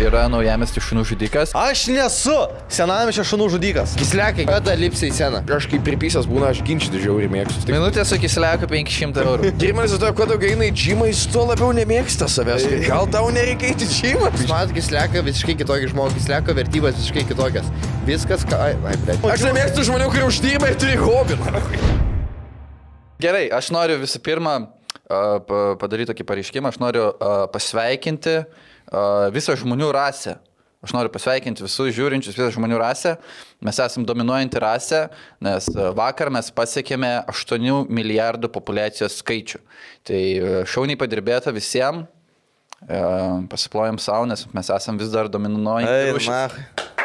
yra naujamiesty šunų žudikas. Aš nesu senamiesčio šunų žudikas. Kislekai, kada lipsi į sceną? Aš kaip pripysęs būna, aš ginčyti žiauriai mėgstu. Minutė su Kisleku 500 eurų. Tyrimas to, kuo daugiau eina į džimą, jis tuo labiau nemėgsta savęs. Gal tau nereikia į džimą? Matot, Kisleka visiškai kitokį žmogų. Kisleko vertybės visiškai kitokias. Viskas, ką... Ai, blėt. Aš nemėgstu žmonių, kurie uždirba ir turi hobį. Gerai, aš noriu visų pirma padaryti tokį pareiškimą. Aš noriu pasveikinti visą žmonių rasę. Aš noriu pasveikinti visus žiūrinčius, visą žmonių rasę. Mes esame dominuojanti rasė, nes vakar mes pasiekėme 8 milijardų populiacijos skaičių. Tai šauniai padirbėta visiems. Pasiplojam savo, nes mes esame vis dar dominuojanti rūšis.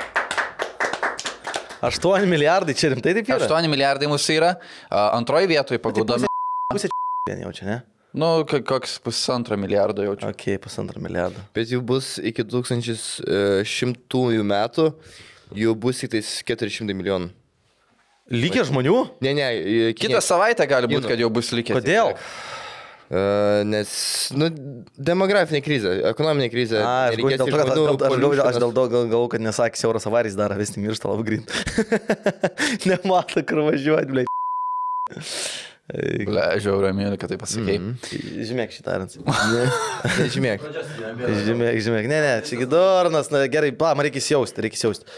8 milijardai, čia rimtai taip yra? 8 milijardai mūsų yra. Antroji vietoje pagal Pusė jaučia, ne? Nu, koks 1,5 milijardo jaučiu. Ok, 1,5 milijardo. Bet jau bus iki 2100 metų, jau bus tik 400 milijonų. Lygiai žmonių? Ne. Kitą savaitę gali būti, kad jau bus likęs. Kodėl? Nes, demografinė krizė, ekonominė krizė. Aš dėl to galvoju, kad nesakys euros avarijas dar, vis miršta labai greit. Nemato, kur važiuoti, blei. Ble, žiauriai mėly, kad tai pasakei. Žymėk šitą arant. Žymėk. Žymėk. Ne, čia gidornas, gerai, man reikia įsijausti.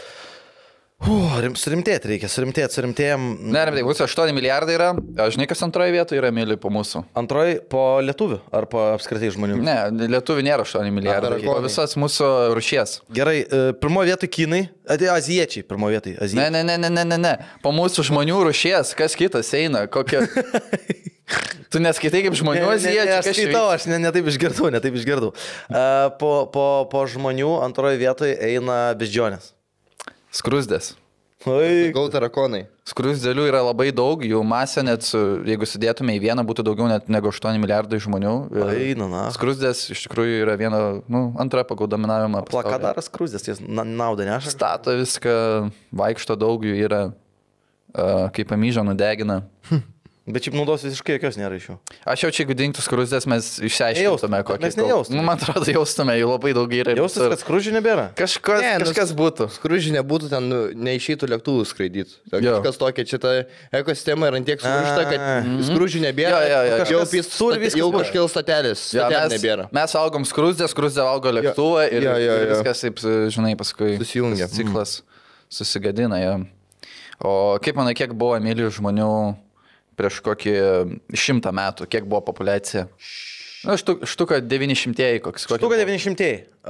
Surimtėti reikia, surimtėjom. Ne, rimtai, mūsų 8 milijardai yra. Žinai, kas antroji vieta yra, mėly, po mūsų? Antroji po lietuvių ar po apskritai žmonių? Ne, lietuvių nėra 8 milijardai. Po visas mūsų rūšies. Gerai, pirmoje vietoje kinai, azijiečiai pirmoje vietoje. Ne. Po mūsų žmonių rūšies, kas kitas eina, kokia... Tu neskaitai kaip žmonių azijiečiai? Aš skaitau, aš netaip išgirdau. Po žmonių antroje vietoje eina beždžionės. Skrusdės. Gal tarakonai. Skrusdėlių yra labai daug, jų masė net, jeigu sudėtume į vieną, būtų daugiau net negu 8 milijardai žmonių. Skrusdės iš tikrųjų yra viena, antra pagal dominavimą. Ką daro skrusdės, ties naudą neša? Stato viską, vaikšto daug jų yra, kaip pamyžą nudegina. Bet šiaip naudos visiškai jokios nėra iš jų. Aš jau čia, jeigu dingtų skrusdės, mes išsiaiškintume kokį. Mes nejaustume. Man atrodo, jaustume, jų labai daug yra. Jaustus, kad skružių nebėra? Kažkas būtų. Skružių nebūtų, ten neišeitų lėktuvų skraidyti. Kažkas tokia, čia ta ekosistema yra ant tiek surišta, kad skružių nebėra. Jau kažkėl statelės nebėra. Mes valgom skrusdė valgo lėktuvą ir viskas, taip, žinai, paskui susijungia. Ciklas susigadina. O kaip manai, kiek buvo mylių žmonių prieš kokį 100 metų, kiek buvo populiacija? Štuka 900 koks. Štuka 900.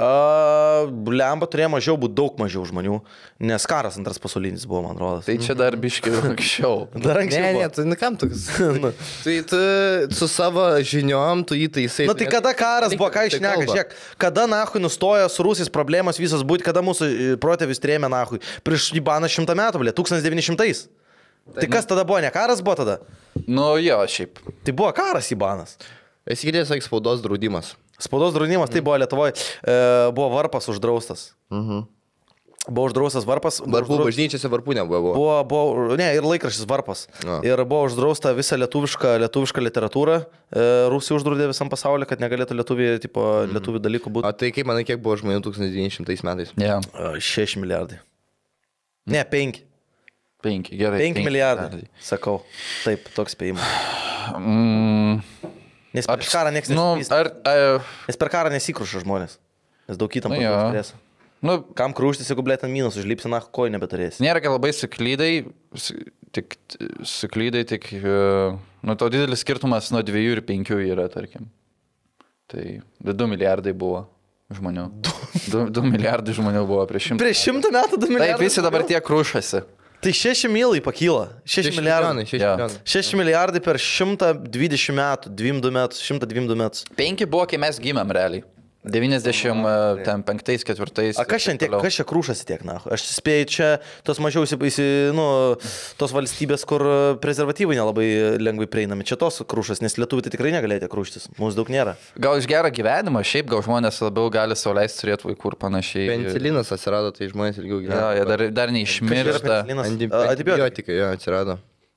Lemba turėjo mažiau būti, daug mažiau žmonių, nes karas antras pasaulinis buvo, man rodos. Tai čia dar biškai anksčiau. Dar anksčiau. Ne, tu kam toks? Tai tu su savo žiniom, tu įtaisai. Tai kada karas buvo, ką išneka, žiūrėk, kada nahui nustojo su Rusijos problemos visas būti, kada mūsų protėvis trėmė nahui? Prieš Libaną 100 metų, blė, 1900. Tai kas tada buvo, ne karas buvo tada? Nu jo, šiaip. Tai buvo karas Libanas. Esi girdėjęs, sakai, spaudos draudimas. Spaudos draudimas, tai buvo Lietuvoje, buvo varpas uždraustas. Buvo uždraustas varpas. Varpų bažnyčiose varpų nebuvo. Ne, ir laikraštis varpas. Ir buvo uždrausta visa lietuviška literatūra. Rusija uždraudė visam pasauliu, kad negalėtų lietuvių dalykų būti. O tai kaip manai, kiek buvo žmonių 1900 metais? 6 milijardai. Ne, 5. 5, gerai. 5 milijardai, sakau. Taip, toks spėjimas. Nes per karą niekas nes per karą nesikruša žmonės. Nes daug įtampos turės. Kam krūštis, jeigu blėt ant minus užlipsi, kojų nebeturėsi. Nėra, kad labai suklydai, tik, tau didelis skirtumas nuo 2 ir 5 yra, tarkim. Tai 2 milijardai buvo žmonių. 2 milijardai žmonių buvo prieš 100. Prieš 100 metų 2 milijardai? Taip, visi dabar tiek krūšasi. Tai 6 milai pakyla. 6 milijardai. 6 milijardai per 120 metų, 102 metus. 5 buvo, kai mes gimėm realiai. 95-4. A kas čia krūšasi tiek, na? Aš spėju, čia tos mažiau, tos valstybės, kur prezervatyvai nelabai lengvai prieinami. Čia tos krūšas, nes lietuviai tai tikrai negalėjote krūštis. Mums daug nėra. Gal iš gerą gyvenimą, šiaip gal žmonės labiau gali sau leisti turėti vaikų ir panašiai. Penicilinas atsirado, tai žmonės ilgiau gyvena. Dar neišmiršta. Antibiotikai atsirado.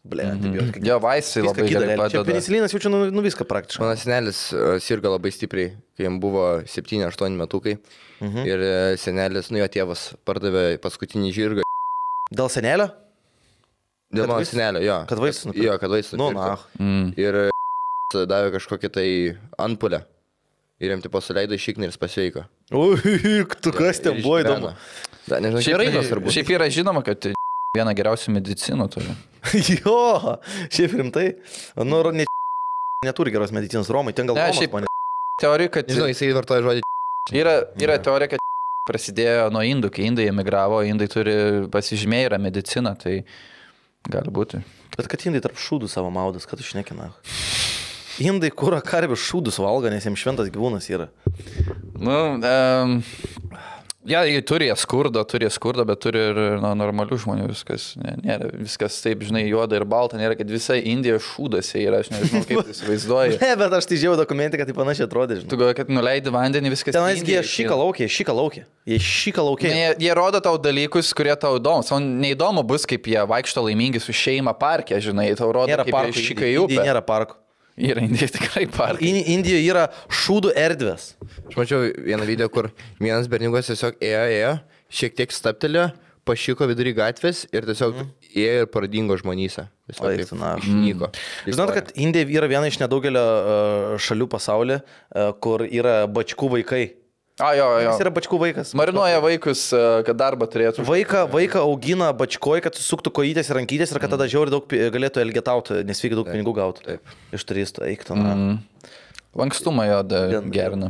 Ble, antibiotikai. Jo, vaistai labai gerai padeda. Čia penicilinas jaučia viską praktiškai. Mano senelis sirgo labai stipriai, kai jam buvo 7-8 metukai. Ir senelis, jo tėvas pardavė paskutinį žirgą. Dėl senelio? Dėl mano senelio, jo. Kad vaistus nupirko? Jo, kad vaistus nupirko. Ir davė kažkokią tai antpulę. Ir jam tipo suleido šiknį ir pasveiko. Ui, tu kas ten buvo įdomu. Da, nežinau, šiaip yra žinoma, kad viena geriausių medicinų turi. Jo, šiaip rimtai. Nu, neturi geros medicinos Romai, ten gal Romas mane. Teorija, kad... Nežinau, jisai vartoja žodį. Yra teorija, kad prasidėjo nuo indų, kai indai emigravo, indai turi pasižymėję yra medicina, tai gali būti. Bet kad indai tarp šūdų savo maudas, kad išnekina. Indai kūro karvių šūdus valgo, nes jiems šventas gyvūnas yra. Nu, jie turi skurdo, bet turi ir normalių žmonių viskas. Nėra viskas taip, žinai, juoda ir balta, nėra, kad visa Indija šūdasi yra, aš nežinau, kaip tu įsivaizduoji. Ne, bet aš tai žiūrėjau dokumentį, kad tai panašiai atrodė, žinai. Tu galvoji, kad nuleidi vandenį, viskas. Tenais jie šika laukia. Jie šika laukia. Jie rodo tau dalykus, kurie tau įdomus. O neįdomu bus, kaip jie vaikšto laimingi su šeima parke, žinai, tau rodo, nėra kaip parkų, jie šika į upę. Nėra parkų. Yra Indija tikrai parkai. Indijoje yra šūdų erdvės. Aš mačiau vieną video, kur vienas berniukas tiesiog ėjo, šiek tiek staptelėjo, pašyko vidury gatvės ir tiesiog ėjo ir pradingo žmonyse. Išnyko. Žinot, kad Indija yra viena iš nedaugelio šalių pasaulyje, kur yra bačkų vaikai. Jo. Jis yra bačkų vaikas. Marinuoja vaikus, kad darbą turėtų. Vaiką augina bačkoj, kad susuktų kojytės ir rankytės ir kad tada žiauriai daug galėtų elgetauti, nes vykai daug pinigų gautų. Taip. Iš turistų, eik tu. Lankstumą jo gerina.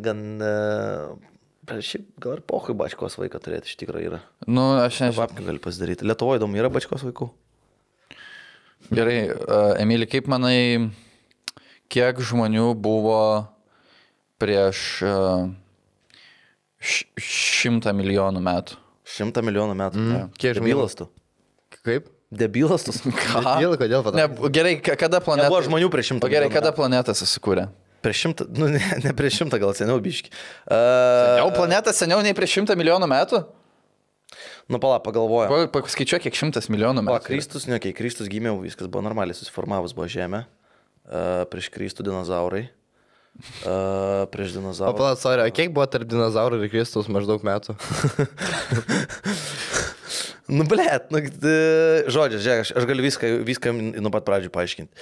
Šiaip gal ir pohui bačkos vaiką turėti iš tikrųjų yra. Nu, aš nežinau. Vapką gali pasidaryti. Lietuvoje įdomu, yra bačkos vaikų. Gerai, Emilį, kaip manai, kiek žmonių buvo prieš 100 milijonų metų? 100 milijonų metų. Kiek debilas tu? Kaip? Debilas tu? Kodėl padarė? Gerai, kada planeta... Nebuvo žmonių prieš 100 milijonų. Gerai, kada planeta susikūrė? Prieš 100, nu ne prieš 100, gal seniau biški. Jau planeta seniau nei prieš 100 milijonų metų? Nu, pagalvoju. Paskaičiuok, kiek 100 milijonų metų. Kai Kristus gimė, viskas buvo normaliai, susiformavus buvo Žemė. Prieš Kristų dinozaurai. Prieš dinozaurą. O sorry, kiek buvo tarp dinozaurų ir Kristaus maždaug metų? Nu, blėt, žodžiu, žiūrėk, aš galiu viską nuo pat pradžių paaiškinti.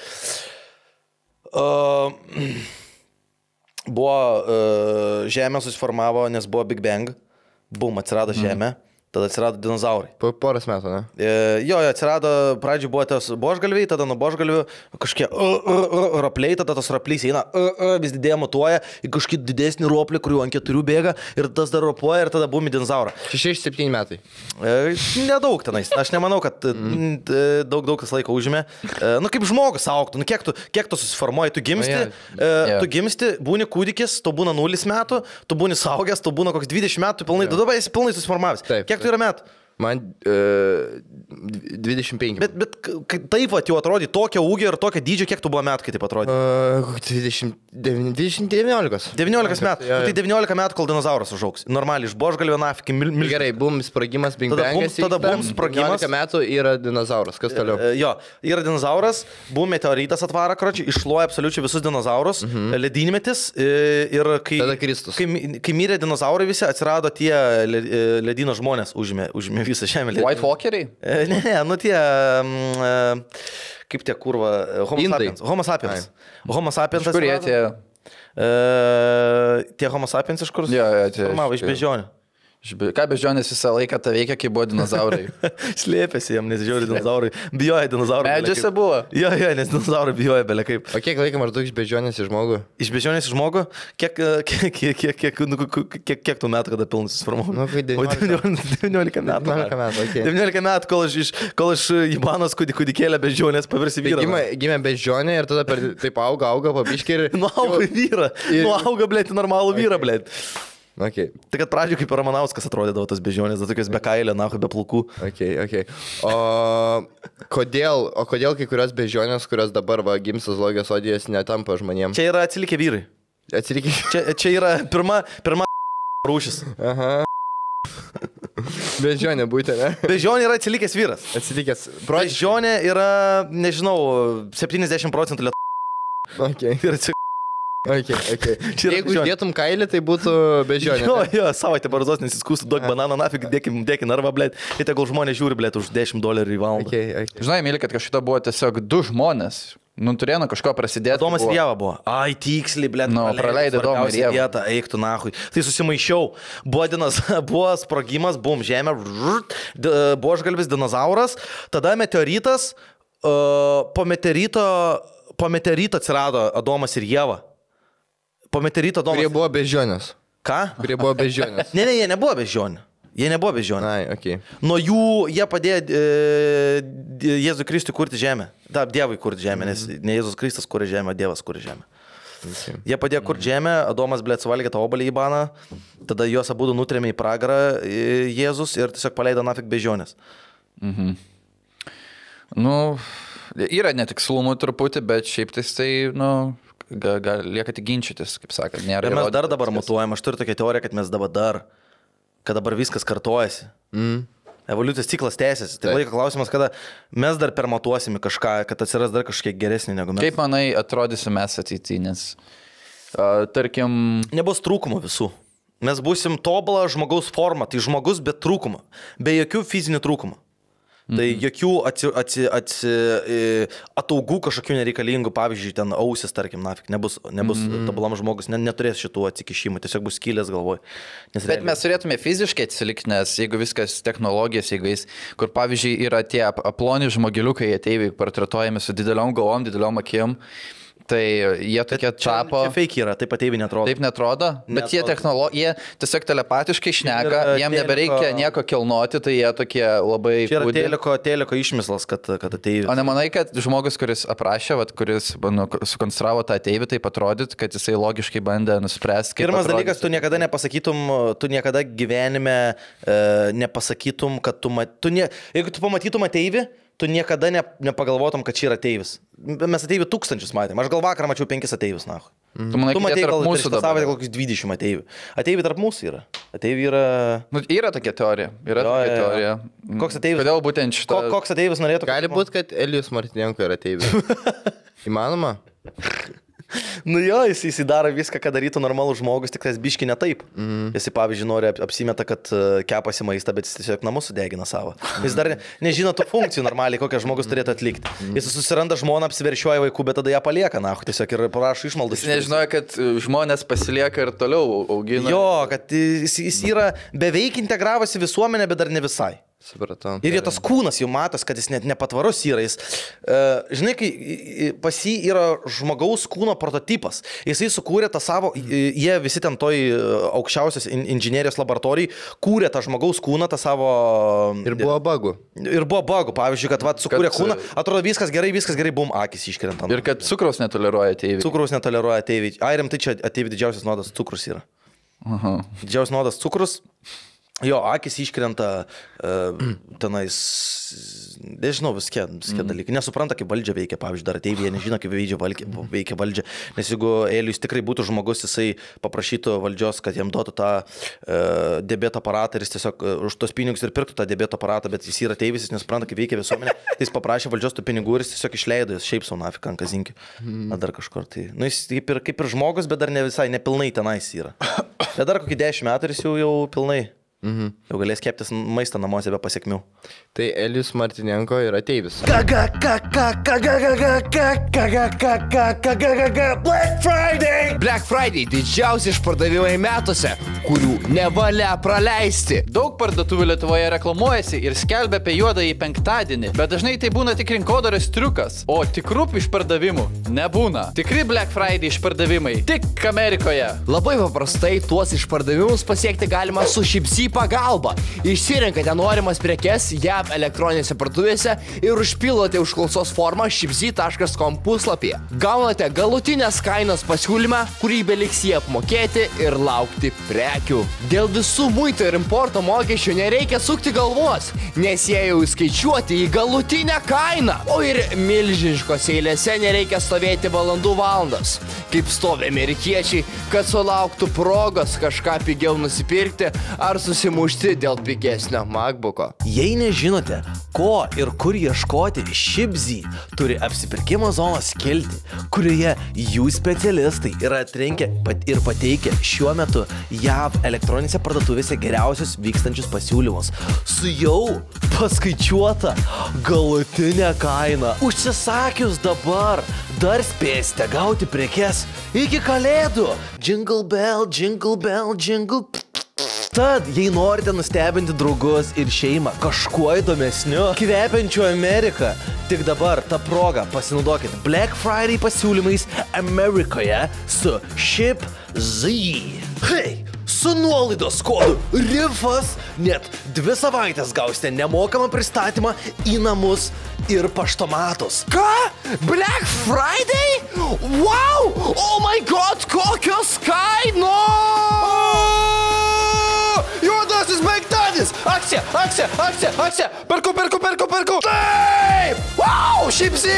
Buvo Žemė susiformavo, nes buvo Big Bang. Bum, atsirado Žemė. Tada atsirado dinozaurai. Po poros metų, ne? Jo, atsirado, pradžioj buvo tos božgalviai, tada nuo božgalvių kažkokie ropliai, tada tos roplys eina, vis didėja matuoja į kažkokį didesnį roplį, kuriuo ant 4 bėga ir tas dar ropuoja ir tada bumi dinozaurą. 6-7 metai. Nedaug tenais, aš nemanau, kad daug tas laiko užėmė. Nu, kaip žmogus augtų, nu, kiek tu susiformuoji, tu gimsti, būni kūdikis, tu būna 0 metų, tu būni saugęs, tu būna koks 20 metų, tu dabar esi pilnai susiformavęs. Kiek tu yra metų? Man 25. Bet taip va, jau atrodė tokio ūgio ir tokio dydžio, kiek tu buvo metų, kai taip atrodė? 19. 19 metų. Tai 19 metų, kol dinozauras užaugs. Normaliai, iš božgalvio nafiki. Gerai, bum spragimas, Big Bangas. Tada bum spragimas. 19 metų yra dinozauras. Kas toliau? Jo, yra dinozauras, bum meteoritas atvara, kročiai, iššluoja absoliučiai visus dinozaurus, ledynmetis ir tada Kristus. Kai mirė dinozaurai visi, atsirado tie ledyno žmonės, užėmė visą žemę. White Walkeriai? Ne, nu tie, kaip tie kurva, Homo sapiens. Homo sapiens. Iš kur jie tie? Tie Homo sapiens iš kur? Formavo iš beždžionių. Ką beždžionės visą laiką tą veikia, kai buvo dinozaurai? Slėpėsi jam, nes žiūri dinozaurai. Bijoja dinozaurai. Medžiuose buvo? Jo, nes dinozaurai bijoja belia kaip. O kiek laiko maždaug iš beždžionės į žmogų? Iš beždžionės į žmogų? Kiek tų metų, kada pilnus susiformavo? Nu, kai 19 metų. 19 metų, kol aš Ibanas kūdikėlę beždžionės pavirsi vyrą. Gimė beždžionė ir tada taip auga pabiškiai ir... Nuauga vyrą. Nuauga, blėt, normalų vyrą, blėt. Okay. Tai kad pradžio kaip Ramanauskas atrodydavo tas beždžionės, tokios be kailio, nahu, be plaukų. Okay. O kodėl kai kurios beždžionės, kurios dabar gimsta zoologijos sodijos, netampa žmonėms? Čia yra atsilikę vyrai. Čia yra pirma rūšis. Aha. Bežionė būtent, ne? Bežionė yra atsilikęs vyras. Atsilikęs. Bežionė yra, nežinau, 70% lietuvių. Okay. Okay. Jeigu uždėtum kailį, tai būtų bežionė. Jo, savaitę barzos nesiskūstų, duok bananą, nafig, dėki narvą, blėt. Ir tegul žmonės žiūri, blėt, už $10 į valandą. Okay. Žinai, myli, kad kažkada buvo tiesiog 2 žmonės. Nu, turėjo kažko prasidėti. Adomas ir Ieva buvo. Ai, tiksliai, blėt. Praleidė Adomą ir Ievą. Vietą, eiktų nahui. Tai susimaišiau. Buvo sprogimas, bum, žemė, buožgalvis, dinozauras, tada meteoritas, po meteorito atsirado Adomas ir Ieva. Po meteorito Adomas. Kurie buvo bežionės. Ką? Kurie buvo bežionės. Ne, jie nebuvo bežionė. Ai, okay. Nuo jų jie padėjo Jėzui Kristui kurti žemę. Dievui kurti žemę, nes ne Jėzus Kristus kūrė žemę, Dievas kūrė žemę. Okay. Jie padėjo kurti žemę, Adomas, blėt, suvalgė tą obalį į baną, tada juos abudu nutrėmė į pragarą Jėzus ir tiesiog paleido nafik bežionės. Mhm. Nu, yra netikslumų truputį, bet šiaip tai, nu... Gal lieka tik ginčytis, kaip sakant. Ir mes dar dabar mutuojam, aš turiu tokią teoriją, kad dabar viskas kartojasi. Evoliucijos ciklas tęsiasi. Tai laiko klausimas, kada mes dar permatuosime kažką, kad atsiras dar kažkiek geresnį negu mes. Kaip manai atrodysim mes ateityje, nes tarkim... Nebus trūkumų visų. Mes būsim tobulą žmogaus formą, tai žmogus be trūkumo, be jokių fizinių trūkumų. Tai jokių ataugų kažkokių nereikalingų, pavyzdžiui, ten ausis, tarkim, nafik, nebus tobulam žmogus, neturės šitų atsikišimų, tiesiog bus skylės galvoj. Bet mes turėtume fiziškai atsilikti, nes jeigu viskas technologijas, kur, pavyzdžiui, yra tie aploni žmogiliukai ateiviai portretuojami su dideliom galvom, dideliom akim, tai jie tokie tapo... Čia fake yra, taip ateiviai netrodo. Taip netrodo, bet jie tiesiog telepatiškai šneka, jiem nebereikia nieko kilnoti, tai jie tokie labai... Čia yra teliko išmislas, kad ateiviai... O nemanai, kad žmogus, kuris aprašė, kuris sukonstravo tą ateivį, taip atrodyt, kad jisai logiškai bandė nuspręsti, kaip... Pirmas dalykas, tu niekada nepasakytum, tu niekada gyvenime nepasakytum, kad jeigu tu pamatytum ateivį, tu niekada nepagalvotum, kad čia yra ateivis. Mes ateivių 1000 matėm. Aš gal vakar mačiau 5 ateivius, nahu. Tu manai, tu matei gal mūsų dabar? Kokius 20 ateivių. Ateiviai tarp mūsų yra. Ateiviai yra... Nu, yra tokia teorija. Teorija. Koks ateivis? Kodėl būtent šitą... Koks ateivis norėtų... Gali būti, kad Elijus Martinenko yra ateivis. Įmanoma? Nu jo, jis daro viską, ką darytų normalus žmogus, tik tas biški ne taip. Jis, pavyzdžiui, nori apsimeta, kad kepasi maistą, bet jis tiesiog namus sudegina savo. Jis dar nežino tų funkcijų normaliai, kokią žmogus turėtų atlikti. Jis susiranda žmoną, apsiveršiuoja vaikų, bet tada ją palieka, nahu, tiesiog ir prašo išmaldas. Jis nežinojo, kad žmonės pasilieka ir toliau augina. Jo, kad jis yra beveik integravosi visuomenę, bet dar ne visai. Supratau. Ir jo tas kūnas jau matos, kad jis net nepatvarus yra. Jis, žinai, kai pas jį yra žmogaus kūno prototipas, jisai sukūrė tą savo, jie visi ten toj aukščiausios inžinierijos laboratorijai kūrė tą žmogaus kūną, tą savo... Ir buvo bagų. Pavyzdžiui, kad sukūrė kūną, atrodo viskas gerai, bum, akis iškrenta. Ir kad cukraus netoleruoja ateiviai. Cukraus netoleruoja ateiviai. Ai, rimtai čia ateiviai didžiausias nuodas cukrus yra. Didžiausias nuodas cukrus. Jo, akis iškrenta tenais, nežinau, viskie dalykai. Nesupranta, kaip valdžia veikia, pavyzdžiui, dar ateiviai nežino, kaip veikia valdžia. Nes jeigu Elijus tikrai būtų žmogus, jisai paprašytų valdžios, kad jam duotų tą diabeto aparatą ir jis tiesiog už tos pinigus ir pirktų tą diabeto aparatą, bet jis yra ateivis, jis nesupranta, kaip veikia visuomenė. Tai jis paprašė valdžios tų pinigų ir jis tiesiog išleido, jis šiaip savo nafik ant kazinkių. Dar kažkur. Tai, nu, jis kaip ir žmogus, bet dar ne visai, nepilnai tenais yra. Bet dar kokį 10 metų ir jis jau pilnai. Jau galės keptis maistą namuose be pasiekmių. Tai Elijus Martinenko yra ateivis. Black Friday! Black Friday – didžiausi išpardavimai metuose, kurių nevalia praleisti. Daug parduotuvių Lietuvoje reklamuojasi ir skelbia apie juodąjį penktadienį, bet dažnai tai būna tik rinkodaros triukas, o tikrų išpardavimų nebūna. Tikri Black Friday išpardavimai tik Amerikoje. Labai paprastai tuos išpardavimus pasiekti galima su Šipsy pagalba. Išsirenkate norimas prekes JAV elektroninėse parduotuvėse ir užpildote užklausos formą shipsy.com puslapyje. Gaunate galutinės kainos pasiūlymą, kurį beliks jį apmokėti ir laukti prekių. Dėl visų muito ir importo mokesčių nereikia sukti galvos, nes jie jau įskaičiuoti į galutinę kainą. O ir milžiniškos eilėse nereikia stovėti valandas, kaip stovi amerikiečiai, kad sulauktų progos kažką pigiau nusipirkti ar susitikti susimušti dėl pigesnio MacBook'o. Jei nežinote, ko ir kur ieškoti, ShipZ turi apsipirkimo zonos skiltį, kurioje jų specialistai yra atrinkę ir pateikę šiuo metu JAV elektroninėse parduotuvėse geriausius vykstančius pasiūlymus su jau paskaičiuota galutinė kaina. Užsisakius dabar dar spėsite gauti prekes iki kalėdų. Jingle bell, jingle bell, jingle. Tad, jei norite nustebinti draugus ir šeimą kažkuo įdomesniu, kvepiančiu Ameriką, tik dabar tą progą pasinaudokit Black Friday pasiūlymais Amerikoje su ShipZ. Hei! Su nuolaidos kodu RIFAS net 2 savaitės gausite nemokamą pristatymą į namus ir paštomatus. Ką? Black Friday? Wow! Oh my god, kokios kainos! Juodasis baigtadis! Akcija, akcija, akcija, akcija! Perku! Taip! Wow! ShipZ!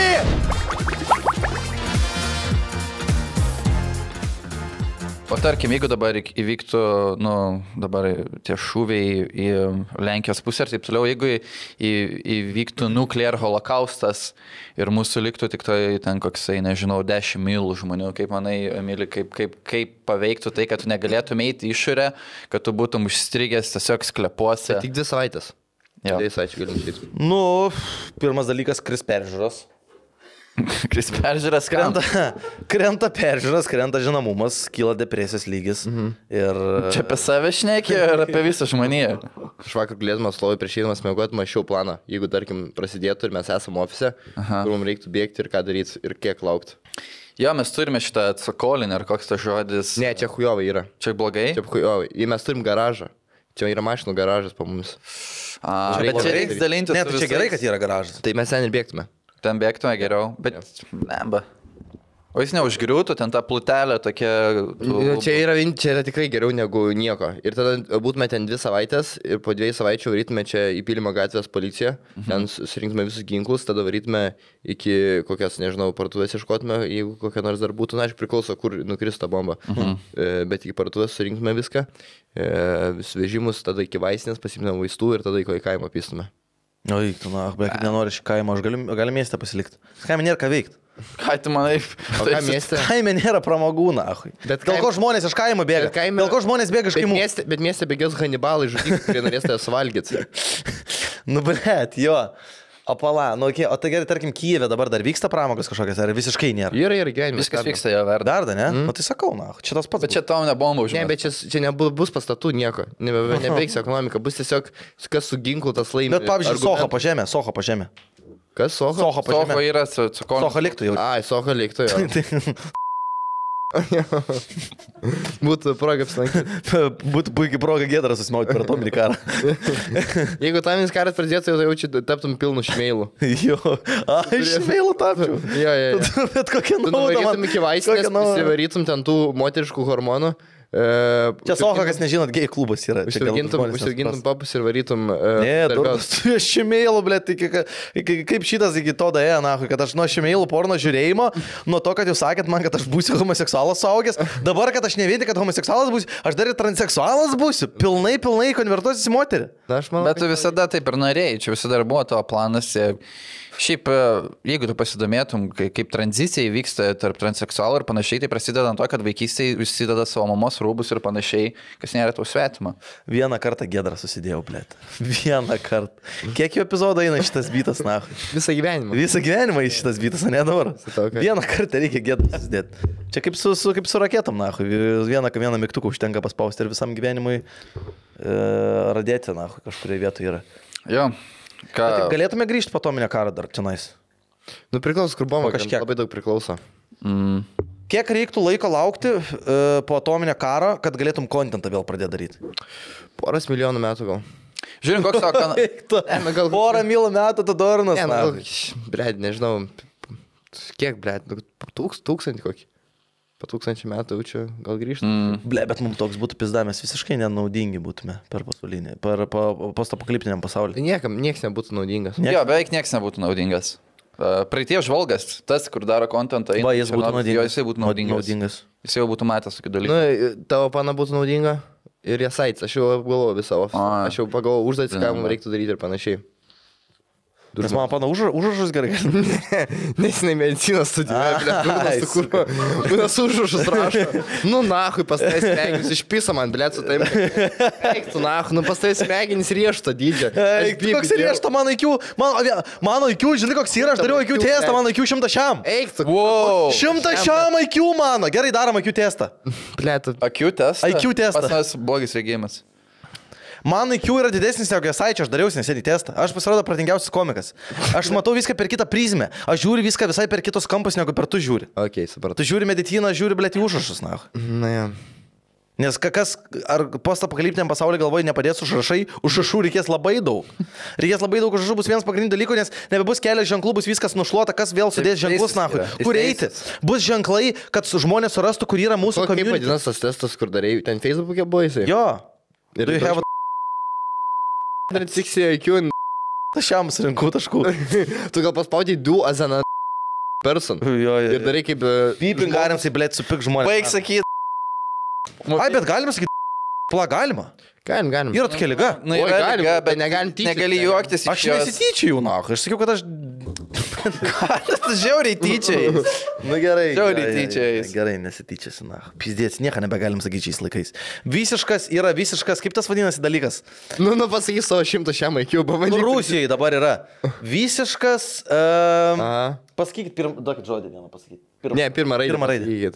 O tarkim, jeigu dabar įvyktų, dabar tie šūviai į Lenkijos pusę ir taip toliau, jeigu įvyktų nuclear holokaustas ir mūsų liktų tik tai ten koksai, nežinau, 10 mylų žmonių, kaip manai, Emili, kaip paveiktų tai, kad tu negalėtum eiti išorę, kad tu būtum užstrigęs tiesiog sklepuose. Tik 2 savaitės. 2 savaičių galim išeiti. Pirmas dalykas, kris peržiūros. Kris peržiūras krenta peržiūras, krenta žinomumas, kyla depresijos lygis. Ir... Čia apie save šnekė ir apie visą žmoniją. Aš vakar galėdamas slovai prieš eidamas mėgoti, mačiau planą. Jeigu, tarkim, prasidėtų ir mes esame ofise, kur mums reiktų bėgti ir ką daryti ir kiek laukti. Jo, mes turime šitą atsakolinį, ar koks tas žodis. Ne, čia hujovai yra. Čia blogai? Čia hujovai. Mes turim garažą. Čia yra mašinų garažas po mums. Bet čia reiks dalintis. Ne, tai čia gerai, kad yra garažas. Tai mes ten ir bėgtume. Ten bėgtume geriau, bet nemba. O jis neužgriūtų, ten ta plutelė tokia... Čia yra tikrai geriau negu nieko. Ir tada būtume ten 2 savaitės ir po 2 savaičių varytume čia į Pylimo gatvės policiją, ten surinktume visus ginklus, tada varytume iki kokias, nežinau, parduotuvės ieškotume, jeigu kokia nors dar būtų, aišku, priklauso, kur nukristų ta bomba. Bet iki parduotuvės surinktume viską, visus vežimus, tada iki vaistinės pasimtume vaistų ir tada į kaimą pystume. Oi, tu, bet nenori šį kaimą, aš galiu miestę pasilikti. Kaime nėra ką veikti. Ką tu manai? O ką mieste? Kaime nėra pramogų, nahui. Dėl ko žmonės iš kaimo bėga? Dėl ko žmonės bėga iš kaimų? Bet mieste bėgios Hanibalai žudikų, kurie norės tave suvalgyti. Blet, jo. O pala, o tai gerai, tarkim, Kijeve dabar dar vyksta pramogos kažkokios, ar visiškai nėra? Yra gyvenimas. Viskas vyksta jau verda. Dar, ne? O tai sakau, čia tas pats. Bet čia tau nebomba užmės. Ne, bet čia nebus pastatų nieko. Nebeiks ekonomika, bus tiesiog kas su ginklu tas laimė. Bet pavyzdžiui, Soho pažemė. Kas Soho? Soho yra su Soho liktų jau. Ai, Soho liktų jau. Būtų proga apsilankyti. Būtų puikiai proga Giedrą susimauti per atominį karą. Jeigu atominis karas pradėtų, tai jau taptum pilnu šmeilų. Jo, aš šmeilų tapčiau. Jo. Bet kokia nauda man. Nuvarytum iki vaistinės, prisivarytum ten tų moteriškų hormonų. Čia Soho, kas nežinot, gėjų klubas yra. Užsiaugintum papus ir varytum... Ne, tu šimėlų, blėt, kaip šitas iki to daėjo, nahui, kad aš nuo šimėlų porno žiūrėjimo, nuo to, kad jūs sakėt man, kad aš būsiu homoseksualas suaugęs, dabar, kad aš ne vien tik, kad homoseksualas būsiu, aš dar ir transseksualas būsiu, pilnai konvertuosiu į moterį. Bet tu visada taip ir norėjai, čia visada buvo tavo planas. Šiaip, jeigu tu pasidomėtum, kaip tranzicija vyksta tarp transseksualų ir panašiai, tai prasideda ant to, kad vaikystėje užsideda savo mamos rūbus ir panašiai, kas nėra tau svetima. Vieną kartą Giedrą susidėjau, blėt. Vieną kartą. Kiek jų epizodų eina šitas bytas, na? Visą gyvenimą. Visą gyvenimą iš šitas bytas, ne dabar. Vieną kartą reikia Giedrą susidėti. Čia kaip su raketom, na. Vieną mygtuką užtenka paspausti ir visam gyvenimui radėti, na, kažkurioje vietoje yra. Jo. Galėtume grįžti po atominio karo dar čionais? Priklauso, kur bomba, kažkiek labai daug priklauso. Kiek reiktų laiko laukti po atominio karo, kad galėtum kontentą vėl pradėti daryti? 100 milijonų metų gal. Žiūrint, koks savo kanalas. 100 milijonų metų Dornas. Blet, nežinau. Kiek, blet, 1000 kokį. Po 1000 metų jau čia gal grįžtų. Ble, bet mums toks būtų pizda, mes visiškai nenaudingi būtume per pasaulinį, per postapokaliptiniam pasauliu. Niekas nebūtų naudingas. Jo, beveik niekas nebūtų naudingas. Praeities žvalgas, tas, kur daro kontentą, jis būtų naudingas. Jisai būtų naudingas. Jis jau būtų matęs tokių dalykų. Tavo pana būtų naudinga, ir Jasaitis. Aš jau galvoju visą ofisą. Aš jau pagalvoju užduotis, ką mums reiktų daryti ir panašiai. Nes man pana užrašus gerai. Nes jinai mediciną studijuoja, būnas užrašus rašo. Nu, nahui, pas tai smegenis išpisa man, blėt, su taim. Eiktų, nahui, nu, pas tai smegenis riešto dydžio. Koks riešto mano IQ? Mano IQ, žinai, koks yra, aš dariau IQ testą, mano IQ 100 šiam. Eiktų. 100 šiam IQ, mano. Gerai, darom IQ testą. Blėt. IQ testas? IQ testas. Pas mes blogis regėjimas. Man IQ yra didesnis negu Jasaičio, aš dariausi nesėdį testą. Aš pasirodo pratingiausias komikas. Aš matau viską per kitą prizmę. Aš žiūriu viską visai per kitos kampus, negu per tu žiūri. Ok, supratau. Tu žiūri mediciną, žiūri, blėt, į užrašus, na. Na, ja. Nes kas, ar postapokaliptiniam pasaulyje galvoje nepadės užrašai, užrašų reikės labai daug. Reikės labai daug užrašų, bus vienas pagrindinių dalykų, nes nebebus kelias ženklų, bus viskas nušluota, kas vėl sudės ženklus, na, kur eiti. Bus ženklai, kad žmonės surastų, kur yra mūsų community. Kaip vadinasi tas testas, kur darėjai, ten Facebook'e buvo jisai? Jo. Ir dar tiksėjo IQ. Aš jam surinkau taškų. Tu gal paspaudai do as an person. Jo. Ir darai kaip... Piping galim, blėt, supik žmonės. Baig sakyti. Ai, bet galima sakyti, pla galima. Galim. Yra tokia liga. Nu, yra liga, bet negali juoktis iš jos. Aš nesityčiau, na. Aš sakiau, kad aš... Tu žiauriai tyčiai. Nu gerai. Žiauriai tyčiais. Gerai, nesityčiasi, na. Pizdėts, nieko nebegalim sakyti šiais laikais. Visiškas, kaip tas vadinasi dalykas? Nu, pasakys savo 100 šiam IQ, pamanyti. Rusijai dabar yra. Visiškas... Pasakykit, duokit žodį vieną pasakyti. Ne, pirmą raidę.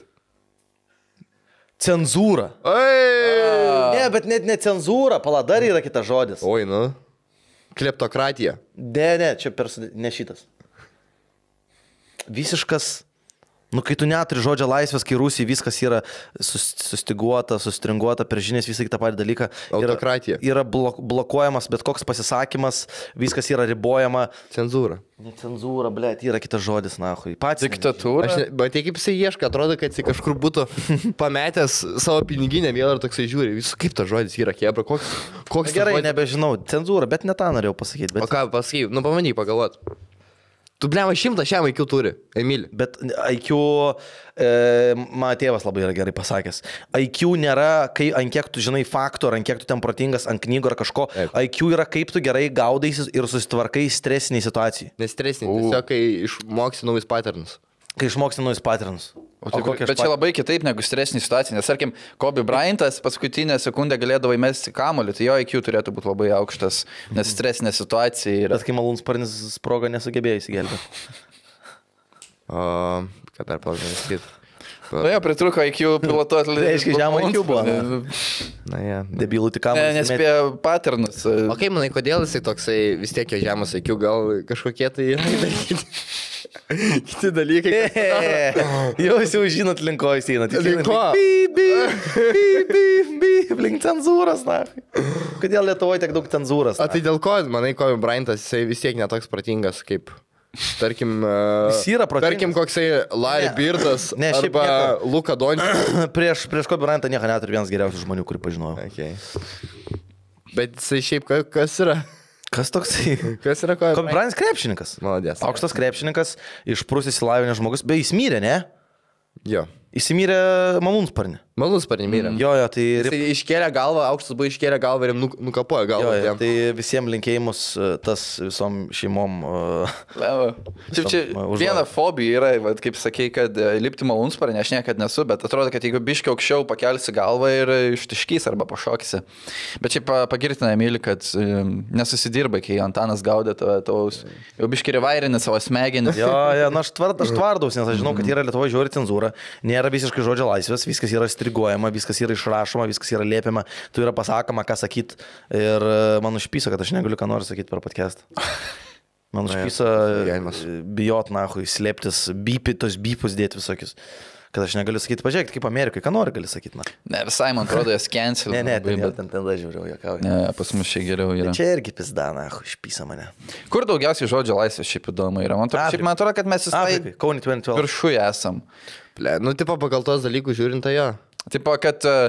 Cenzūra. Ne, bet net ne cenzūra, pala, dar yra kitas žodis. Oi, nu. Kleptokratija. Ne, čia ne šitas. Visiškas, nu kai tu neturi žodžio laisvės, kai Rusijai viskas yra sustringuota, per žinias visą kitą patį dalyką. Autokratija. Yra blokuojamas, bet koks pasisakymas, viskas yra ribojama. Cenzūra. Ne cenzūra, blėt, yra kitas žodis, nahui. Diktatūra. Bet kaip jisai ieška, atrodo, kad jisai kažkur būtų pametęs savo piniginę vėl ir toksai žiūri. Kaip tas žodis yra, kebra, koks gerai, nebežinau, cenzūra, bet ne tą norėjau pasakyti. Bet... O ką pasakyk, nu pamanyi, pagalvot. Tu blema 100 šiam IQ turi, Emilį. Bet IQ, mano tėvas labai yra gerai pasakęs. IQ nėra, ant kiek tu žinai faktų, ar ant kiek tu ten protingas, ant knygų ar kažko. IQ yra, kaip tu gerai gaudaisi ir susitvarkai stresiniai situacijai. Nestresiniai, tiesiog kai išmoksi naujus paternus. Kai išmoksi naujus paternus. Bet čia labai kitaip negu stresinė situacija, nes, tarkim, Kobe Bryantas paskutinę sekundę galėdavo įmesti kamuolį, tai jo IQ turėtų būti labai aukštas, nes stresinė situacija yra. Bet kai malūnsparnis sprogo, nesugebėjo įsigelbėti. Ką dar pavyzdžiui sakyti? Nu jo, pritruko IQ pilotuoti. Tai aiškiai, žemo IQ buvo. Na, ja. Debilų tik kamuolį. Nespėjo paternus. O kaip manai, kodėl jisai toksai vis tiek jo žemas IQ, gal kažkokie tai kiti dalykai. Jūs jau žinot, linko jūs einat. Linko? Link cenzūras, na. Kodėl Lietuvoje tiek daug cenzūras? O tai dėl ko, manai, Kobe Bryantas, jisai vis tiek netoks protingas kaip... Tarkim, koksai Larry Birdas arba Luka Dončičius. Prieš Kobe Bryantą nieko neturi vienas geriausių žmonių, kurį pažinojau. Okay. Bet jisai šiaip kas yra? Kas toksai? Kas yra Kobe Bryantas? Krepšininkas. Maladės. Aukštas krepšininkas, išprusęs įsilavinęs žmogus, bet jis mirė, ne? Jo. Įsimyrė malūnsparnį. Malūnsparnį mirė. Jo, tai... Jisai iškėlė galvą, aukštas buvo iškėlė galvą ir nukapojo galvą. Jo, tai visiems linkėjimus tas visom šeimom... Čia viena fobija yra, va, kaip sakei, kad lipti malūnsparnį, aš niekad nesu, bet atrodo, kad jeigu biškiai aukščiau pakelsi galvą ir ištiškys arba pašokysi. Bet šiaip pagirtina Emilį, kad nesusidirbai, kai Antanas gaudė tavaus, jau biškiai revairinė savo smegenis. Jo, nu aš tvardaus, nes aš žinau, kad yra Lietuvoje žiūri cenzūra, nėra visiškai žodžio laisvės, viskas yra striguojama, viskas yra išrašoma, viskas yra liepiama, tu yra pasakoma, ką sakyt ir man užpyso, kad aš negaliu ką noriu sakyti per podcastą. Man užpyso bijot, nahui, slėptis, tos bypus dėti visokius. Kad aš negaliu sakyti, pažiūrėk, kaip Amerikai, ką nori gali sakyti. Ne, visai, man atrodo, jas cancel. Ne, ten žiūriau, jokauju. Ne, pas mus čia geriau yra. Čia irgi pizda, nahui, išpysa mane. Kur daugiausiai žodžio laisvės šiaip įdomu yra? Man atrodo, kad mes visai viršuje esam. Nu, tipo, pagal tos dalykų žiūrint, jo. Tipo, kad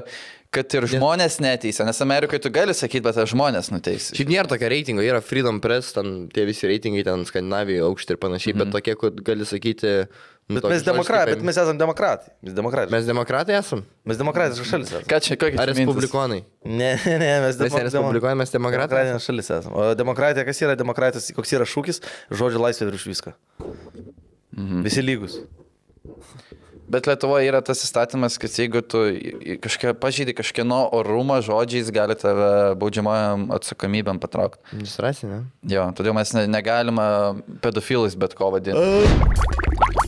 kad ir žmonės neteisė, nes Amerikoje tu gali sakyti, bet žmonės nuteisė. Šiaip nėra tokia reitingo, yra Freedom Press, ten tie visi reitingai, ten Skandinavijoje aukšti ir panašiai, bet tokie, kad gali sakyti... Bet mes esame demokratai. Mes demokratai esam? Mes demokratiškas šalis esame. Ką čia, kokie Ar respublikonai? Ne, mes respublikonai, mes demokratai. Demokratinės šalis esame. O demokratija, kas yra demokratijos, koks yra šūkis, žodžio laisvė virš viską. Visi lygus. Bet Lietuvoje yra tas įstatymas, kad jeigu tu pažeidi kažkieno orumą žodžiais, gali tave baudžiamojam atsakomybėm patraukti. Jūs rasi, ne? Jo, todėl mes negalime pedofilais bet ko vadinti.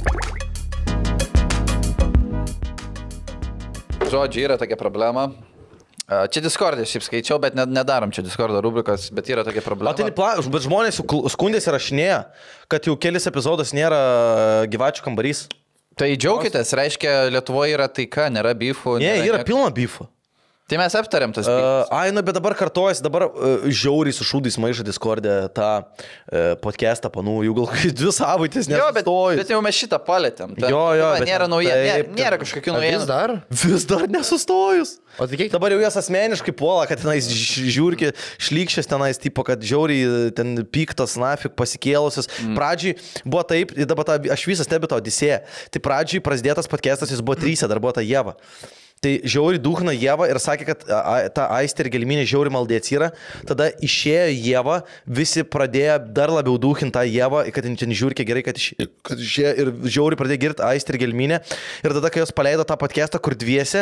Žodžiu, yra tokia problema. Čia Discord'e šiaip skaičiau, bet nedarom čia Discord'o rubrikos, bet yra tokia problema. Bet žmonės skundėsi rašinėja, kad jau kelis epizodas nėra gyvačių kambarys. Tai džiaukitės, reiškia, Lietuvoje yra taika, nėra bifų. Ne, yra pilna bifų. Tai mes aptarėm tas bifus. Nu, bet dabar kartuojasi, dabar žiauriai su šūdais maišą Discord'e tą podcastą, jau gal 2 savaitės nesustojus. Bet jau mes šitą palėtėm. Jo, bet nėra nauja, nėra kažkokių naujienų. Vis dar nesustojus. O tai kiek? Dabar jau jas asmeniškai puola, kad tenais žiūrki šlykščias tenais, tipo, kad žiauriai ten piktas, nafik, pasikėlusius. Pradžiai buvo taip, dabar aš visą stebiu tą Odisėją. Tai pradžiai prasidėtas podcastas, jis buvo 3, dar buvo ta Ieva. Tai žiauriai duhna Ieva ir sakė, kad ta Aistė ir Gelminė žiauriai maldėts yra. Tada išėjo Ieva, visi pradėjo dar labiau duhinti tą Ievą, kad ten žiūrkė gerai, kad išėjo ir žiauriai pradėjo girti Aistė ir Gelminė. Ir tada, kai jos paleido tą podcastą, kur dviese,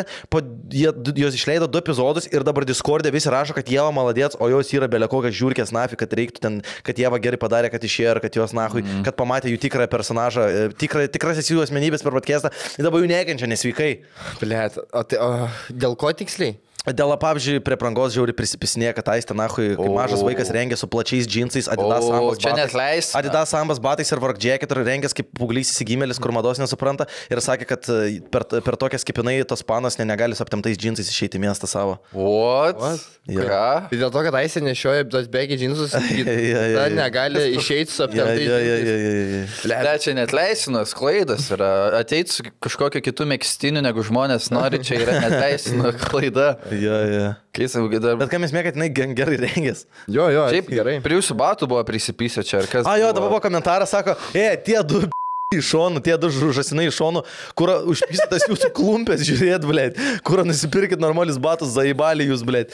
jos išleido 2 epizodus ir dabar Discord'e visi rašo, kad Ieva maladėts, o jos yra belekokias žiūrkės nafi, kad reiktų ten, kad Ieva gerai padarė, kad išėjo ir kad jos nahui, kad pamatė jų tikrą personažą, tikrasis jų asmenybės per podcastą. Ir dabar jų nekenčia nesveikai. Blet, dėl ko tiksliai? Dėl, pavyzdžiui, prie prangos žiauriai prisipisinė, kad Aistė nahui, kai mažas vaikas rengia su plačiais džinsais, Adidas Sambas batais. Adidas Sambas batais ir work jacket ir rengęs kaip paauglys įsigimėlis, kur mados nesupranta. Ir sakė, kad per tokias kipinai tos panas negali su aptemtais džinsais išeiti į miestą savo. What? Ja. Tai dėl to, kad Aistė nešioja tos begi džinsus, tada negali išeiti su aptemtais džinsais. Ne, čia net leisinos klaidas yra. Ateit su kažkokiu kitų mėgstiniu, negu žmonės nori, čia yra net leisino klaida. Ja. Bet ką mes mėgait, jinai gerai rengės. Jo, šiaip gerai. Prie jūsų batų buvo prisipysę čia, ar kas? Jo, dabar buvo komentaras, sako, tie 2 iš šonų, tie 2 žąsinai iš šonų, kur užpysytas jūsų klumpės, žiūrėt, blėt, kur nusipirkit normalius batus, zaibalį jūs, blėt,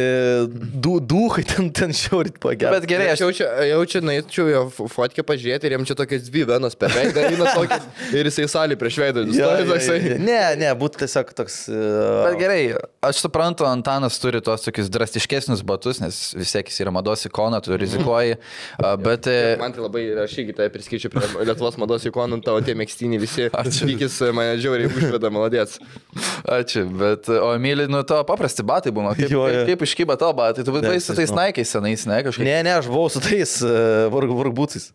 duhai ten šiaurit pagerti. Bet gerai, aš jaučiu, naitčiau jo fotkę pažiūrėti ir jam čia tokias 2 venos per veidą, ir jisai salį prieš veidą. Ne, būtų tiesiog toks... Bet gerai, aš suprantu, Antanas turi tos tokius drastiškesnius batus, nes vis tiek jis yra mados ikona, tu rizikuoji, bet... Man tai labai, aš irgi tai priskaičiu prie Lietuvos mados ikoną. Tavo tie mėgstiniai visi, vykis mane žiauriai užveda, maladėts. Ačiū, bet, o myli, to paprasti batai būna, kaip iškyba tavo batai, tu buvai su tais Nike'ais senais, ne, kažkaip? Ne, aš buvau su tais workbootsais.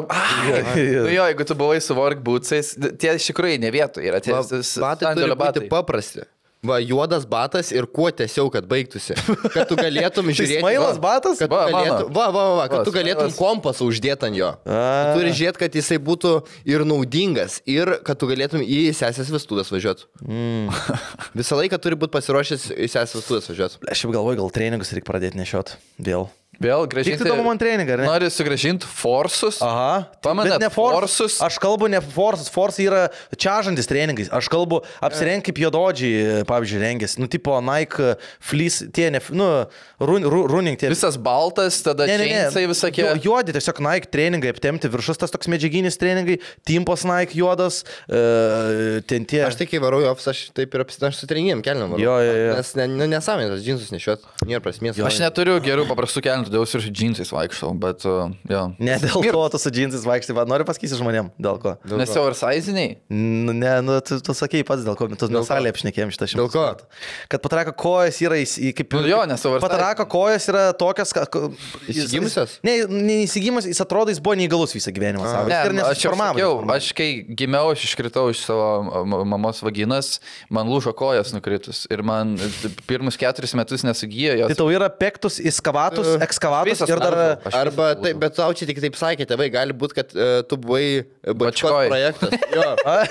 Jeigu tu buvai su workbootsais, tie iš tikrųjų ne vietoj yra, tie batai turi būti paprasti. Va, juodas batas ir kuo tiesiau, kad baigtųsi. Kad tu galėtum žiūrėti... Smailas batas? Kad tu galėtum kompasą uždėti ant jo. Tu turi žiūrėti, kad jisai būtų ir naudingas, ir kad tu galėtum į sesės vestuvės važiuoti. Visą laiką turi būti pasiruošęs į sesės vestuvės važiuoti. Aš jau galvoju, gal treningus reikia pradėti nešioti vėl. Vėl gražinti. Tik tu man treningą, ne? Nori sugražinti forsus? Aha. Pamenat, ne forsus? Aš kalbu ne forsus. Forsai yra čiažantis treningais. Aš kalbu apsirengti kaip juododžiai, pavyzdžiui, rengėsi. Nu, tipo Nike, Fleece, tie, running tie. Visas baltas, tada džinsai visokie. Juodi, tiesiog Nike treningai, aptemti viršus, tas toks medžiaginis treningai, timpos Nike juodas, ten tie. Aš tik įvarau į ofisą, aš taip ir apsitanaš su treningėm kelniam. Jo. Nes nesąmonė tas džinsus nešiot. Nėra prasmės. Aš neturiu gerų paprastų kelnių. Todėl ir su džinsais vaikštau, bet jo. Ne dėl to tu su džinsais vaikštai, noriu pasakysi žmonėm, dėl ko. Nes oversiziniai? Ne, tu sakei pats dėl ko, tu nesalė apšnekėjom šitą šimtą. Dėl ko? Kad patarako kojas yra kaip... Jo, nes oversiziniai. Patarako kojas yra tokios... Įsigimusios? Ne, neįsigimus, jis atrodo, jis buvo neįgalus visą gyvenimą savo. Ne, aš kai gimiau, aš iškritau iš savo mamos vaginas, man lūžo kojas nukritus ir man pirmus 4 metus nesugijo jos. Tai tau yra pektus, iskavatus, ekskavatorius Visas ir dar... narvo. Aš Arba visas taip, bet tau čia tik taip sakė, tėvai, gali būti, kad tu buvai Bačkos Bačkoj. projektas. Jo,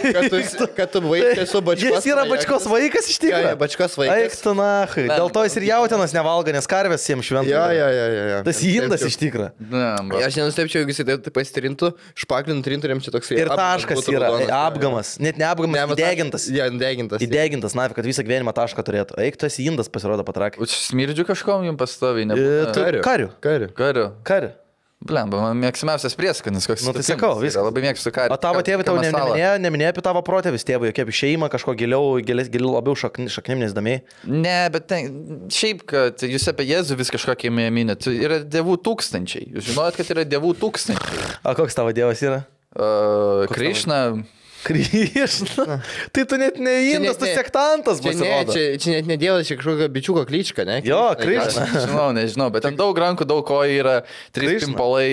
kad tu buvai tiesiog Bačkos. Jis yra Bačkos vaikas iš Jo, tikrųjų. jo, Bačkos Eik vaikas. tu nachai. Dėl to jis ir jautienos nevalgo, nes karvės jiems šventai. Jo. Tas indas iš tikrųjų. Ne, Aš nenustepčiau, jeigu jis taip pasitrintų, špaklint trintų, jam čia toksai. Ir taškas yra apgamas. Net ne apgamas, įdegintas. Jo, įdegintas. Įdegintas, na, kad visą gyvenimą tašką turėtų. Eik, tu esi indas, pasirodo patrakė. Smirdžiu kažkom jums pastoviai, ne? Kariu. Kariu. Kariu. Blemba, man mėgstamiausias prieskanis, koks Nu, tai sutapimas sakau, yra. viskas. Labai mėgstu karių. O tavo tėvai tau neminėjo apie tavo protėvis tėvų, jokie apie šeimą, kažko giliau labiau šaknim nesdamiai. Ne, bet šiaip, kad jūs apie Jėzų vis kažkokį minėt, yra dievų tūkstančiai. Jūs žinojot, kad yra dievų tūkstančiai. O koks tavo dievas yra? Krišna. Krišna. Tai tu net ne indas, tu sektantas pasirodo. Čia net ne dievas, čia kažkokia bičiuko klyčka, ne? Jo, Krišna. Nežinau, bet ten daug rankų, daug kojų yra, 3 Krišna. pimpalai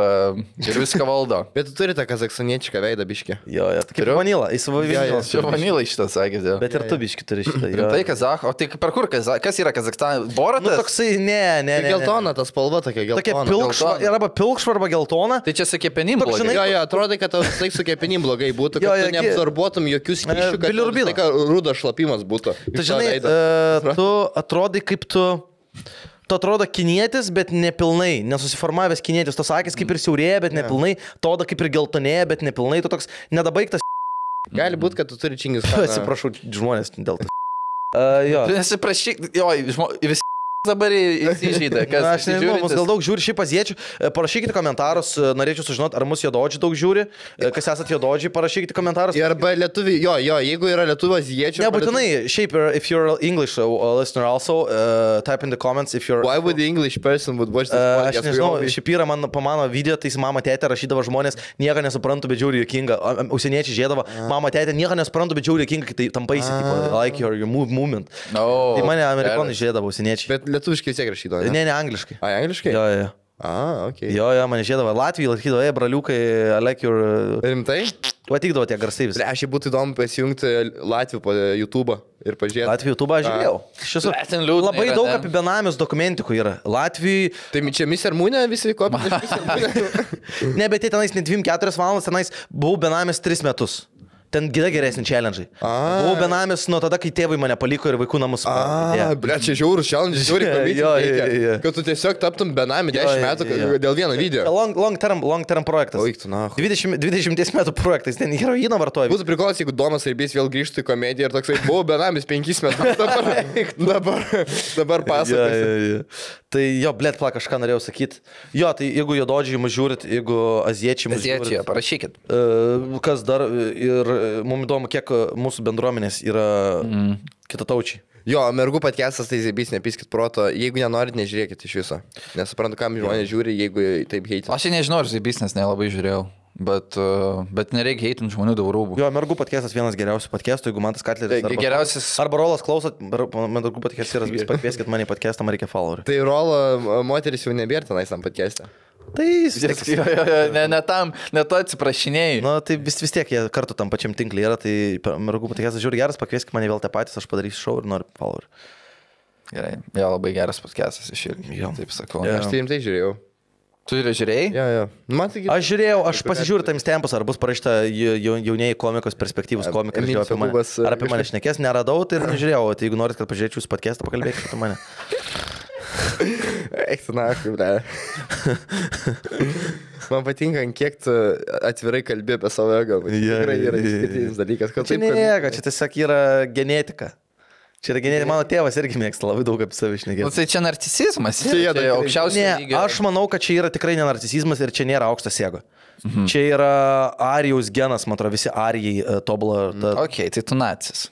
ir viską valdo. Bet tu turite kazakstanietišką veidą biškį. Jo, kaip Vanila, jis Vanilas. Čia vanilai šitą sakėte. Bet ir tu biški turi šitą. jo. Tai Kazach, o tai per kur kas yra Kazakstanas? Boratas? Nu, toksai, ne. Geltona, ta spalva tokia Tokia geltona. pilkšva, geltona. arba pilkšva, arba geltona. Tai čia su kepenim Toks, blogai. žinai, Jo, atrodo, kad tau tai su kepenim blogai būtų, Jo, kad jo, tu neabsorbuotum jokių skysčių, kad bilirubino. tai rudas šlapimas būtų. Tai žinai, tu atrodai kaip tu atrodo kinietis, bet nepilnai, nesusiformavęs kinietis, tos akis kaip ir siaurėja, bet nepilnai, toda kaip ir geltonėja, bet nepilnai, tu toks nedabaigtas. Gali būti, kad tu turi čingis. Atsiprašau žmonės dėl to. Jo. Nesiprašyk, jo, visi dabar įsižeidė. Na, aš nežinau, mus gal daug žiūri šiaip aziečių. Parašykite komentarus, norėčiau sužinoti, ar mūsų jododžiai daug žiūri. Kas esate jododžiai, parašykite komentarus. Arba lietuviai, jo, jeigu yra lietuvių aziečių. Nebūtinai, šiaip, if you're English listener also, type in the comments if you're... Why would the English person would watch this Aš podcast? nežinau, šiaip yra po mano video, tai mama tėtė rašydavo žmonės, nieko nesuprantu, bet žiūri juokinga. Užsieniečiai žiedavo, mama tėtė nieko nesuprantu, bet žiūri juokinga, kai tai tampaisi, like your movement. Tai mane amerikonai žiedavo, užsieniečiai. Bet lietuviškai vis tiek rašydavo. Ne, angliškai. A, angliškai? Jo. Ok. Jo, mane žiedavo. Latvijai laikydavo, braliukai, I like your... Rimtai? Atvykdavo tie garsai visi. Aš būtų įdomu pasijungti Latvijų po YouTube ir pažiūrėti. Latvijų YouTube aš žiūrėjau. Ten liūdna Labai yra, daug ne? apie benamius dokumentikų yra. Latvijai... Tai čia Mr. Mūnė visi kopija. Ne, bet jie tenais ne 2-4 valandas, tenais buvau benamis 3 metus. Ten gida geresni challenge. Buvau benamis nuo tada, kai tėvai mane paliko ir vaikų namus. Ble, čia žiaurus challenge, žiūri, Jo. kad tu tiesiog taptum benami 10 metų dėl vieno video. Long term projektas. Oik tu, na. 20 metų projektas, ten heroiną vartoja. Būtų priklausyk, jeigu Domas Raibys vėl grįžtų į komediją ir toksai, buvau benamis 5 metus. Dabar pasakosi. Tai jo, blėt, plak, kažką norėjau sakyti. Jo, tai jeigu jododžiai mus žiūrit, jeigu aziečiai mus žiūrit. Aziečiai, parašykit. Kas dar ir mums įdomu, kiek mūsų bendruomenės yra kitataučiai. Jo, mergų podcastas tai Zaibys, nepyskit proto, jeigu nenorit, nežiūrėkit iš viso. Nesuprantu, kam žmonės žiūri, jeigu taip heitina. Aš nežinau, ar Zaibys, nes nelabai žiūrėjau. Bet nereikia heitinti žmonių daug rūbų. Jo, mergų podcastas vienas geriausių podcastų, jeigu man tas Katleris. Geriausias. Arba Rolas klausot, mergų podcastas yra, vis pakvieskit mane į podcastą, man reikia followerių. Tai Rolo moteris jau nebėra tenais tam podcast'e. Tai Ne to atsiprašinėjai. Na, tai vis tiek jie kartu tam pačiam tinklį yra, tai mergų podcastas žiūri geras, pakvieskit mane vėl tą patys, aš padarysiu show ir noriu followerių. Gerai, jo, labai geras podcastas iš irgi. Taip sakau. Aš tai rimtai žiūrėjau. Tu ir žiūrėjai? Jo. Man tai Aš žiūrėjau, aš pasižiūriu tam stempus, ar bus parašyta jaunieji komikos perspektyvus komikai, apie mane. Ar apie mane šnekės, neradau, tai ir nežiūrėjau. Tai jeigu norit, kad pažiūrėčiau jūsų podcastą, pakalbėkite apie mane. Eik tu nahui, ble. Man patinka, kiek tu atvirai kalbė apie savo ego. Tikrai yra išskirtinis dalykas. Čia nėga, čia tiesiog yra genetika. Čia yra genetika, mano tėvas irgi mėgsta labai daug apie save šnekėti. Tai čia narcisizmas. Čia aukščiausias lygis. Aš manau, kad čia yra tikrai ne narcisizmas ir čia nėra aukštas ego. Čia yra arijaus genas, man atrodo, visi arijai tobulą. Ok, tai tu nacis.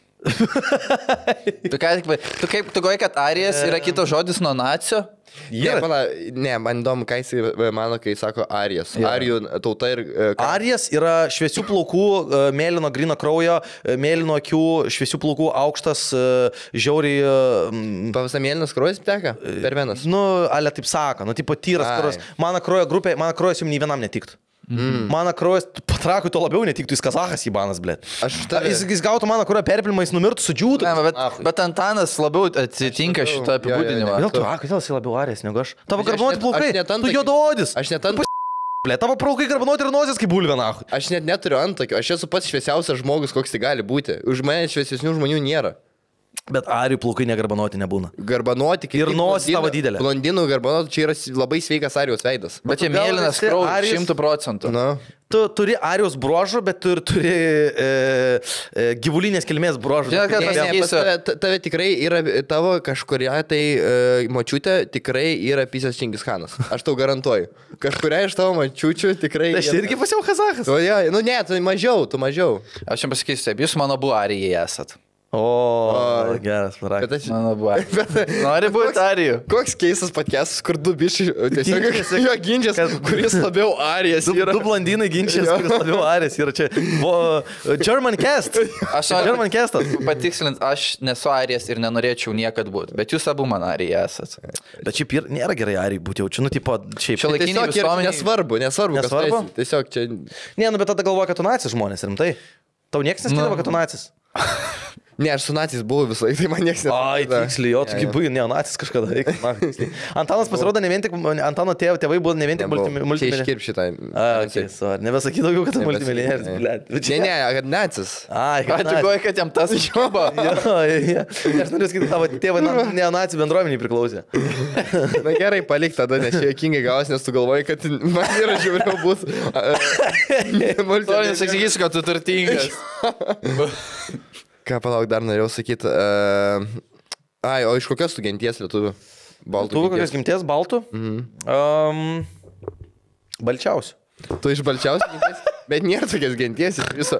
Tu goji, kad arijas yra kitas žodis nuo nacio? Ne, man įdomu, ką jis mano, kai sako arijas. Arijų tauta ir... Arijas yra šviesių plaukų, mėlyno grino kraujo, mėlyno akių, šviesių plaukų, aukštas, žiauriai... Pavasa mėlynas kraujas teka per venas? Nu, ale taip sako, nu, tipo tyras kraujas. Mano kraujo grupė, mano kraujas jums nei vienam netiktų. Mano kraujas patrakui to labiau netiktų, jis kazachas įbanas, blė. Jis gautų mano kraują perpilimą, jis numirtų, sudžiūtų. Bet Antanas labiau atitinka šitą apibūdinimą. Kodėl jis labiau arės negu aš? Tavo garbanuoti plaukai, tu juodaodis. Aš net ant... Blė, tavo plaukai garbanuoti ir nozės kaip bulvė, nahu. Aš net neturiu antakio, aš esu pats šviesiausias žmogus, koks tai gali būti. Už mane šviesesnių žmonių nėra. Bet arių plaukai negarbanuoti nebūna. Garbanuoti, kaip ir nosis tavo didelė. Blondinų garbanuoti, čia yra labai sveikas arijos veidas. Bet jie mėlynas kraujas 100%. Na. Tu turi arijos bruožų, bet tu ir turi gyvulinės kilmės bruožų. Tave tikrai yra, tavo kažkuria tai močiutė tikrai yra Pisės Čingis Hanas. Aš tau garantuoju. Kažkuria iš tavo močiučių tikrai... Aš irgi pasiau kazachas. O ja, nu ne, tu mažiau. Aš jums pasakysiu, taip, jūs mano buvo arijai esat. O, geras, parak. Mano buvo. Nori būti arijų. Koks keistas podcastas, kur du bičiai tiesiog jo ginčias, kuris labiau arijas yra. Du blondinai ginčias, kuris labiau arijas yra čia. German cast. German castas. Patikslint, aš nesu arijas ir nenorėčiau niekad būti, bet jūs abu man arijai esat. Bet šiaip nėra gerai arijai būti, jau čia, nu, tipo, šiaip. Šiuolaikiniai visuomenė nesvarbu, kas tu esi. Tiesiog čia... Ne, nu, bet tada galvoja, kad tu nacis žmonės, rimtai. Tau niekas neskydavo, kad tu nacis. Ne, aš su nacis buvau visą laiką, tai man niekas nesakė. Ai, tiksliai, jo, tu kaip buvai neonacis kažkada. Antanas pasirodo ne vien tik, Antano tėvai buvo ne vien tik multimilionierius. Čia iškirp šitą. Nebesakyk daugiau, kad tu multimilionierius, blėt. Ne, kad nacis. Ai, kad nacis. Kad jam tas iškaba. Aš noriu sakyti, tavo tėvai neonacis bendruomeniai priklausė. Na gerai, palik tada, nes čia jokingai gavos, nes tu galvoji, kad man yra žiauriau bus. To nesakysiu, kad tu turtingas. Ką palauk, dar norėjau sakyti. Ai, o iš kokios tu genties lietuvių? Baltų. Tu kokios genties baltų? Balčiausių. Tu iš balčiausių genties? Bet nėra tokias genties iš viso.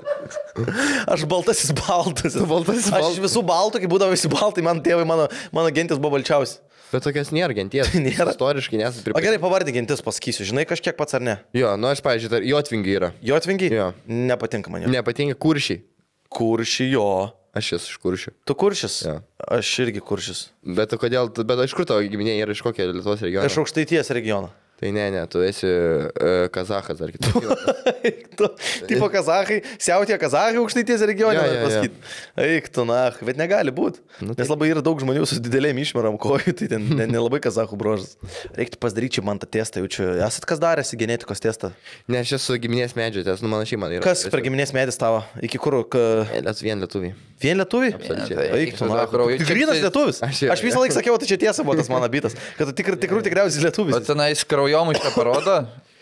Aš baltasis baltas. Aš iš visų baltų, kai būdavo visi baltai, man tėvai, mano gentis buvo balčiausi. Bet tokias nėra genties. Nėra. Istoriškai nesat pripažinti. O gerai, pavardį gentis pasakysiu. Žinai kažkiek pats ar ne? Jo, nu aš, pavyzdžiui, Jotvingiai yra. Jotvingiai? Jo. Nepatinka man jo. Nepatinka Kuršiai. Kuršiai, jo. Aš esu iš Kuršių. Tu Kuršis? Jo. Aš irgi Kuršis. Bet kodėl, bet iš kur tavo giminė yra, iš kokio Lietuvos regiono? Iš Aukštaitijos regiono. Tai ne, tu esi kazachas ar kitaip. Tipo kazachai, siautė kazachai Aukštaitijos regione, pasakyti. Eik tu, na, bet negali būti. Nes labai yra daug žmonių su didelėm išmeram kojų, tai ten nelabai kazachų brožas. Reiktų pasidaryti čia man tą testą, jaučiu. Esat kas darėsi genetikos testą? Ne, aš esu giminės medžio testas, nu mano šeima yra. Kas per giminės medis tavo? Iki kur? Vien lietuviai. Vien lietuviai? Absoliučiai. Eik tu, na, grynas lietuvis. Aš visą laiką sakiau, tai čia tiesa buvo tas mano bitas, kad tu tikriausiai lietuvis. O tenais kraujomaišą parodo?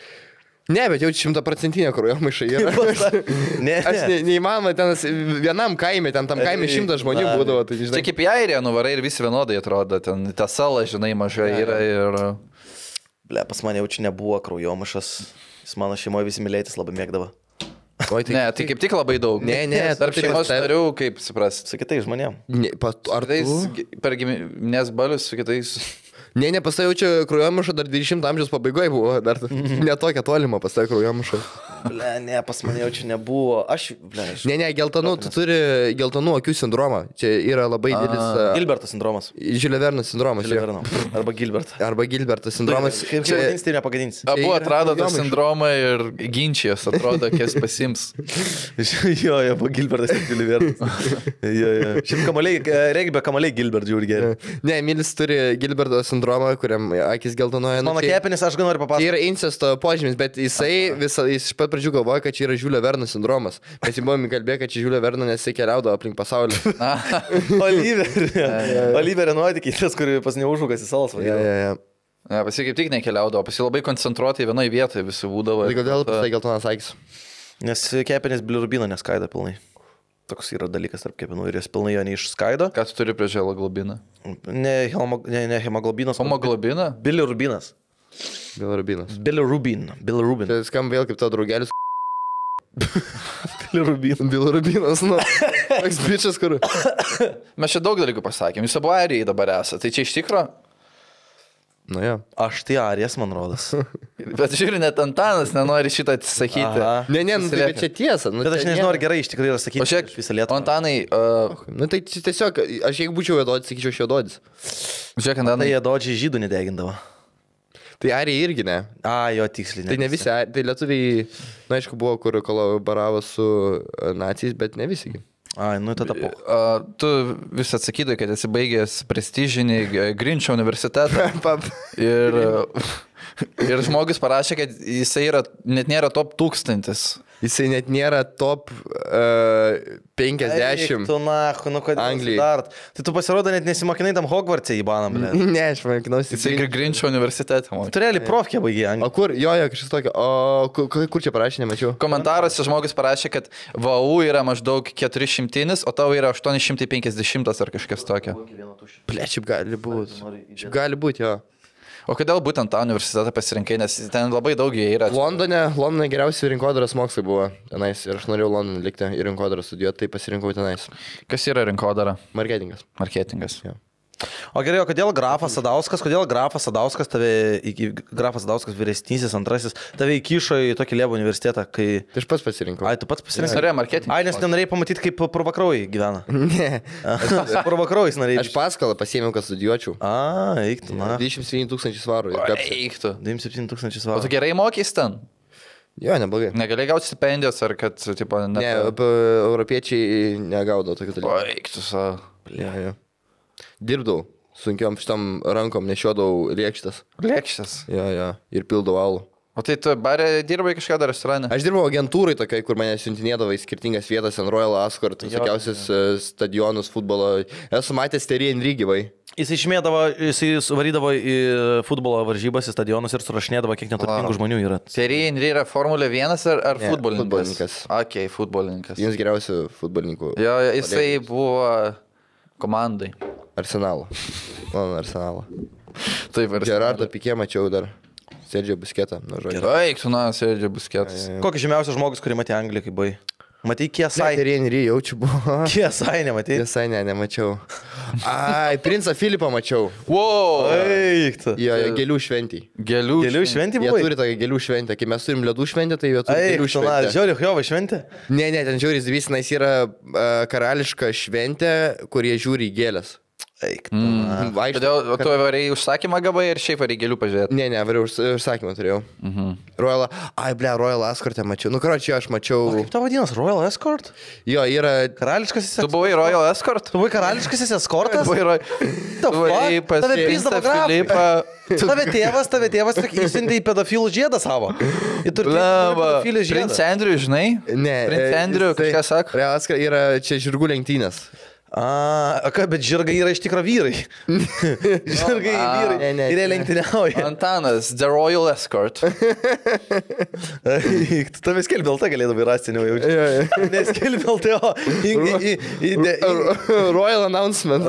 Ne, bet jau 100% kraujomaiša yra. Ne. Aš neįmanoma, ten vienam kaime, ten tam kaime 100 žmonių būdavo. Tai kaip į Airiją nuvarai ir visi vienodai atrodo, ten ta sala, žinai, maža yra ir... Ble, pas mane jau čia nebuvo kraujomaišas, jis mano šeimoje visi mylėtis labai mėgdavo. Ne, tai kaip tik labai daug. Ne, tarp šeimos narių, kaip supras. Su kitais žmonėm. Ar per giminės balius su kitais... Ne, pas tai jau čia kraujomuša dar 20 amžiaus pabaigoje buvo, dar netokia tolima pas tai kraujomuša. Ble, ne, pas mane jau čia nebuvo. Ne, geltonų, tu turi geltonų akių sindromą. Čia yra labai didelis... Gilberto sindromas. Žiulio Verno sindromas. Arba Gilberto. Arba Gilberto sindromas. Kaip čia vadinsi, tai nepagadinsi. Abu atrado tą sindromą ir ginčijos, atrodo, kas pasims. Jo, buvo Gilbertas ir Žiulio Vernas. Šiaip kamaliai, regbė kamaliai Gilbert žiūri gerai. Ne, Emilis turi Gilberto sindromą, kuriam akis geltonuoja. Mano kepenis, aš noriu papasakoti. Tai yra incesto požymis, bet jis iš pat pradžių galvoja, kad čia yra Žiulio Verno sindromas. Mes jau buvome kalbėję, kad čia Žiulio Verno nesikeliaudavo aplink pasaulį. Oliverio nuotykiai, tas, kur pas neužukas į salas vadinasi. Ne, pas jį kaip tik nekeliaudavo, pas jį labai koncentruotai vienoje vietoje visi būdavo. Tai kodėl pas tai geltonas akis? Nes kepenis bilirubino neskaido pilnai. Toks yra dalykas tarp kepenų ir jis pilnai jo neišskaido. Ką tu turi prieš hemoglobiną? Ne hemoglobinas. Hemoglobiną? Bilirubinas. Bilirubin. Tai skamba vėl kaip tavo draugelis. Bilirubinas, nu. Toks bičias, kur. Mes čia daug dalykų pasakėm. Jūs abu arijai dabar esate. Tai čia iš tikro? Nu jo. Aš tai arijas, man rodas. Bet žiūri, net Antanas nenori šitą atsisakyti. Ne, nu tai čia tiesa. Bet aš nežinau, ar gerai iš tikrųjų yra sakyti. O šiek visą Lietuvą. Antanai... Nu tai tiesiog, aš jeigu būčiau juododis, sakyčiau aš juododis. Žiūrėk, Antanai. Tai juododžiai žydų nedegindavo. Tai Arija irgi ne. Jo tiksliai. Tai ne visi, tai lietuviai, na aišku, buvo, kur kolaboravo su nacijais, bet ne visi. Nu tada po. Tu vis atsakydai, kad esi baigęs prestižinį Grinčio universitetą. Ir žmogus parašė, kad jisai net nėra top 1000. Jisai net nėra top 50. Tu kodėl Anglijai. Tai tu pasirodo net nesimokinai tam Hogwarts'e į baną, ble. Ne, aš mokinausi. Jisai ir Grinčio universitetą. Tu realiai profkę baigė Angliją. O kur, jo, kažkas tokio, o kur čia parašė, nemačiau? Komentaruose žmogus parašė, kad VAU yra maždaug 400, o tau yra 850 ar kažkas tokio. Ble, šiaip gali būti. Šiaip gali būti, jo. O kodėl būtent tą universitetą pasirinkai, nes ten labai daug jie yra. Londone geriausi rinkodaros mokslai buvo tenais ir aš norėjau Londone likti ir rinkodarą studijuoti, tai pasirinkau tenais. Kas yra rinkodara? Marketingas. Marketingas. Jo. O gerai, o kodėl Grafas Sadauskas vyresnysis, antrasis, tave įkišo į tokį Levo universitetą, kai... Tai aš pats pasirinkau. Tu pats pasirinkai? Norėjau marketingą. Nes nenorėjai pamatyti, kaip purvakraujai gyvena. Ne. Purvakraujais norėjai. Aš paskolą pasiėmiau, kad studijuočiau. Eiktų, na. 27 000 svarų. Eiktų. 27 000 O svarų. tu gerai mokys ten? Jo, neblogai. Negalėjai gauti stipendijos ar kad, tipo, Ne, europiečiai negaudo tokių dalykų. Eiktų savo. Jo. Dirbdavau, sunkiom šitam rankom nešiodavau lėkštas. Lėkštas. Jo, ir pildavau alų. O tai tu barė dirbai kažką dar restorane? Aš dirbau agentūrai tokiai, kur mane siuntinėdavo į skirtingas vietas, ant Royal Ascot, visokiausias stadionus, futbolo. Esu matęs Terry Henry gyvai. Jisai varydavo į futbolo varžybas, į stadionus ir surašinėdavo, kiek neturtingų žmonių yra. Terry Henry yra Formulė 1 ar Ne, futbolininkas? futbolininkas. Ok, futbolininkas. Vienas geriausių futbolininkų. Jo, jisai buvo komandai. Arsenalo. Mano Arsenalo. Taip, ir Gerardo Pikė mačiau dar. Sergio Busquetą, nu žodžiu. Gerai, tu na, Sergio Busquetas. Kokį žymiausias žmogus, kurį matė Angliją, kai buvai? Matei Kiesai? Terry Henry jaučiu buvo. Kiesai nematei? Tiesai, nemačiau. Ai, princą Filipą mačiau. Wow! Eiktų. Jo, gėlių šventį. Gėlių šventį Jie buvai? turi tokią gėlių šventę. Kai mes turim ledų šventę, tai jie turi gėlių Eiktų, na, šventę. žiauri, Hjova šventė? Ne, ten žiūri Zvisnais yra karališka šventė, kur jie žiūri į gėlės. Eiktų. Todėl tu variai užsakymą gavai ir šiaip variai gėlių pažiūrėti? Ne, variau užsakymą turėjau. Royal Ascort'e mačiau. Nu, karočiui, aš mačiau. Kaip tavo vadinas? Royal Escort? Jo, yra... Karališkasis Tu buvai Royal Escort? Tu buvai karališkasis eskortas? Buvai pas Tave pizdavo Filipą. Tave tėvas įsiuntė į pedofilų žiedą savo. Prince Andrew, žinai? Ne. Prince Andrew, kažką sako? Royal Ascort yra čia žirgų lenktynės. Bet žirgai yra iš tikro vyrai. Žirgai vyrai. Ir jie lenktyniauja. Antanas, The Royal Escort. Tu tave skelbėlta galėdavai rasti, nejaučiu. Neskelbėlta, Royal Announcement.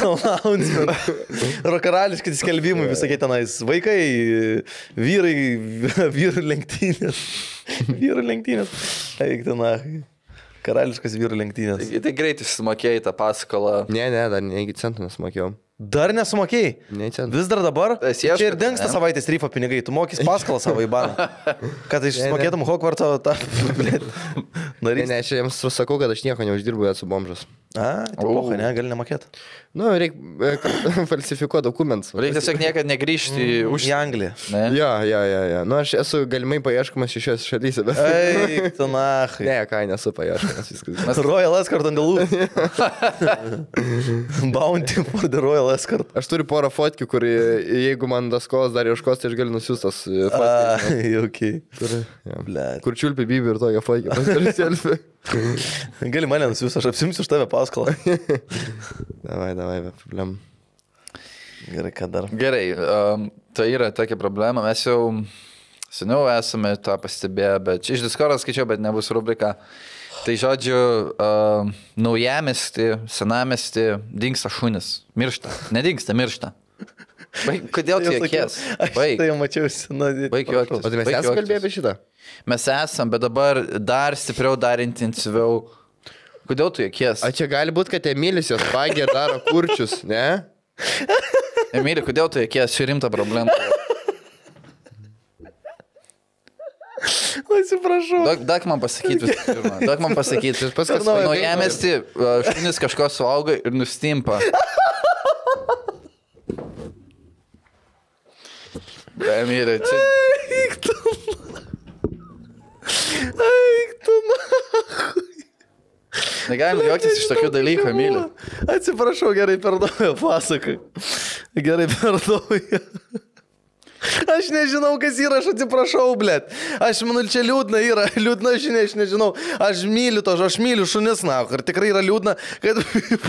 Karališki skelbimai visokie tenais. Vaikai, vyrai, vyrų lenktynės. Vyrų lenktynės. Eik tenai. Karališkas vyrų lenktynės. Tai greitai sumokėjai tą paskolą. Ne, dar neįgi centų nesumokėjau. Dar nesumokėjai? Ne centų. Vis dar dabar? Čia ir dengsta savaitės ryfo pinigai. Tu mokys paskolą savo į baną. Kad išmokėtum Hogwarto tą... Ne, aš jiems sakau, kad aš nieko neuždirbu, esu bombžas. Tai ne, gali nemokėti. Nu, reikia falsifikuoti dokumentus. Reikia tiesiog niekada negrįžti į Angliją. Jo. Nu, aš esu galimai paieškomas šios šalyse, bet... Eik, tu nachai. Ne, ką nesu paieškomas viskas. Royal Escort ant galų. Bounty for the Royal Escort. Aš turiu porą fotkių, kur jeigu man das skolas dar ieškos, tai aš galiu nusiųstas fotkių. Kur čiulpi bybį ir tokią fotkią. Gali mane nusiųsti, aš apsimsiu už tave paskolą. Davai, be problemų. Gerai, ką dar? Gerai, tai yra tokia problema. Mes jau seniau esame tą pastebėję, bet iš Discordo skaičiau, bet nebus rubrika. Tai žodžiu, naujamesti, senamesti dingsta šunis. Miršta. Nedingsta, miršta. Kodėl tu jokies? Aš tai jau mačiau senai. Baig juoktis. O tai mes esame kalbėję apie šitą? Mes esam, bet dabar dar stipriau, dar intensyviau. Kodėl tu jokies? O čia gali būti, kad Emilis jos pagė daro kurčius, ne? Emilį, kodėl tu jokies? Čia rimta problema. Atsiprašau. Dak man pasakyti visų pirma. Dak man pasakyti. Naujamesti šunis kažko suauga ir nustimpa. mirė. Čia... Eik tu, Negalim juoktis iš tokių dalykų, Emilė. Atsiprašau, gerai perdauju, pasakai. Gerai perdauju. Aš nežinau, kas yra, aš atsiprašau, blėt. Aš manau, čia liūdna yra, liūdna žinia, aš nežinau. Aš myliu to, aš myliu šunis, na, ir tikrai yra liūdna, kad...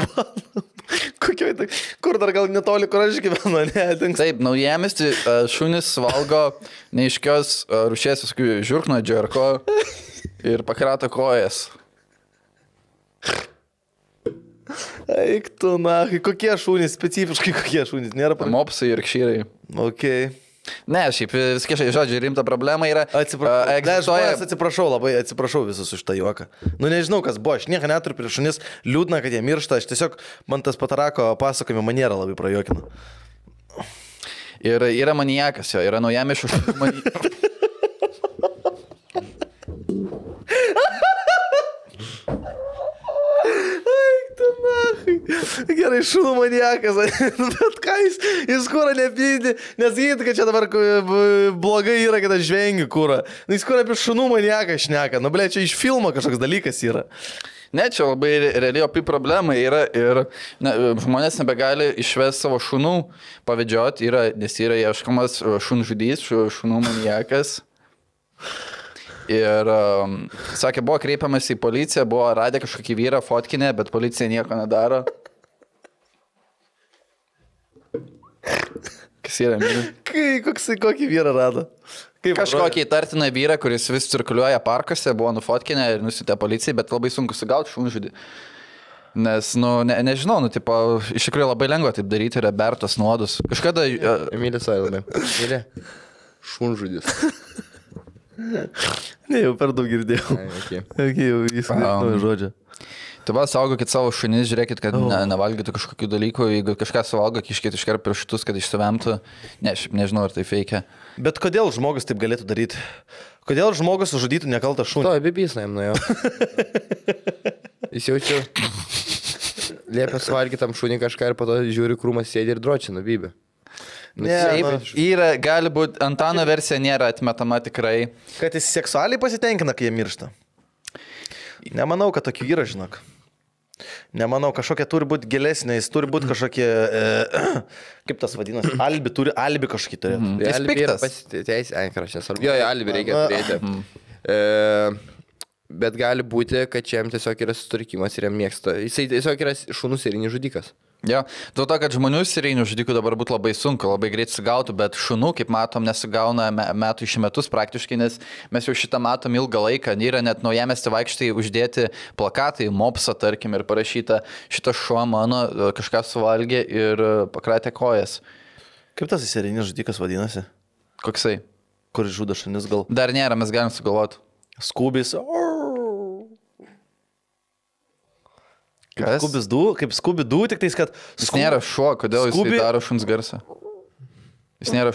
Kur dar gal netoli, kur aš gyvenu, ne? Taip, naujamiestį šunis valgo neiškios rūšies žiurknodžio ar ko ir pakrato kojas. Eik tu, na, kokie šunys, specifiškai kokie šunys, nėra... Mopsai ir kšyrai. Okay. Ne, šiaip viskai, žodžiu, rimta problema yra. Atsiprašau, labai atsiprašau visus už tą juoką. Nu nežinau, kas buvo, aš nieko neturiu prieš šunis, liūdna, kad jie miršta, aš tiesiog, man tas patarako pasakojimo maniera labai prajuokino. Ir yra maniakas jo, yra naujamiesčio šunų maniakas. Gerai, šunų maniakas, bet ką jis kūrą nepydė, nesakyti, kad čia dabar blogai yra, kad aš žvengiu kūrą. Jis kūrą apie šunų maniaką šneka, nu ble, čia iš filmo kažkoks dalykas yra. Ne, čia labai realiai opi problema yra ir žmonės nebegali išvesti savo šunų pavedžioti, nes yra ieškomas šunžudys, šunų maniakas. Ir, sakė, buvo kreipiamas į policiją, buvo radę kažkokį vyrą fotkinę, bet policija nieko nedaro. Kas yra, Emilė? Kokį vyrą rado? Kažkokį įtartiną vyrą, kuris vis cirkuliuoja parkuose, buvo nufotkinę ir nusitė policijai, bet labai sunku sugauti šunžudį. Nes, nežinau, tipo, iš tikrųjų labai lengva taip daryti, yra bertos nuodus. Kažkada... Emilė Sailame. Emilė, šunžudis. Ne, jau per daug girdėjau. Okay, jau įsmėtau žodžią. Tu saugokit savo šunis, žiūrėkit, kad nevalgytų kažkokių dalykų, jeigu kažką suvalgo, kiškit iškart prieš šitus, kad išsivemtų. Ne, šiaip nežinau, ar tai feikia. Bet kodėl žmogus taip galėtų daryti? Kodėl žmogus sužudytų nekaltą šunį? To, bibys naim nuėjo. Jis jaučiu, liepia suvalgyti tam šunį kažką ir po to žiūri krūmas sėdi ir dročina bibį. Gali būti, Antano versija nėra atmetama tikrai. Kad jis seksualiai pasitenkina, kai jie miršta. Nemanau, kad tokį vyrą, žinok. Nemanau, kažkokia turi būti gilesnė, jis turi būti kažkokie, kaip tas vadinasi, alibi kažkokį turėtų. Jis piktas. Jo, alibi reikia turėti. Bet gali būti, kad čia jam tiesiog yra sutrikimas ir jam mėgsta. Jisai tiesiog yra šunų serijinis žudikas. Jo, dėl to, kad žmonių serijinių žudikų dabar būtų labai sunku, labai greit sugautų, bet šunų, kaip matom, nesugauna metų iš metus praktiškai, nes mes jau šitą matom ilgą laiką. Yra net naujamiestį vaikštai uždėti plakatai, mopsą, tarkim, ir parašyta, šitas šuo mano kažką suvalgė ir pakratė kojas. Kaip tas serijinis žudikas vadinasi? Koksai? Kur žudo šunis gal? Dar nėra, mes galim sugalvoti. Skubis. Kas? Kaip Scooby-Doo, tik tais, kad... Jis nėra šuo, kodėl jis daro šuns garsą? Jis nėra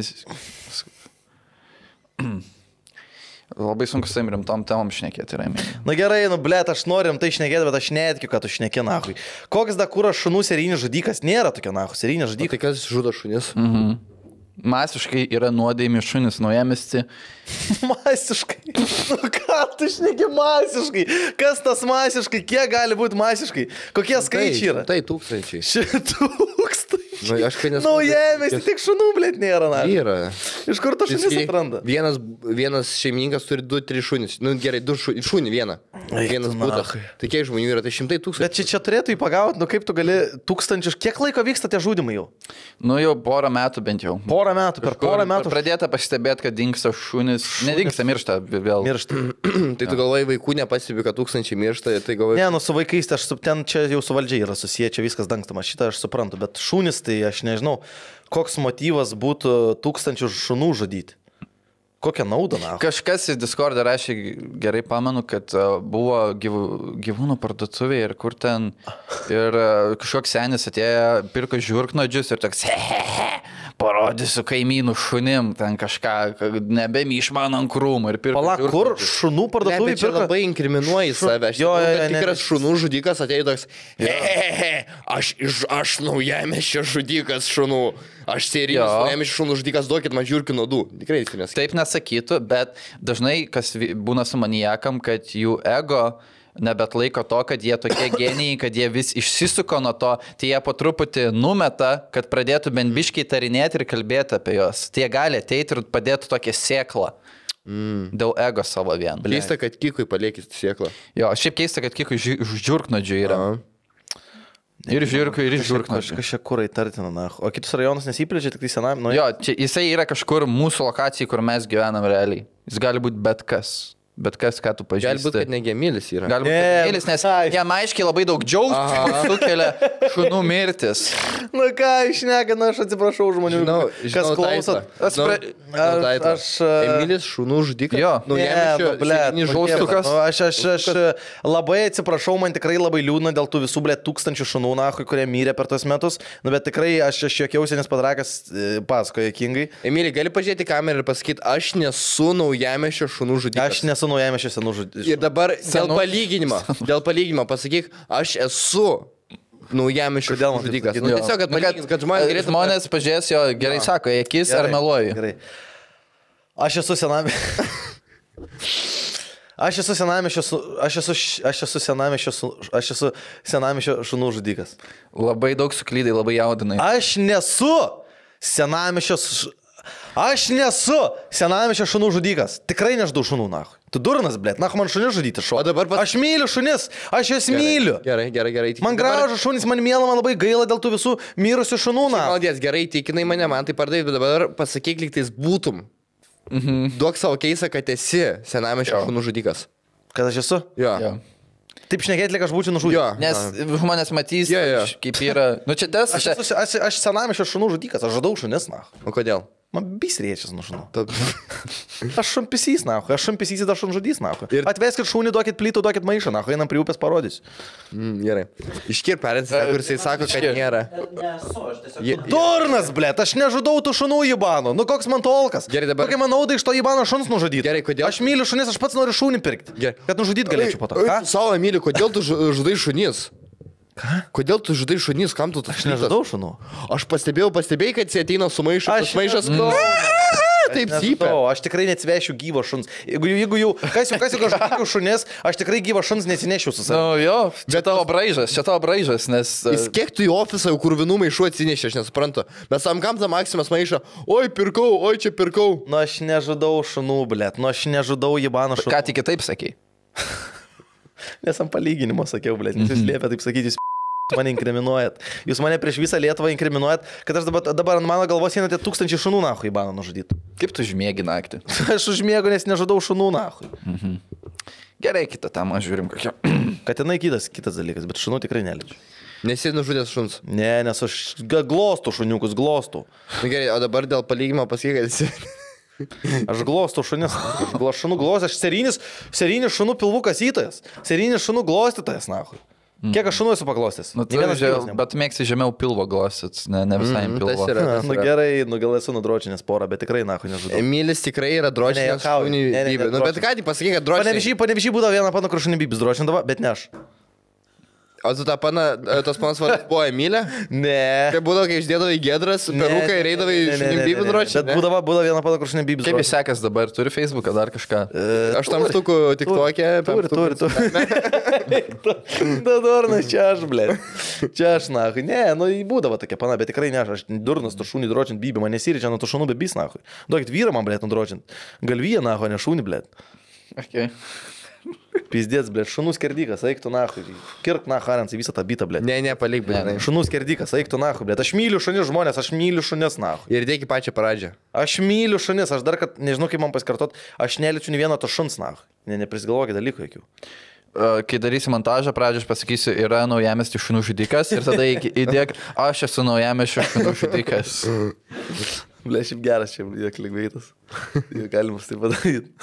Labai sunku su rimtom temom šnekėti, Raimė. Na gerai, blėt, aš norim tai šnekėti, bet aš netikiu, kad tu šnekė nahui. Koks da kūras šunų serijinis žudikas? Nėra tokia nahui, serijinis žudikas. Tai kas žudo šunis? Masiškai yra nuodėjami šunis naujamiestį. Masiškai? Nu ką tu šneki masiškai? Kas tas masiškai? Kiek gali būti masiškai? Kokie skaičiai yra? Tai tūkstančiai. 1000. Nu, aš kai nesu... Naujamiestį tik šunų, blėt, nėra. Yra. Iš kur to šunis atranda? Vienas šeimininkas turi 2-3 šunis. Nu gerai, 2 šunį vieną. Vienas būtas. Tai kiek žmonių yra? Tai 100 000. Bet čia turėtų įpagauti, nu kaip tu gali tūkstančius. Kiek laiko vyksta tie žudimai jau? Nu jau porą metų bent jau. Porą metų, per porą metų. Pradėta pastebėti, kad dingsta šunis. Nedingsta, miršta vėl. Miršta. Tai tu galvoji, vaikų nepasibi, kad 1000 miršta. Tai galvoji... Ne, nu su vaikais, ten čia jau su valdžiai yra susiję, čia viskas dangstama. Šitą aš suprantu, bet šunis tai aš nežinau, koks motyvas būtų 1000 šunų žudyti. Kokią naudą, na? Kažkas į Discordą rašė, gerai pamenu, kad buvo gyvūnų parduotuvėje ir kur ten, ir kažkoks senis atėjo, pirko žiurknodžius ir toks, parodysiu kaimynų šunim, ten kažką, nebemyš man ant krūmų ir pirksiu. Pala, kur šunų parduotuvė Čia labai inkriminuoji save. Tikras šunų žudikas atėjo toks, aš naujameščio žudikas šunų. Aš serijinis naujameščio šunų žudikas, duokit man žiūrkių nuodų. Tikrai įsimės. Taip nesakytų, bet dažnai, kas būna su manijakam, kad jų ego nebet laiko to, kad jie tokie genijai, kad jie vis išsisuko nuo to, tai jie po truputį numeta, kad pradėtų bent biškiai tarinėti ir kalbėti apie juos. Tai jie gali ateiti ir padėtų tokią sėklą. Dėl ego savo vien. Keista, kad Kikui paliekit sėklą. Jo, šiaip keista, kad Kikui žiūrknodžių yra. Ir žiūrkų, ir žiūrknodžių. Kažkaip kurai tartina, na. O kitus rajonus nesiplečia, tik tai senam. Nu, jo, čia, jisai yra kažkur mūsų lokacijai, kur mes gyvenam realiai. Jis gali būti bet kas. Bet kas, ką tu pažįsti. Galbūt, kad negemilis yra. Galbūt, kad negemilis, nes jam aiškiai labai daug džiaugsmo sukelia šunų mirtis. Nu ką, išneka, na aš atsiprašau žmonių, kas klausot. Emilis šunų žudikas. Jo. Aš labai atsiprašau, man tikrai labai liūdna dėl tų visų, tūkstančių šunų, nahui, kurie mirė per tos metus. Nu, bet tikrai aš juokiausi, nes Padrakas pasakoja juokingai. Emili, gali pažiūrėti kamerą ir pasakyti, aš nesu naujameščio šunų žudikas. Aš nesu naujameščio senų žudikas. Ir dabar dėl palyginimo pasakyk, aš esu naujameščio žudikas. Nu, tiesiog, kad žmonės galėtų... Žmonės pažiūrės jo, gerai sako, akis ar meluoju. Gerai. Aš esu senamiesčio šunų žudikas. Labai daug suklydai, labai jaudinai. Aš nesu senamiesčio šunų žudikas. Tikrai nežudau šunų, nahui. Tu durnas, blėt, nahui man šunį žudyti šuo. Aš myliu šunis, aš juos myliu. Gerai. Man gražu šunis, man miela, man labai gaila dėl tų visų mirusių šunų, nahui. Maldės, gerai, tikinai mane, man tai pardavė, bet dabar pasakyk, lyg tais būtum. Duok savo keisą, kad esi senamiesčio šunų žudikas. Kad aš esu? Jo. Taip šnekėti, lyg aš būčiau nužudęs. Nes žmonės matys, kaip yra. Nu čia des. Aš senamiesčio šunų žudikas, aš žudau šunis, nahui. O kodėl? Man bisriečias nuo šunų. Aš šumpysys, nahui. Aš šumpysys, aš šunžudys, nahui. Atveskit šunį, duokit plytų, duokit maišą, nahui. Einam prie upės parodysiu. Gerai. Iškirp perins, kur jisai sako, kad nėra. Durnas, blėt, aš nežudau tų šunų jibano. Nu koks man tolkas. Gerai, dabar. Kokia man nauda iš to jibano šuns nužudyti. Gerai, kodėl? Aš myliu šunis, aš pats noriu šunį pirkti. Gerai. Kad nužudyti galėčiau po to. Savo myli, kodėl tu žudai šunis? Ką? Kodėl tu žudai šunis, kam tu tas? Aš nežudau šunų. Aš pastebėjau, kad jis ateina su maišu, tas maišas. Taip cypia. Aš tikrai neatsivešiu gyvo šuns. Jeigu jau, kas jau žudau šunis, aš tikrai gyvo šuns neatsinešiu su savimi. Nu jo, čia tavo braižas, nes... Jis kiek tu į ofisą jau kur vienų maišų atsinešė, aš nesuprantu. Bet sam kam tą Maksimas maišą, oi čia pirkau. Nu aš nežudau šunų, blėt, nu aš nežudau jibano šunų. Ką tik kitaip sakei? Nes ant palyginimo sakiau, blėt, nes jūs liepia taip sakyti, jūs mane inkriminuojat. Jūs mane prieš visą Lietuvą inkriminuojat, kad aš dabar ant mano galvos einate 1000 šunų nahui į baną nužudyti. Kaip tu užmiegi naktį? Aš užmiegu, nes nežudau šunų nahui. Gerai, kitą temą žiūrim kokią. Katinai kitas dalykas, bet šunų tikrai neliečiu. Nesi nužudęs šuns? Ne, nes aš glostų šuniukus, glostų. Na gerai, o dabar dėl palyginimo pasakyk, kad esi... Aš glostų šunis, šunų glostų, aš serijinis šunų pilvų kasytojas, serijinis šunų glostytojas, nahui. Kiek aš šunų esu paglostęs? Nu, bet mėgsi žemiau pilvo glostyt, ne visai pilvo. Nu gerai, gal esu nudročinęs porą, bet tikrai nahui nežudau. Emilis tikrai yra dročinės šunį bybį. Nu bet ką tik pasakyk, kad dročinės. Panevišy būdavo vieną pana, kur šunį bybis dročindavo, bet ne aš. O tu tą paną, tos panas vardas buvo Emilė? Ne. Tai būdavo, kai išdėdavai gedras, peruką ir eidavai šunim bybį dročinį. Bet būdavo vieną pana, kur šunį bybis dročinį. Kaip jis sekas dabar? Turi Facebooką, dar kažką? Aš tam štukų tik tokia. Turi. Dadornas, čia aš, blė. Čia aš, nahui. Ne, nu būdavo tokia pana, bet tikrai ne aš durnas tu šunį dročint bybį, man nesiričia nuo to šunų bebys, nahui. Duokit vyrą man, blė, nudročint. Galvyje, nahui, ne šunį, blė. Okay. Pizdėts, blė, šunų skerdikas, eik tu nahui. Kirk naharens į visą tą bitą, blė. Ne, palik, blė. Šunų skerdikas, eik tu nahui, blė. Aš myliu šunis žmonės, aš myliu šunis nahui. Ir dėki pačią pradžią. Aš myliu šunis, aš dar, kad nežinau, kaip man paskartot, aš neliečiu nei vieno to šuns nahui. Neprisgalvokit dalykų jokių. Kai darysi montažą, pradžią aš pasakysiu, yra naujamestis šunų žudikas ir tada įdėk, aš esu naujamestis šunų žudikas. Ble, šiaip geras, čia klikbeitas. Galimas tai padaryti.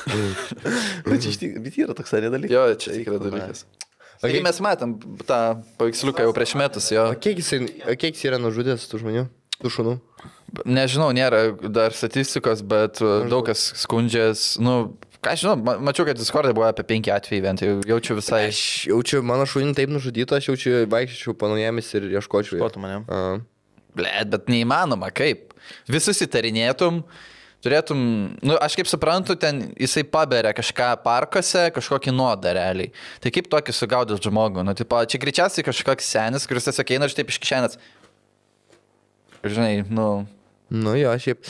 Bet yra toks arė dalykas. Jo, čia yra dalykas. Okay. Mes matėm tą paveiksliuką jau prieš metus, jo. O kiek jis yra nužudęs tų žmonių? Tų šunų. Nežinau, nėra dar statistikos, bet daug kas skundžias, ką žinau, mačiau, kad Discord'e buvo apie 5 atvejai, bent jaučiu visai. Aš jaučiu, mano šunį taip nužudyta, aš jaučiu, vaikščiau panaujėmis ir ieškočiau. Ieškotum mane. Bet neįmanoma, kaip? Visus įtarinėtum, turėtum, aš kaip suprantu, ten jisai paberia kažką parkuose, kažkokį nuodą realiai. Tai kaip tokį sugaudęs žmogų? Čia greičiausiai kažkoks senis, kuris tiesiog eina ir taip iš kišenės. Žinai, jo, šiaip.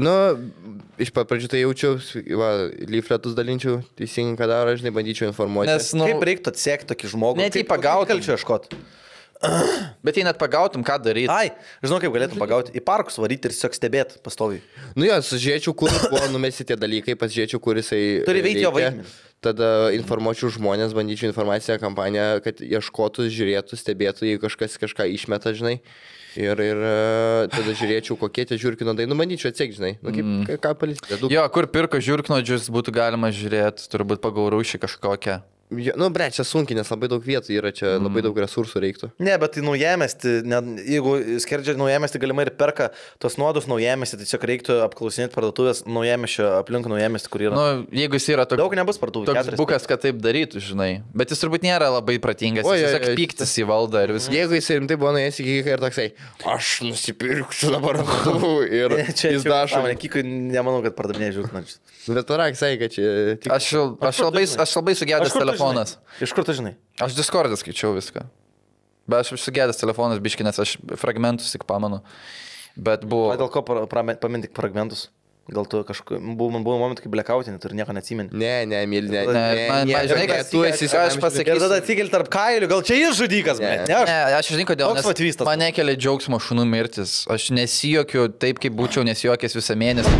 Iš pradžių tai jaučiu, leafletus dalinčiau, teisingai ką daro, žinai, bandyčiau informuoti. Nes, kaip reiktų atsiekti tokį žmogų? Net jį pagautum. Kalčiu ieškoti. Bet jei net pagautum, ką daryti? Ai, žinau, kaip galėtum pagauti. Į parkus varyti ir tiesiog stebėti pastoviai. Sužiūrėčiau, kur buvo numesti tie dalykai, pasižiūrėčiau, kur jisai... Turi veikti jo vaidmenį. Tada informuočiau žmonės, bandyčiau informaciją kampaniją, kad ieškotų, žiūrėtų, stebėtų, jei kažkas kažką išmeta, žinai. Ir tada žiūrėčiau, kokie tie žiūrkino bandyčiau atsiekti, žinai. Ką palikti. Jo, kur pirko žiūrknodžius būtų galima žiūrėti, turbūt pagal rūšį kažkokią. Čia sunkiai, nes labai daug vietų yra, čia labai daug resursų reiktų. Ne, bet tai naujamesti, jeigu skerdžia naujamesti, galimai ir perka tos nuodus naujamesti, tai tiesiog reiktų apklausinėti parduotuvės naujamešio aplink naujamesti, kur yra. Jeigu jis yra toks... Daug nebus parduotuvės. Toks bukas, kad taip darytų, žinai. Bet jis turbūt nėra labai pratingas, jis tiesiog pyktis į valdą ir viską. Jeigu jis rimtai buvo nuėjęs į kiką ir toksai, aš nusipirksiu dabar naudų ir jis dašo. Kikai nemanau, kad pardavinė žiūrknodžius. Bet parak, sakė, kad čia... Aš labai sugedęs telefonas. Iš kur tu žinai? Aš Discord'e skaičiau viską. Bet aš sugedęs telefonas biški, nes aš fragmentus tik pamenu. Bet buvo... Dėl ko paminti tik fragmentus? Gal tu kažkur... Buvo momentų, kai blekautinį, tu ir nieko neatsimeni. Ne, myli, ne. Žinai, kad tu esi... Aš pasakysiu... Ir tada atsikeli tarp kailių, gal čia jis žudikas, ne? Ne, aš žinai, kodėl. Man nekelia džiaugsmo šunų mirtis. Aš nesijokiu taip, kaip būčiau nesijokęs visą mėnesį.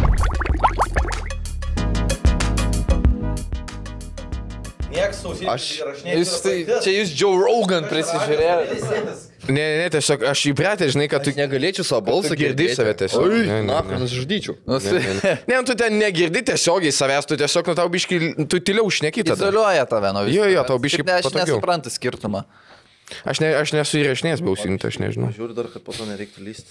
Čia jūs Joe Rogan prisižiūrėjo. Ne, tiesiog aš įpratęs, žinai, kad tu negalėčiau savo balsą girdėti save tiesiog. Nusižudyčiau. Ne, tu ten negirdi tiesiogiai savęs, tu tiesiog, tau biški, tu tyliau šneki tada. Izoliuoja tave nuo visko. Jo, tau biški patogiau. Aš nesuprantu skirtumą. Aš nesu įrašinėjęs bausinti, aš nežinau. Žiūriu dar, kad po to nereiktų lysti.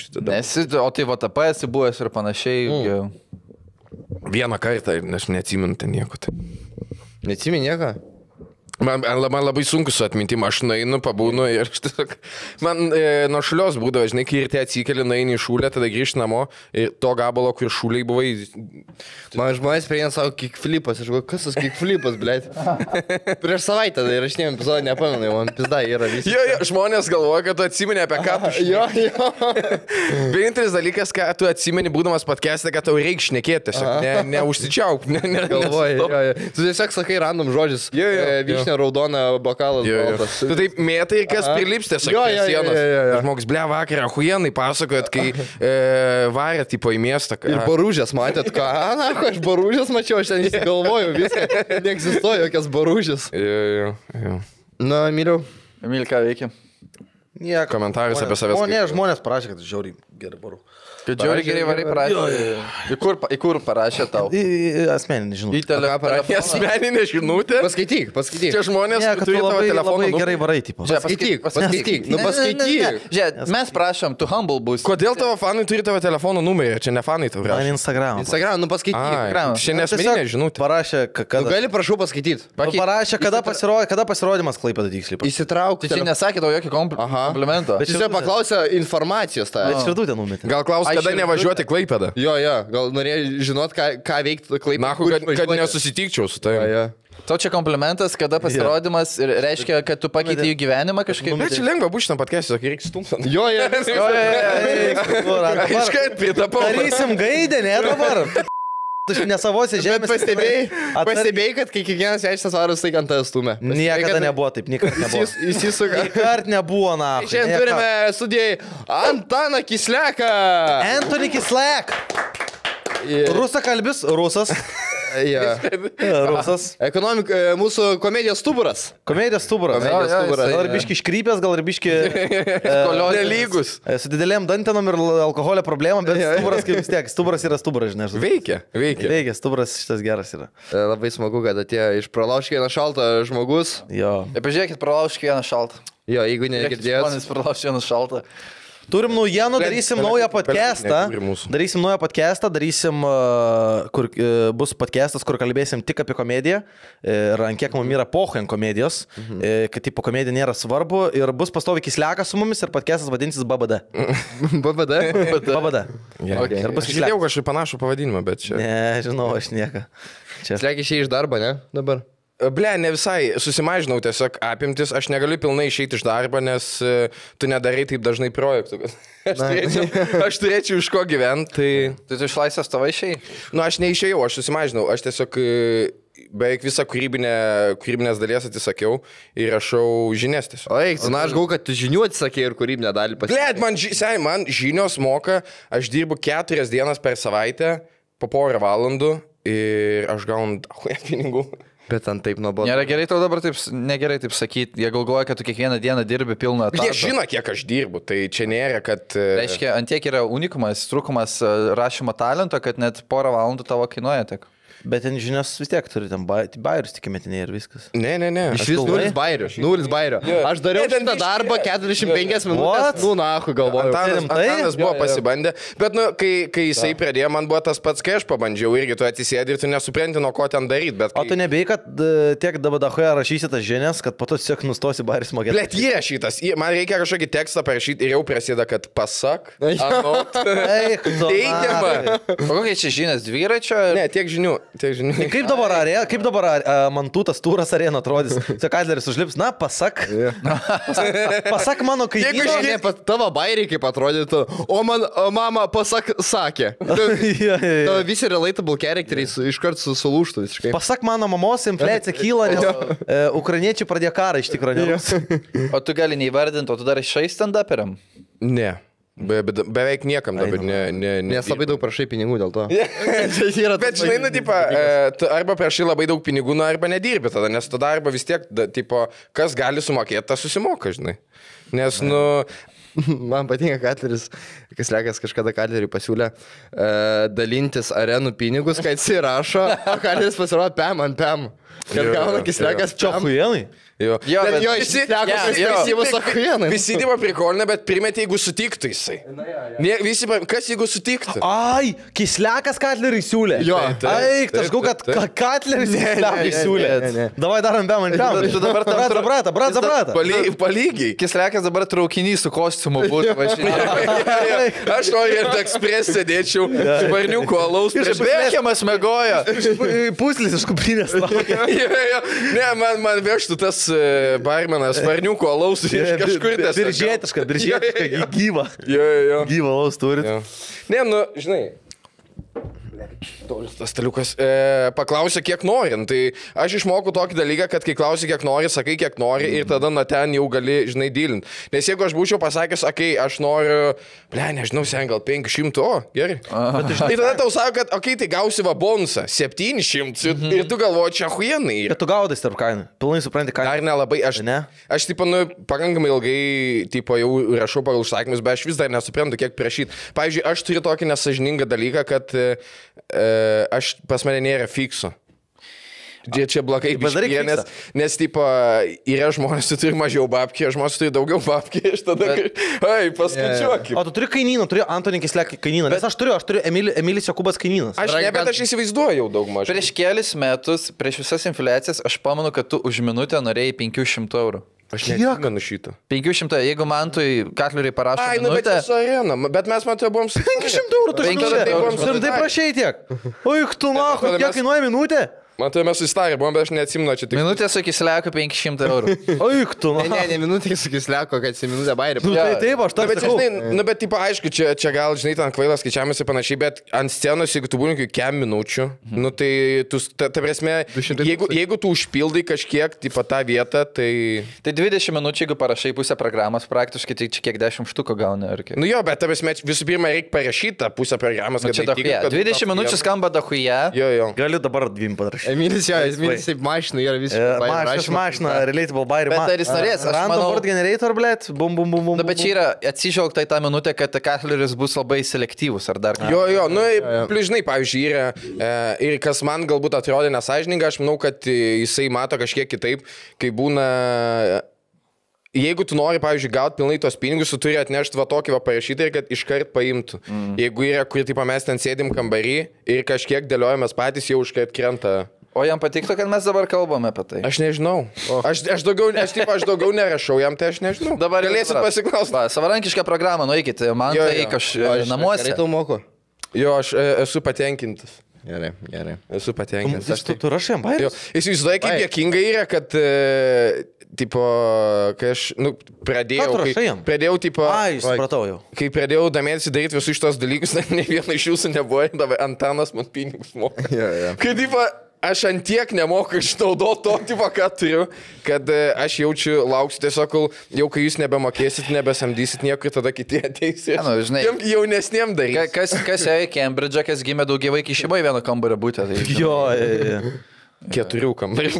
O tai VTP esi buvęs ir panašiai. Vieną kartą, aš neatsimenu ten nieko. Neatsimeni nieko? Man labai sunku su atmintim, aš nueinu, pabūnu ir man nuo šulios būdavo, žinai, kai ir te atsikeli, nueini į šulę, tada grįžti namo ir to gabalo, kur šuliai buvai. Man žmonės prieina savo kickflipas, aš galvoju, kas tas kickflipas, blėt? Prieš savaitę įrašinėjom epizodą, nepamenu, man pizda yra visi. Jo, žmonės galvoja, kad tu atsimeni apie ką tu šneki. Jo. Vienintelis dalykas, ką tu atsimeni, būdamas podcast'e, kad tau reikia šnekėti, tiesiog neužsičiauk. Galvoju, tu tiesiog sakai random žodžius. Raudona bokalas baltas. Tu taip mėtai, kas prilips tiesiog prie sienos. Žmogus, ble, vakarą huienai pasakojat, kai varėt tipo į miestą. Ir barūžės matėt, ką? Na, aš barūžės mačiau, aš ten įsigalvoju, viską. Neegzistuoja jokias barūžės. Jo. Na, Emiliau. Emil, ką veikia? Nieko. Komentaras apie savęs. O ne, žmonės parašė, kad žiauriai gerai barų. Kad žiauriai gerai varai parašė. Į kur parašė tau? Asmeninį žinutę. Į telefoną. Asmeninę žinutę? Paskaityk. Čia žmonės, kad tu labai gerai varai, tipo. Paskaityk. Nu, paskaityk. Žiūrėk, mes prašom, tu humble bus. Kodėl tavo fanai turi tavo telefono numerį? Čia ne fanai tau rašo. Man Instagram. Instagram, nu paskaityk. Šiandien asmeninė žinutė. Parašė, kad... Gali, prašau, paskaityti. Parašė, kada pasirodymas Klaipėda tiksliai. Įsitrauk. Tai čia nesakė tau jokį komplimento. Bet jis paklausė informacijos tą. Bet širdutę numetė. Gal klaus, kada nevažiuoti Klaipėdą? Jo, gal norėjai žinot, ką veikti Klaipėdą. Kad nesusitikčiau su tavimi. Tau čia komplimentas, kada pasirodymas ir reiškia, kad tu pakeitei jų gyvenimą kažkaip. Bet čia lengva būti šitam podcast'e, kai reikia stumti. Jo. Iškart pritapau. Darysim gaidę, ne dabar. Tu ne savose žemėse. Pastebėjai, kad kai kiekvienas šeštas varas tai ant tavęs stumia. Niekada nebuvo taip, niekada nebuvo. Įsisuka. Niekada nebuvo, na. Šiandien turime studijai Antaną Kisleką. Anthony Kislek. Rusakalbis, rusas. Rusas. Mūsų komedijos stuburas. Komedijos stuburas. Gal ir biški iškrypęs, gal ir biški nelygus. Su didelėm dantenom ir alkoholio problemom, bet stuburas kaip vis tiek. Stuburas yra stuburas, žinai. Veikia. Stuburas šitas geras yra. Labai smagu, kad atėjo iš Pralaužk vieną šaltą žmogus. Jo. Pažiūrėkit, Pralaužk vieną šaltą. Jo, jeigu negirdėjot. Pralaužk vieną šaltą. Turim naujienų, darysim naują podcastą. Darysim, kur bus podcastas, kur kalbėsim tik apie komediją. Ir ant kiek mums yra pochen komedijos, kad tipo komedija nėra svarbu. Ir bus pastovi Kislekas su mumis ir podcastas vadinsis BBD. BBD? BBD. Okay. Ir bus Aš girdėjau kažkaip panašų pavadinimą, bet čia... Ne, žinau, aš nieko. Slekia išėjai iš darbo, ne? Dabar. Ble, ne visai, susimažinau tiesiog apimtis, aš negaliu pilnai išeiti iš darbo, nes tu nedarai taip dažnai projektų. Aš turėčiau iš ko gyventi, Tai tu iš laisvės tavo išėjai? Nu, aš neišėjau, aš susimažinau, aš tiesiog beveik visą kūrybinės dalies atsisakiau ir rašau žinias tiesiog. O eik, na, aš galvoju, kad tu žinių atsisakė ir kūrybinę dalį Ble, man žinios moka, aš dirbu 4 dienas per savaitę, po porą valandų ir aš gaunu pinigų. Bet ant taip nuobodu. Nėra gerai tau dabar taip, negerai taip sakyti. Jie galvoja, kad tu kiekvieną dieną dirbi pilną etatą. Jie žino, kiek aš dirbu, tai čia nėra, kad... Reiškia, ant tiek yra unikumas, trūkumas rašymo talento, kad net porą valandų tavo kainuoja tik. Bet ten žinios vis tiek turi, ten bairius tik metinė ir viskas. Ne. Iš vis 0 bairio. 0 bairio. Aš dariau šitą darbą 45 minutės. Nu, nahu, galvoju. Antanas buvo pasibandę, bet nu, kai jisai pradėjo, man buvo tas pats, kai aš pabandžiau irgi, tu atsisėdi ir tu nesupranti, nuo ko ten daryti. O tu nebėjai, kad tiek dabar rašysi tas žinias, kad po to tiesiog nustosi bairis mokėti. Blet, jie šitas, man reikia kažkokį tekstą parašyti ir jau prasideda, kad pasak. Teigiama. O kokie čia žinias, dviračio? Ne, tiek žinių. Kaip dabar Mantutas Turas arena atrodys? Sekadleris užlips, na, pasak. Pasak mano kaimyno. Tavo bairiai kaip atrodytų, o man mama pasak sakė. Tavo visi relatable characteriai iškart sulūštų visiškai. Pasak mano mamos, infliacija kyla, nes ukrainiečiai pradėjo karą iš tikrųjų. O tu gali neįvardinti, o tu dar išai stand-uperiam? Ne. Beveik niekam dabar Nes labai daug prašai pinigų dėl to. Bet žinai, nu, tipo, tu arba prašai labai daug pinigų, nu, arba nedirbi tada, nes tu darbą vis tiek, tipo, kas gali sumokėti, tas susimoka, žinai. Nes, nu... Man patinka Katleris, Kislekas kažkada Katleriui pasiūlė dalintis arenų pinigus, kad jis įrašo, o Katleris pasirodo pem ant pem. Kad gauna Kislekas čia huienai. Jo, bet jo išsitekos akuienai. Visi dirba prikolina, bet primetė, jeigu sutiktų jisai. Visi, kas jeigu sutiktų? Ai, Kislekas Katleriui siūlė. Jo. Ai, aš galvoju, kad Katleris Kislekai siūlė. Davai darom pem ant pem. Tu dabar Zabrata. Palygiai. Kislekas dabar traukinys su kostiumu būtų važinėti. Aš noriu ir ekspres sėdėčiau, varniuko alaus. Ir Bekemas mėgoja. Puslis iš kuprinės. Ne, man vežtų tas barmenas varniuko alaus iš kažkur tiesiog. Biržėtiška, gyva. Jo. Gyva alaus turit. Ne, nu, žinai. Tas staliukas paklausė, kiek nori. Tai aš išmokau tokį dalyką, kad kai klausi, kiek nori, sakai, kiek nori ir tada nuo ten jau gali, žinai, dylinti. Nes jeigu aš būčiau pasakęs, okei, aš noriu, nežinau, sen gal 500, o, gerai. Tai tada tau sako, kad, okei, tai gausi va bonusą, 700 ir tu galvoji, čia huienai. Bet tu gaudai tarp kainų, pilnai supranti kainą. Dar nelabai, aš tipo, nu, pakankamai ilgai, tipo, jau rašau pagal užsakymus, bet aš vis dar nesuprantu, kiek prašyti. Pavyzdžiui, aš turiu tokį nesažiningą dalyką, kad pas mane nėra fikso. Čia blogai biškė, nes tipo, yra žmonės, tu turi mažiau babkį, žmonės turi daugiau babkį, aš tada, paskaičiuokim. O tu turi kainyną, turi Antonį Kislekį kainyną, nes aš turiu Emilis Jokubas kainynas. Bet aš įsivaizduoju jau daug mažiau. Prieš kelis metus, prieš visas infliacijas, aš pamanu, kad tu už minutę norėjai 500 eurų. Aš neatsimenu šitą. 500, jeigu man tu Katleriui parašo minutę... Bet su arena, bet mes man tu buvom... 500 eurų, tu žinai, tai prašai tiek. Oi, tu nahu, kiek kainuoja minutė? Man tai mes susitarė, buvom, bet aš neatsimenu čia tik... Minutė su Kisleku 500 eurų. Oi, tu nahu. Ne, minutė su Kisleku, kad esi minutę bairį. Taip, aš tą sakau. Bet, tipo, aišku, čia gal, žinai, ten kvailas skaičiavimas ir panašiai, bet ant scenos, jeigu tu būni kem minučių, nu tai, ta prasme, jeigu tu užpildai kažkiek, tipo, tą vietą, tai... Tai 20 minučių, jeigu parašai pusę programos, praktiškai tai čia kiek 10 štukų gauna. Nu jo, bet, ta prasme, visų pirma, reikia parašyti tą pusę programos, kad čia dahuja. 20 minučių skamba dahuja. Jo. Galiu dabar 2 parašyti. Emilis taip mašina yra visiškai. Mašina, relatable bairį. Bet ar jis norės? Random word generator, blėt, bum. Na, bet čia yra atsižvelgta į tą minutę, kad Katleris bus labai selektyvus, ar dar ką? Jo, nu, plius, žinai, pavyzdžiui, yra ir kas man galbūt atrodė nesąžininga, aš manau, kad jisai mato kažkiek kitaip, kai būna... jeigu tu nori, pavyzdžiui, gauti pilnai tos pinigus, tu turi atnešti va tokį va parašyti ir kad iškart paimtų. Jeigu yra, kur tipo, mes ten sėdim kambarį ir kažkiek dėliojamės patys, jau iškart krenta. O jam patiktų, kad mes dabar kalbame apie tai? Aš nežinau. Aš daugiau nerašau jam, tai aš nežinau. Dabar galėsit pasiklausti. Savarankišką programą nueikite, man tai namuose. Gerai tau moku. Jo, aš esu patenkintas. Gerai. Esu patenkintas. Tu rašai jam bairį? Jis įsivaizduoja, kaip juokinga yra, kad, tipo, kai aš, pradėjau, tipo... Ai, supratau jau. Kai pradėjau domėtis daryti visus šitos dalykus, ne viena iš jūsų nebuvo, dabar Antanas man pinigus moka. Kai, tipo, aš antiek nemoku išnaudoti to, tipo, ką turiu, kad aš jaučiu, lauksiu tiesiog, kol jau kai jūs nebemokėsit, nebesamdysit niekur, tada kiti ateis. Nu, žinai, jaunesniem darys. Kas ėjo į Cambridge'ą, kas gimė daugiau vaikų šeimoje vieno kambario būtė. Tai... Jo. 4 kambarių.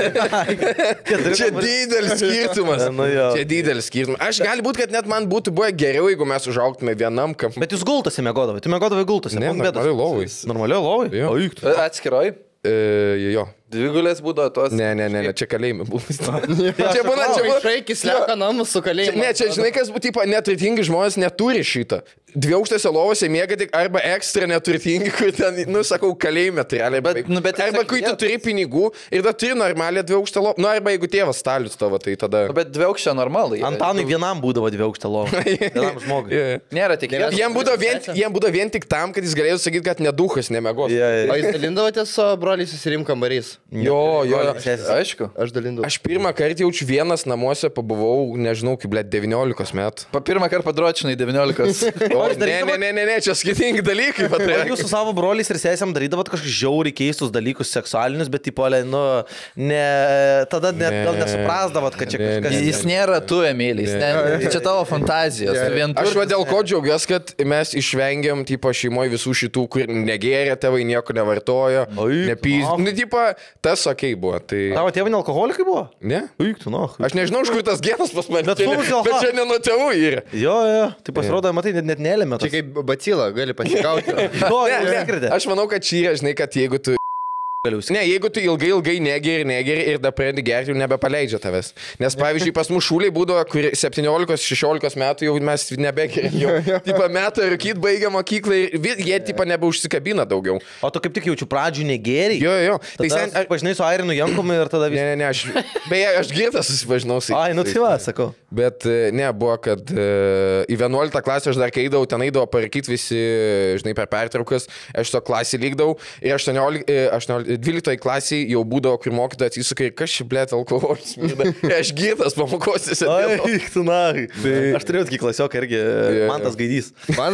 Čia didelis skirtumas. Čia didelis skirtumas. Aš gali būti, kad net man būtų buvę geriau, jeigu mes užaugtume vienam kambarį. Bet jūs gultasi mėgodavai, tu mėgodavai gultasi. Ne, normaliai lovai. Normaliai lovai? Atskiroj? Jo. Dvigulės būdavo tos. Ne, čia kalėjime buvo. Čia būna, Šaikis lieka namus su kalėjimu. Ne, čia žinai, kas būtų, tipo, neturtingi žmonės neturi šito. 2 aukštose lovose miega tik arba ekstra neturtingi, kur ten, sakau, kalėjime realiai. Bet arba kai tu turi pinigų ir dar turi normalią 2 aukštą lovą. Arba jeigu tėvas stalius tavo, tai tada... Bet 2 aukštė normalai. Antanui vienam būdavo 2 aukštą lovą. Vienam žmogui. Nėra tik vienas. Jiem būdavo vien tik tam, kad jis galėtų sakyti, kad neduchas nemegos. O jūs dalindavotės su broliais susirim kambarys? Jo. Aišku. Aš dalindavau. Aš pirmą kartą jaučiu vienas namuose, pabuvau, nežinau, kaip, 19 metų. Pirmą kartą padročinai 19. Ne, čia skirtingi dalykai. Ar jūs su savo broliais ir sesėm darydavot kažkokius žiauriai keistus dalykus seksualinius, bet tipolė, tada gal nesuprasdavot, kad čia kažkas... Jis nėra tu, Emilis. Čia tavo fantazijos. Aš dėl ko džiaugiuosi, kad mes išvengiam, tipo, šeimoje visų šitų, kur negėrė, tėvai nieko nevartojo, nepys. Tas okei buvo. Tavo tėvai alkoholikai buvo? Ne. Aš nežinau, iš kur tas genas pas mane. Bet čia ne nuo tėvų yra. Jo. Tai pasirodo, matai, net nelėmė. Čia kaip bacila, gali pasigauti. Aš manau, kad čia yra, žinai, kad jeigu tu... Ne, jeigu tu ilgai negeri ir dar pradedi gerti, jau nebepaleidžia tavęs. Nes, pavyzdžiui, pas mūsų šūliai būdavo, kur 17-16 metų jau mes nebegerim. Tipo, metą rūkyt baigia mokyklą ir jie, tipo, nebeužsikabina daugiau. O tu kaip tik jaučiu pradžių negeriai? Jo. Tai sen, aš pažinai su Airinu Jankomu ir tada... Ne, aš girtas susipažinau. Ai, nu tai va, sakau. Bet ne, buvo, kad į 11 klasę aš dar kai eidavau, ten eidavo parkyti visi, žinai, per pertraukas, aš to klasį lygdavau ir 12 klasiai jau būdavo, kur mokytoja atsisuka ir kas čia, blėt, alkoholis mirda. Aš girtas pamokose sėdėjau. Ai, tu nari. Aš turėjau tokį klasioką irgi, Mantas Gaidys.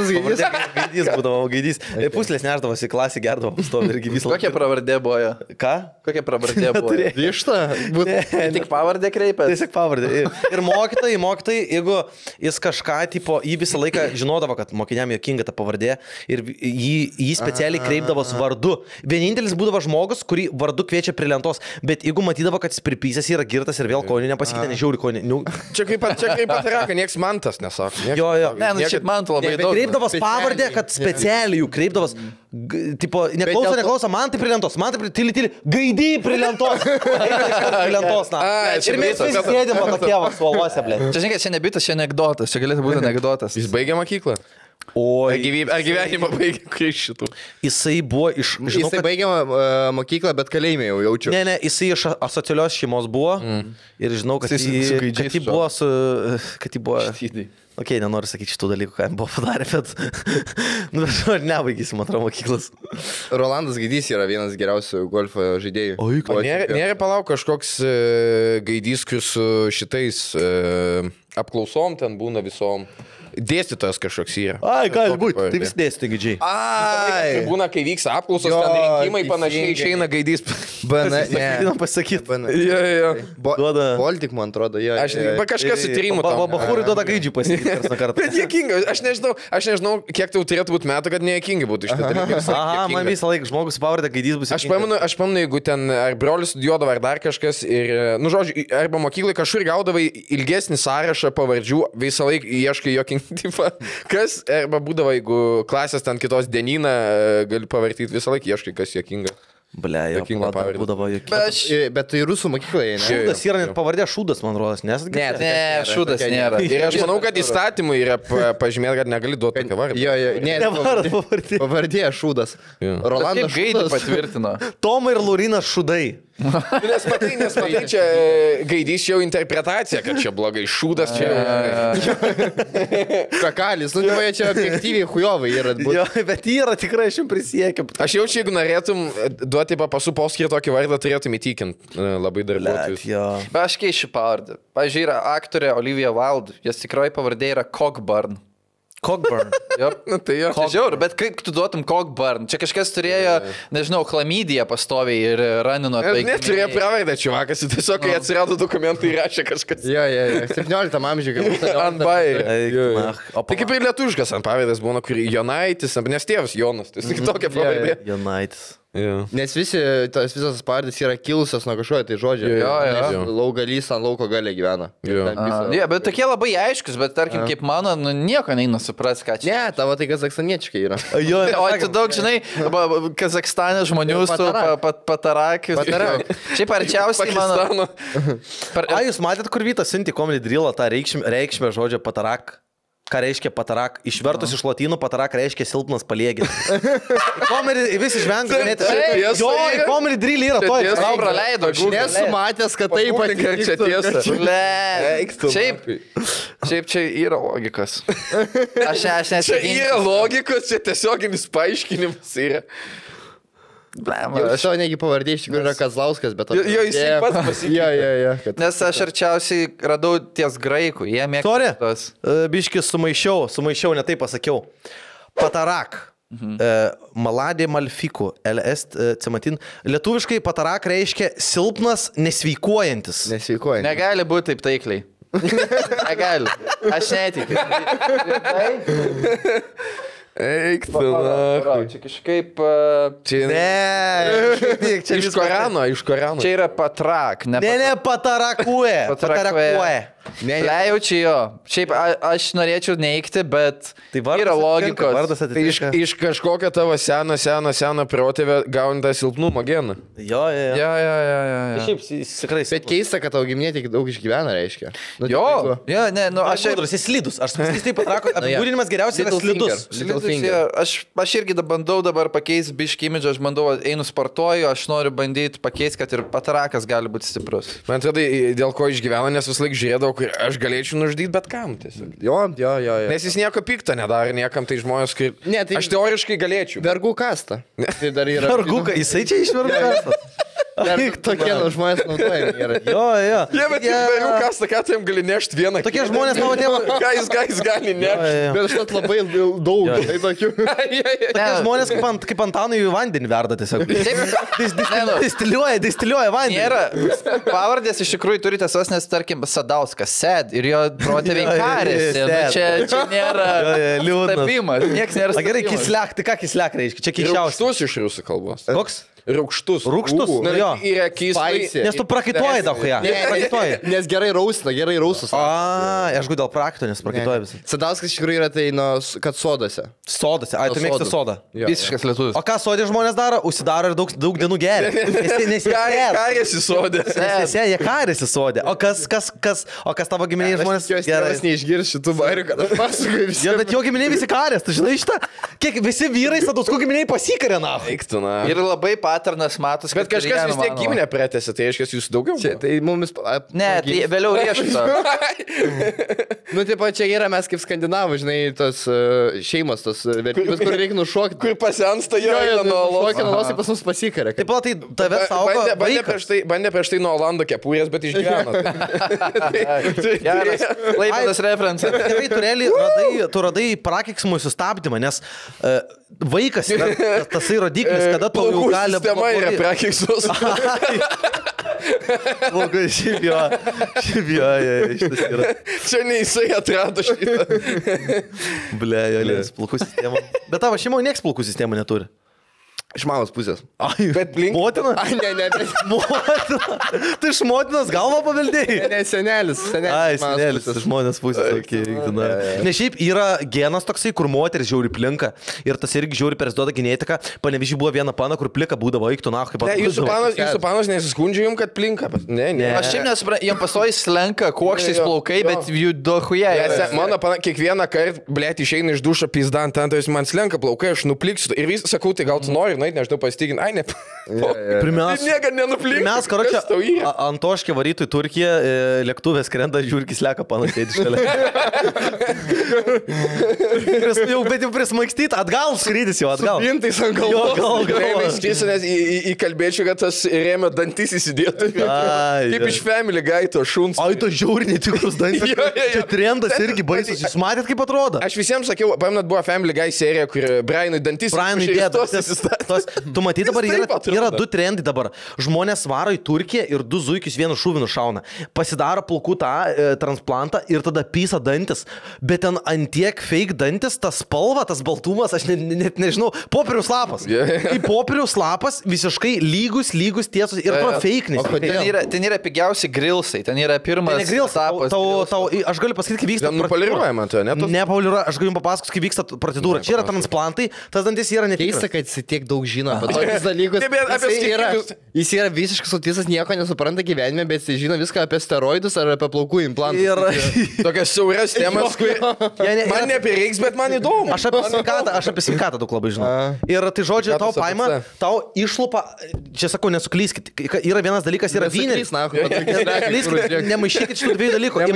Gaidys būdavo, Gaidys. Puslės neždavosi, klasį gerdavo, stovi irgi visą laiką. Kokia pravardė buvo? Ką? Kokia pravardė buvo? Višta? Tik pavardė kreipė. Tiesiog pavardė. Ir mokytojai, jeigu jis kažką, tipo, jį visą laiką žinodavo, kad mokiniam jokinga ta pavardė ir jį specialiai kreipdavos vardu. Vienintelis būdavo žmogus, kurį vardu kviečia prie lentos, bet jeigu matydavo, kad jis pripysęs yra girtas ir vėl konį nepasikeitė, nežiūri konį. Čia kaip pat yra, kad nieks Mantas nesako. Jo. Ne, šiaip Mantų labai daug. Kreipdavos pavardė, kad specialiai jų kreipdavos. Tipo, neklauso, man tai prie lentos, tyli, Gaidy prie lentos. Prie lentos, na. Ir mes visi sėdėm tokie suoluose, blė. Čia, žinai, čia nebitas, čia anekdotas, čia galėtų būti anekdotas. Jis baigė mokyklą? Ar gyvenimą baigė iš šitų? Jisai buvo iš... Jisai baigė mokyklą, bet kalėjime jau jaučiu. Ne, jisai iš asocialios šeimos buvo. Ir žinau, kad jį buvo su... Kad jį buvo... Ok, nenoriu sakyti šitų dalykų, ką jam buvo padarę, bet... Nu, aš nebaigysiu, man atrodo, mokyklas. Rolandas Gaidys yra vienas geriausių golfo žaidėjų. Nėra palauk kažkoks Gaidys, kur su šitais apklausom ten būna visom. Dėstytojas kažkoks yra. Ai, gali būti. Tai vis dėstytojai Gaidžiai. Ai. Būna, kai vyksta apklausos, ten rinkimai panašiai išeina Gaidys. Ne. Pasakyti. Jo. Baltic, man atrodo. Kažkas įtyrimų tam. Bahūrai duoda Gaidžiai pasakyti kartą kartą. Bet jėkinga. Aš nežinau, kiek tau turėtų būti metų, kad nejėkingi būtų iš to. Aha, man visą laiką žmogus pavardė Gaidys bus. Aš pamenu, jeigu ten ar brolis studijuodavo, ar dar kažkas ir, nu, žodžiu, arba mokyklai kažkur gaudavai ilgesnį sąrašą pavardžių, visą laiką ieškai jokingi. Kas, arba būdavo, jeigu klasės ten kitos dienyną gali pavartyti, visą laiką ieškai, kas juokinga. Ble, jo, Juokinga pavardė. būdavo jokia. Bet tai rusų mokykloje, ne? Šūdas yra net pavardė Šūdas, man rodos, nes... Ne, Šūdas nėra. Ir aš manau, kad įstatymui yra pažymėta, kad negali duoti tokią vardą. Jo, ne, pavardė. Pavardė Šūdas. Rolandas Gaidį Šūdas. patvirtino. Toma ir Laurinas Šūdai. Nes matai, čia Gaidys jau interpretacija, kad čia blogai. Šūdas čia. Kakalis, nu tai čia objektyviai hujovai yra. Jo, bet yra tikrai, aš jums prisiekiu. Aš jaučiu, jeigu norėtum duoti papasų poskirį tokį vardą, turėtum įtikinti labai darbuotojus. Jo. Bet aš keičiu pavardę. Pavyzdžiui, yra aktorė Olivia Wilde. Jos tikroji pavardė yra Cockburn. Cockburn. Nu, tai jo. Čia žiaur, bet kaip tu duotum Cockburn? Čia kažkas turėjo, nežinau, chlamydiją pastoviai ir ranino. Neturėjo pravardę, čiuvakas, tiesiog kai atsirado dokumentai įrašė kažkas. Jo, 17 amžiuje, kaip Ant bairį. O Tai kaip ir lietuviškas ant pavardės būna, kur Jonaitis, nes tėvas Jonas, tai tik tokia pavardė. Jonaitis. Nes visos pavardės yra kilusios nuo kažkokio tai žodžio. Jo. Laugalys ant lauko galė gyvena. Bet tokie labai aiškus, bet tarkim, kaip mano, nu, nieko neina supras, ką čia. Ne, tavo tai kazakstaniečiai yra. Jo, O tu daug, žinai, Kazakstane žmonių su patarakius. Šiaip arčiausiai mano. A, jūs matėt, kur Vytas siunti komedį drylą tą reikšmę žodžio patarak? Ką reiškia patarak? Išvertus iš lotynų patarak reiškia silpnas paliegis. Komedį vis išvengia. Jo, komedį drylį yra to. Aš praleido. Nesu matęs, kad tai Čia tiesa. Šiaip čia yra logikos. Aš Čia nesakysiu. yra logikos, čia tiesioginis paaiškinimas yra. Aš savo negi pavardė iš tikrųjų yra Kazlauskas, bet... Jo, jisai pats pasikeitė. Jo. Nes aš arčiausiai radau ties graikų. Jie mėgsta Sorry, tos. biškis sumaišiau, ne taip pasakiau. Patarak. Maladė malfikų. LS cematin. Lietuviškai patarak reiškia silpnas, nesveikuojantis. Nesveikuojantis. Negali būti taip taikliai. Negali. Aš netikiu. Eik, tu, na. Čia kažkaip... Ne, čia Iš Korano. Čia yra patrak, ne patarakue. Patarakue. Lejau čia jo. Šiaip aš norėčiau neigti, bet Tai vardas yra atitinka, logikos. vardas Tai atitinka. iš kažkokio tavo seną protėvę gauni tą silpnumo geną. Jo. Jo. Šiaip jis tikrai. Bet keista, kad tavo giminė tik daug išgyvena, reiškia. Nu, Jo, jo, ne, nu Aš aš... gudrus, jis slidus. Aš taip patrako, apibūdinimas geriausiai yra slidus. Aš irgi bandau dabar pakeisti biškį imidžą, aš bandau, einu sportuoju, aš noriu bandyti pakeisti, kad ir patarakas gali būti stiprus. Man atrodo, dėl ko išgyvena, nes vis laik žiūrėdavau, kur aš galėčiau nužudyti bet kam tiesiog. Jo. Nes jis nieko pikto nedarė niekam, tai žmonės, kai... Ne, tai- Aš teoriškai galėčiau. Vergų kasta. Tai dar yra... Verguka, jisai čia išvergas. Tokie žmonės naudojami yra. Jo. Jie, bet įvairių kas, ką tu jam gali nešti vieną. Tokie žmonės mano tėvo. Ką jis gali nešti? Bet aš net labai daug. Tai tokių. Tokie žmonės kaip Antanui vandenį verda tiesiog. Distiliuoja vandenį. Nėra. Pavardės iš tikrųjų turi tiesos, nes tarkim Sadauskas, Sed ir jo protėviai karėsi. Nu, čia nėra liūdnas. tapimas. Niekas nėra. Gerai, kisliak, tai ką kisliak reiškia? Čia keisčiausia. Rūkštus iš rusų kalbos. Koks? Rūkštus. Rūgštus? Na, Jo. yra keistai. Spicy. Nes tu prakaituoji daug ją. Prakaituoji. Nes gerai rausus. Aš dėl prakto, nes prakaituoji visą. Sadauskas iš tikrųjų yra tai, kad sodose. Sodose. Ai, tu mėgsti sodą. Visiškas lietuvis. O ką sodė žmonės daro? Užsidaro ir daug dienų geria. Nes Karėsi sodė. jie karėsi sodė. O kas tavo giminiai žmonės? Aš tikiuosi, neišgirs šitų bairių, kad aš pasakoju visiems. Jo, bet jo giminiai visi karės, tu žinai šitą? Kiek visi vyrai Sadauskų giminiai pasikarė, na. Eiktų, na. Ir labai patarnas matos, Bet kažkas vis tiek giminę pratęsė, tai reiškia, jūs daugiau. Tai mumis... Ne, tai vėliau riešuto. Nu, taip pat čia yra mes kaip skandinavai, žinai, tos šeimos, tos vertybės, kur reikia nušokti. Kur pasensta jo nuo Šokį nuolosai pas mus pasikarė. Taip pat tai tave saugo. Bandė prieš tai nuo Olando kepurės, bet išgyveno. Geras. Laidas referencas. Tikrai tu radai prakiksmų sustabdymą, nes vaikas yra tasai rodiklis, kada tu jau gali... Sistema yra prakiksus. Blogai, šiaip jo, šitas yra. Čia ne jisai atrado šitą. Ble, jo, plukų sistema. Bet tavo šeimoje nieks plukų sistemų neturi. Iš mamos pusės. Ai, Bet blink. motina? Ai, ne. Motina. Tai iš motinos galvą paveldėjai? Ne, senelis. Ai, senelis, iš žmonės pusės. Nes šiaip yra genas toksai, kur moteris žiauri plinka. Ir tas irgi žiauri persduoda genetiką. Panevižiai buvo viena pana, kur plika būdavo, eiktų na, kaip Ne, jūsų panas nesiskundžia jums, kad plinka. Ne. Aš šiaip nesuprantu, jiem pastoji slenka kuokštais plaukai, bet jų dohuje. Mano pana kiekvieną kartą, blėt, išeina iš dušo pizdant, ant to jis man slenka plaukai, aš nupliksiu. Ir vis sakau, tai gal tu nori, nežinau, pasitikinti. Ai, ne. Niekad nenuplinksiu. Mes, karočią, Antoškė varytų į Turkiją, lėktuvės krenta, žiūrkis leka panasėdį šalia. Bet jau prismaikstyt, atgal skrydis jau, atgal. Pintais ant galvos. Skirsiu, nes įkalbėčiau, kad tas rėmio dantis įsidėtų. Kaip iš Family Guy to šuns. Ai, to žiauri netikrus dantis. Čia trendas irgi baisus. Jūs matėt, kaip atrodo? Aš visiems sakiau, pamenat, buvo Family Guy serija, kur Brianui dantis. Brianui dėdas. Tu matai, dabar yra du trendai dabar. Žmonės varo į Turkiją ir du zuikius vienu šūvinu šauna. Pasidaro plaukų tą transplantą ir tada pysa dantis. Bet ten antiek fake dantis, tas spalva, tas baltumas, aš net nežinau, popieriaus lapas. Kaip popieriaus lapas, visiškai lygus tiesus ir to fake nes. Ten yra pigiausi grilsai, ten yra pirmas etapas. Aš galiu pasakyti, kaip vyksta. Nupoliruojama to, ne? Nepoliruoja, aš galiu papasakoti, kaip vyksta procedūra. Čia yra transplantai, tas dantis yra netikras. Keista, kad jis tiek daug žino apie tokius dalykus. Jis yra visiškas autistas, nieko nesupranta gyvenime, bet jis žino viską apie steroidus ar apie plaukų implantus. Tokias siauras temas, man neprireiks, bet man įdomu. Aš apie sveikatą daug labai žinau. Ir tai žodžiu, tau paima, tau išlupa, čia sakau, nesuklyskit. Yra vienas dalykas, yra vyneris. Nemaišykit šitų dviejų dalykų.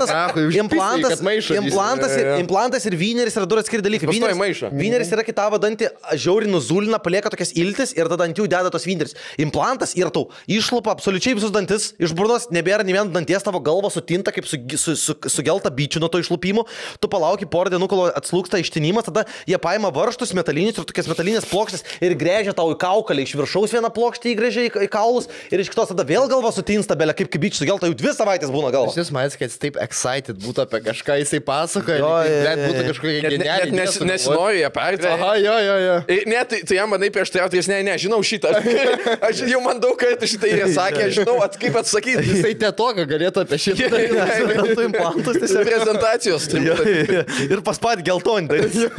Implantas ir vyneris yra du atskiri dalykai. Vyneris yra kitavo dantį, žiauri nuzulina, palieka tokias iltis ir tada ant jų deda tos vyneris. Implantas ir tau išlupa absoliučiai visus dantis, iš burnos nebėra nei vien danties, tavo galva sutinta kaip sugelta bičių nuo to išlupimo. Tu palauki porą dienų, kol atslūksta ištinimas, tada jie paima varžtus metalinius ir tokias metalinės plokštės ir grėžia tau į kaukolę. Iš viršaus vieną plokštę įgrėžia į kaulus ir iš kitos tada vėl galva sutinsta, belė kaip bičių sugelta, jau 2 savaitės būna galva. Aš nesumatęs, kad jis taip excited būtų apie kažką, jisai pasakoja, būtų kažkokia geniali. Nesinori ją perti. Aha, jo. Ne, tai jam manai prieš trauti, jis ne, žinau šitą. Aš jau man daug kartų šitą yra sakę, žinau, kaip atsakyti. Jisai tetoką galėtų apie šitą. Dantų implantus tiesiog. Prezentacijos. Ir paspat geltonį.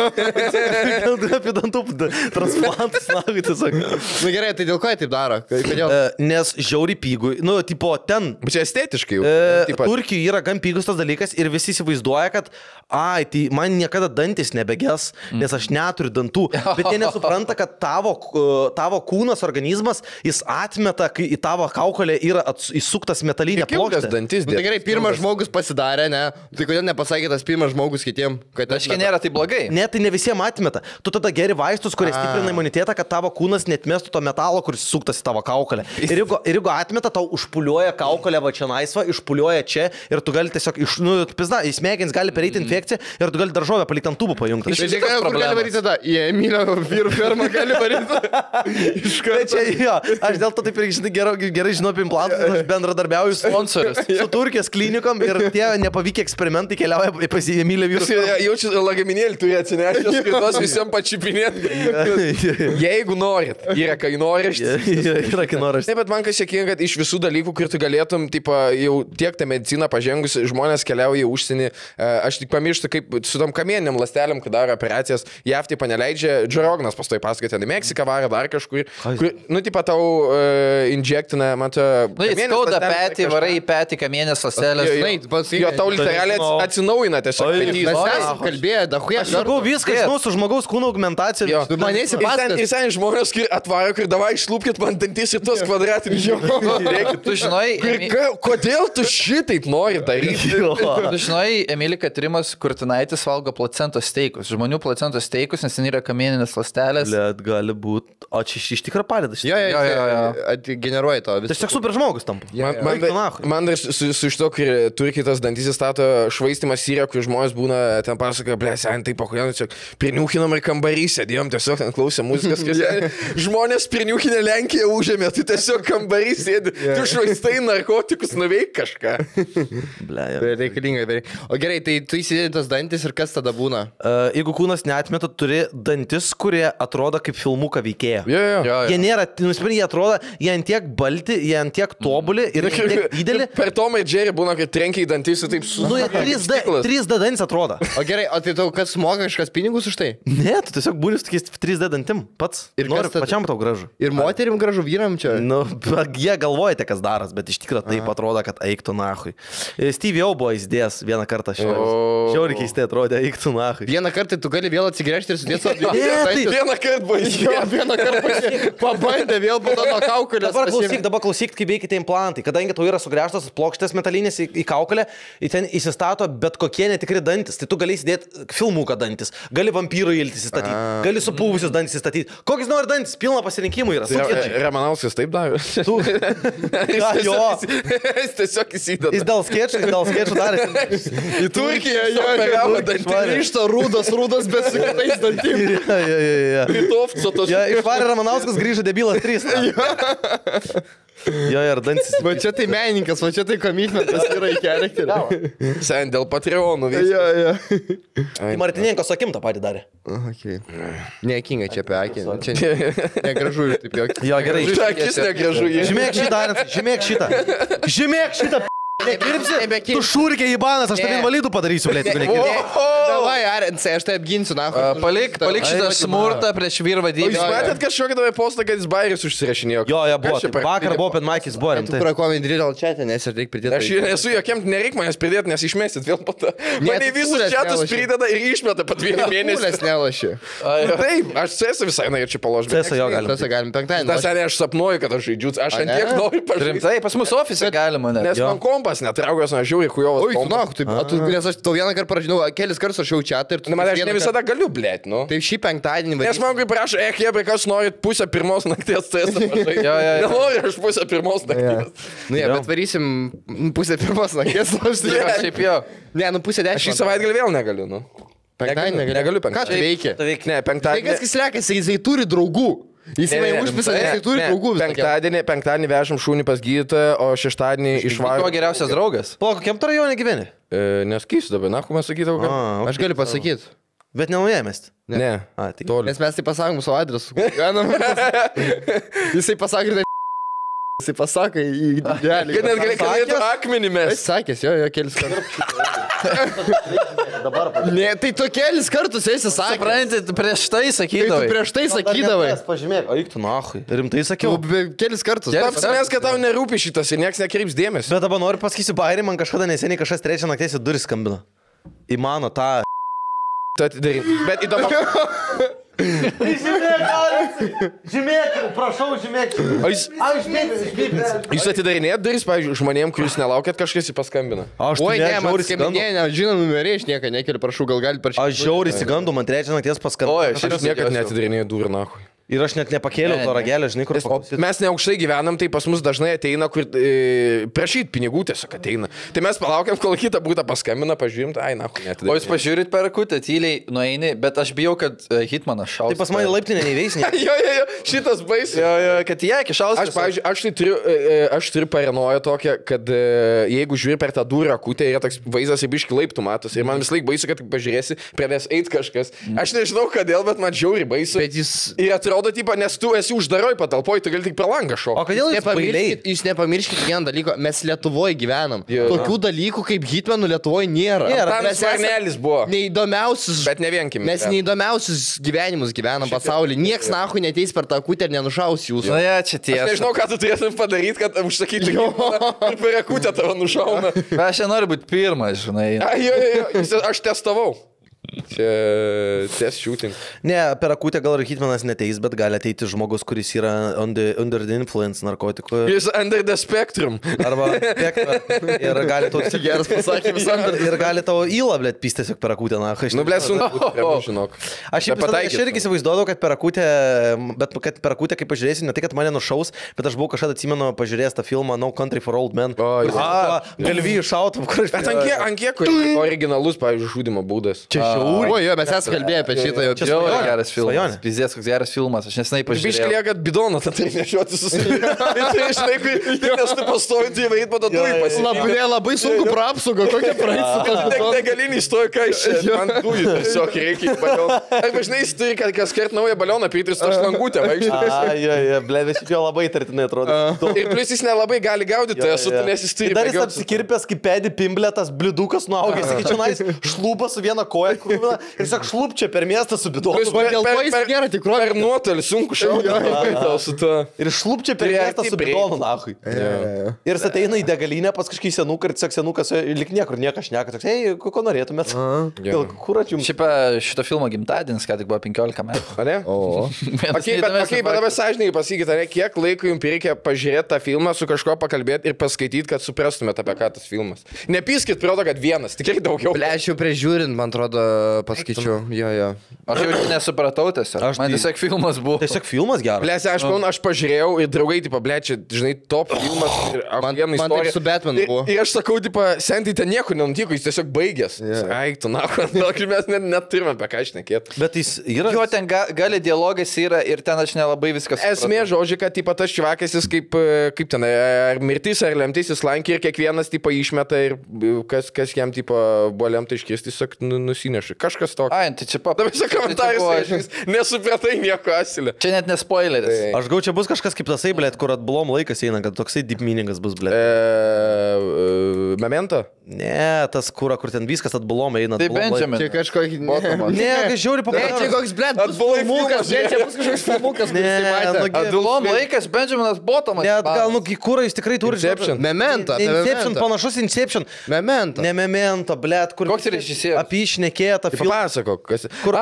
Apie dantų transplantus, na, tiesiog. Na gerai, tai dėl ko jie taip daro? Nes žiauri pygų, nu, tipo, ten. Bet čia estetiškai jau. Turkijoje yra gan pygus tas dalykas ir visi įsivaizduoja, kad tai man niekada dantis nebeges, nes aš neturiu dantų. Bet jie nesupranta, kad tavo kūnas, organizmas, jis atmeta, kai į tavo kaukolę yra įsuktas metalinė plokštė. Tai gerai, pirmas žmogus pasidarė, ne? Tai kodėl nepasakė tas pirmas žmogus kitiem? Aiškiai nėra tai blogai. Ne, tai ne visiems atmeta. Tu tada geri vaistus, kurie stiprina imunitetą, kad tavo kūnas netmestų to metalo, kuris suktas į tavo kaukolę. Ir jeigu atmeta, tau užpuliuoja kaukolę va čia naisvą, išpuliuoja čia ir tu gali tiesiog smegenys gali pereiti infekciją ir tu gali daržovę palikti ant tubų pajungti. Kur gali varyti tada? Į Emilio vyrų fermą gali varyti. Aš dėl to taip ir gerai žinau apie implantus, aš bendradarbiauju su Turkijos klinikom ir tie nepavykę eksperimentai keliauja pas Emilio vyrų fermą. Jaučiu lagaminėlį turi atsinešti, skirtos visiems pačipinėti. Jeigu norit, yra kainoraštis. Yra kainoraštis. Taip, bet man kas sėkminga, kad iš visų dalykų, kur tu galėtum, jau tiek tą mediciną pažengus, žmonės keliauja į užsienį. Aš tik pamirštu, kaip su tom kamieniniam ląstelėm, kai daro operacijas, JAV taip neleidžia, Joe Roganas pastoji pasakoja, ten į Meksiką varą, dar kažkur. Nu, taip pat tau injektina, mato... Nu, jis skauda petį, varai į petį kamienės ląstelės. Jo, tau literaliai atsinaujina tiesiog petys. Kalbėjo, dahuja. Aš sakau viskas, su žmogaus kūno augmentacija. Tu manėsi paskas. Ir sen žmonės atvaro, kur davai išlūpkit man dantis ir tos kvadratinius. Tu žinai... Kodėl tu šitaip nori daryti? Tu žinai, Emilį, kad Rimas Kurtinaitis valgo placentos steikus. Žmonių placentos steikus, nes ten yra kamieninės ląstelės. Liet gali būti. O čia iš tikrųjų padeda šitą. Jo. Generuoja to visą. Tiesiog super žmogus tampa. Man dar su iš to, kai Turkija tas dantis įstato švaistimas Siriją, kur žmonės būna ten pasakoja, blėsia, tai po kodėl čia priniukinom ir kambarį sėdėjom, tiesiog ten klausė muzikas. Žmonės priniukinę Lenkiją užėmė, tai tiesiog kambarį sėdi. Tu švaistai narkotikus, nuveik kažką. Reikalingai. O gerai, tai tu įsidėdi tas dantis ir kas tada būna? Jeigu kūnas neatmeta, turi dantis, kurie atrodo kaip filmuką veikėjo. Yeah. Jie nėra, nusipirkti, jie atrodo, jie ant tiek balti, jie ant tiek tobuli ir ant tiek dideli. Per Tomą ir Jerry būna, kad trenkia į dantis ir taip su... Nu, jie 3D dantis atrodo. O gerai, o tai tau kas moka kažkas pinigus už tai? Ne, tu tiesiog būni su tokiais 3D dantim pats. Ir nori, kas pačiam tau gražu. Ir moterim gražu, vyram čia? Nu, jie galvojate, kas daras, bet iš tikrųjų taip atrodo, kad eiktų nahui. Steve jau buvo įsidėjęs vieną kartą žiauriai keistai atrodė, eiktų nahui. Vieną kartą tu gali vėl atsigręžti ir sudėti savo... Vieną kartą buvo įsidėjęs. Vieną kartą pabandė vėl būtų nuo kaukolės. Dabar klausyk, kaip veikia tie implantai. Kadangi tau yra sugręžtos plokštės metalinės į kaukolę, į ten įsistato bet kokie netikri dantis. Tai tu gali įsidėti filmuką dantis, gali vampyrų iltis įstatyti, gali supūvusius dantis įstatyti. Kokius nori dantis, pilna pasirinkimų yra. Ramanauskas taip davė. Jis tiesiog įsideda. Jis dėl skečų darė. Į Turkiją jo grįžta rūdas, bet su kitais dantim. Išvarė Ramanauskas, grįžo debilas 3. Jo, ir dantis. Va čia tai menininkas, va čia tai komitmentas yra į charakterį. Sen dėl Patreonų vis. Tai Martinenko su akim tą patį darė. Okay. Nekinga čia apie akį. Čia negražu ir taip jokį. Jo, gerai. Akis negražu. Žymėk šitą. Nekirbsi, tu šūrikė į banas, aš tave invalidų padarysiu, blėt, jeigu nekirbsi. Davai, RNC, aš tai apginsiu, na. Palik šitą smurtą prieš vyrvadybę. Jūs matėt kažkokį davai postą, kad jis bairius užsirašinėjo? Jo, buvo. Vakar buvo Penmakis, buvo rimtai. Tu prakomentai real chat'e, nes ir reik pridėti. Aš nesu jokiam, nereik manęs pridėti, nes išmesit vėl po to. Mane visus chatus prideda ir išmeta po 2 mėnesius. Nelaši. Taip, aš CSą visai norėčiau palošti. CSą jo galim. CSą galim penktadienį. Tas seniai aš sapnuoju, kad aš žaidžiu. Aš ant tiek noriu pažaisti. Rimtai, pas mus ofise galima, nes man kompas netraukęs, aš žiūriu, kujovas. Oi, tu na, taip. Nes aš tau vieną kartą parašinau, kelis kartus aš jau chatą ir tu... Man aš ne visada galiu, blėt, nu. Tai šį penktadienį... Nes man kaip prašo, jebrai, kas norit pusę pirmos nakties CSą pažaisti. Nenoriu aš pusę pirmos nakties. Nu, bet varysim pusę pirmos nakties. Šiaip jo. Ne, nu pusę 10. Šį savaitgalį vėl negaliu, nu. Penktadienį negaliu Ką tu veikia? Ne, penktadienį. Tai kas slekiasi, jisai turi draugų. Jisai užpisa, jisai turi draugų. Penktadienį vežam šunį pas gydytoją, o šeštadienį išvažiuoju. Ko geriausias draugas? Palauk, kokiam tu rajone gyveni? Neskysiu dabar, na, ko mes sakydavau, kad... Aš galiu pasakyti. Bet nenaujamest. Ne. Toli. Nes mes tai pasakom savo adresu. Jisai pasakė ir tai... Jisai pasakė į didelį. Kad net galėtų akmenį mes. Jis sakės, jo, kelis kartus. Ne, tai tu kelis kartus esi sakęs. Suprantate, prieš tai sakydavai. Tai tu prieš tai sakydavai. Pažymėk, eik tu nahui. Rimtai sakiau. Kelis kartus. Apsimės, kad tau nerūpi šitas ir niekas nekreips dėmesio. Bet dabar noriu pasakysiu, bairį, man kažkada neseniai kažkas 3 nakties į durį skambino. Į mano tą... Bet įdomu. Žymėk, prašau, žymėk. Jūs atidarinėjat duris, pavyzdžiui, žmonėm, kuris nelaukėt, kažkas jį paskambina. Oi, ne, man skambinė, žinau, numerį, aš nieko nekeliu, prašau, gal gali prašyti. Aš žiauriai įsigandu, man 3 nakties paskambino. Oi, aš niekad neatidarinėjau durų, nahui. Ir aš net nepakėliau to ragelio, žinai, kur paklausyt. Mes neaukštai gyvenam, tai pas mus dažnai ateina, kur prašyti pinigų tiesiog ateina. Tai mes palaukiam, kol kitą būtą paskambina, pažiūrim, tai na, net. O jūs pažiūrit per akutę, tyliai nueini, bet aš bijau, kad Hitmanas šaus. Tai pas mane laiptinė neįveisnė. Jo, šitas baisus. Jo, kad jie šaus. Aš, pavyzdžiui, aš turiu paranoją tokią, kad jeigu žiūri per tą durą akutę, yra toks vaizdas į biškį laiptų matos. Ir man vis laik baisu, kad pažiūrėsi, pradės eit kažkas. Aš nežinau kodėl, bet man žiauriai baisu. Bet jis... Ir atrodo, tipo, nes tu esi uždaroj patalpoj, tu gali tik per langą šokti. O kodėl jūs nepamirškit vieną dalyką, mes Lietuvoje gyvenam. Tokių dalykų kaip Hitmanų Lietuvoje nėra. Tam Svarnelis buvo. Neįdomiausius, bet ne vienkim. Mes neįdomiausius gyvenimus gyvenam pasaulyje. Niekas nahui neteis per tą akutę ir nenušaus jūsų. Na, ja, čia tiesa. Aš nežinau, ką tu turėtum padaryti, kad užsakyti Hitmaną ir per akutę tavo nušauna. Aš nenoriu būti pirmas, žinai. Aš testavau. Čia test shooting. Ne, per akutę gal ir Hitmanas neteis, bet gali ateiti žmogus, kuris yra under the influence narkotikų. Jis under the spectrum. Arba spectrum. Ir gali tau... Geras pasakymas. Ir gali tau įlą, blėt, pys tiesiog per akutę. Nu, blėt, žinok. Aš irgi įsivaizduodavau, kad per akutę, bet kad per akutę, kai pažiūrėsi, ne tai, kad mane nušaus, bet aš buvau kažkada atsimenu pažiūrėjęs tą filmą No Country for Old Men. Galvijų šautum, kur aš... Bet ant kiek originalus, pavyzdžiui, žudimo būdas. Čia O, jo, mes esame kalbėję apie šitą jau. Jau geras filmas. Svajonė. Pizdės, koks geras filmas. Aš nesenai Biškai pažiūrėjau. lieka bidoną, tai nešiuoti su savimi. Tai žinai, nes tu pastovi, tai veit, po to tu Labai, labai sunku praapsaugo, kokia praeis. Negalinį stoja, ką iš čia. Man dujų tiesiog reikia į balioną. Arba žinai, jis turi kas kart naują balioną, pritris aš langutę, vaikščiai. Blevė, šiaip jo labai tartinai atrodo. Ir plus jis nelabai gali gaudyti, nes jis turi. Dar jis apsikirpęs kaip pedi pimbletas, blidukas nuaugęs, iki čia šlūpa su viena koja, krūvina, ir sak šlūpčia per miestą su bidonu. Dėl to jis nėra tikrovė. Per nuotolį sunku šaudyti. Ir šlūpčia per miestą su bidonu, nahui. Ir jis ateina į degalinę pas kažkokį senuką ir tiesiog senukas lik niekur niekas šneka. Ei, ko norėtumėt? Kur atjums? Šiaip šito filmo gimtadienis, ką tik buvo 15 metų. Ne? O. Bet dabar sąžininkai pasakykite, kiek laiko jums reikia pažiūrėti tą filmą, su kažkuo pakalbėti ir paskaityti, kad suprastumėte, apie ką tas filmas. Nepyskit, proto, kad vienas, tikrai daugiau. Plešiu prižiūrint, man atrodo, paskaičiu. Jo. Aš jau nesupratau tiesiog. Man tiesiog filmas buvo. Tiesiog filmas geras. Plėsia, aš pažiūrėjau ir draugai, tipo, blečia, žinai, top filmas. Man taip su Batmanu buvo. Ir aš sakau, tipo, sentai ten nieko nenutiko, jis tiesiog baigęs. Aiktų, na, mes net turime apie ką šnekėti. Bet jis yra. Jo, ten gali dialogas yra ir ten aš nelabai viskas. Esmė žodžiai, kad tipo, tas čivakas jis kaip ten, ar mirtis, ar lemtis jis lankė ir kiekvienas tipo išmeta ir kas jam tipo buvo lemta iškirsti, tiesiog nusineša. Kažkas tokio. Ai, tai čia Visą komentarą nesupratai nieko asilė. Čia net nespoileris. Aš gau, čia bus kažkas kaip tasai, blėt, kur atblom laikas eina, kad toksai deep meaningas bus, blėt. Memento? Ne, tas kur ten viskas atblom eina. Tai Benjamin. Čia kažkokį... Ne, kai žiūri Ne, čia koks, blėt, filmukas. Čia bus kažkoks filmukas. Atblom laikas, Benjaminas Botomas. Net gal, kurą jis tikrai turi. Inception. Memento. Inception, panašus Inception. Memento. Ne Memento, blėt, kur... Koks režisierius? Apie išnekėję tą filmą. Papasako, kas... Kur...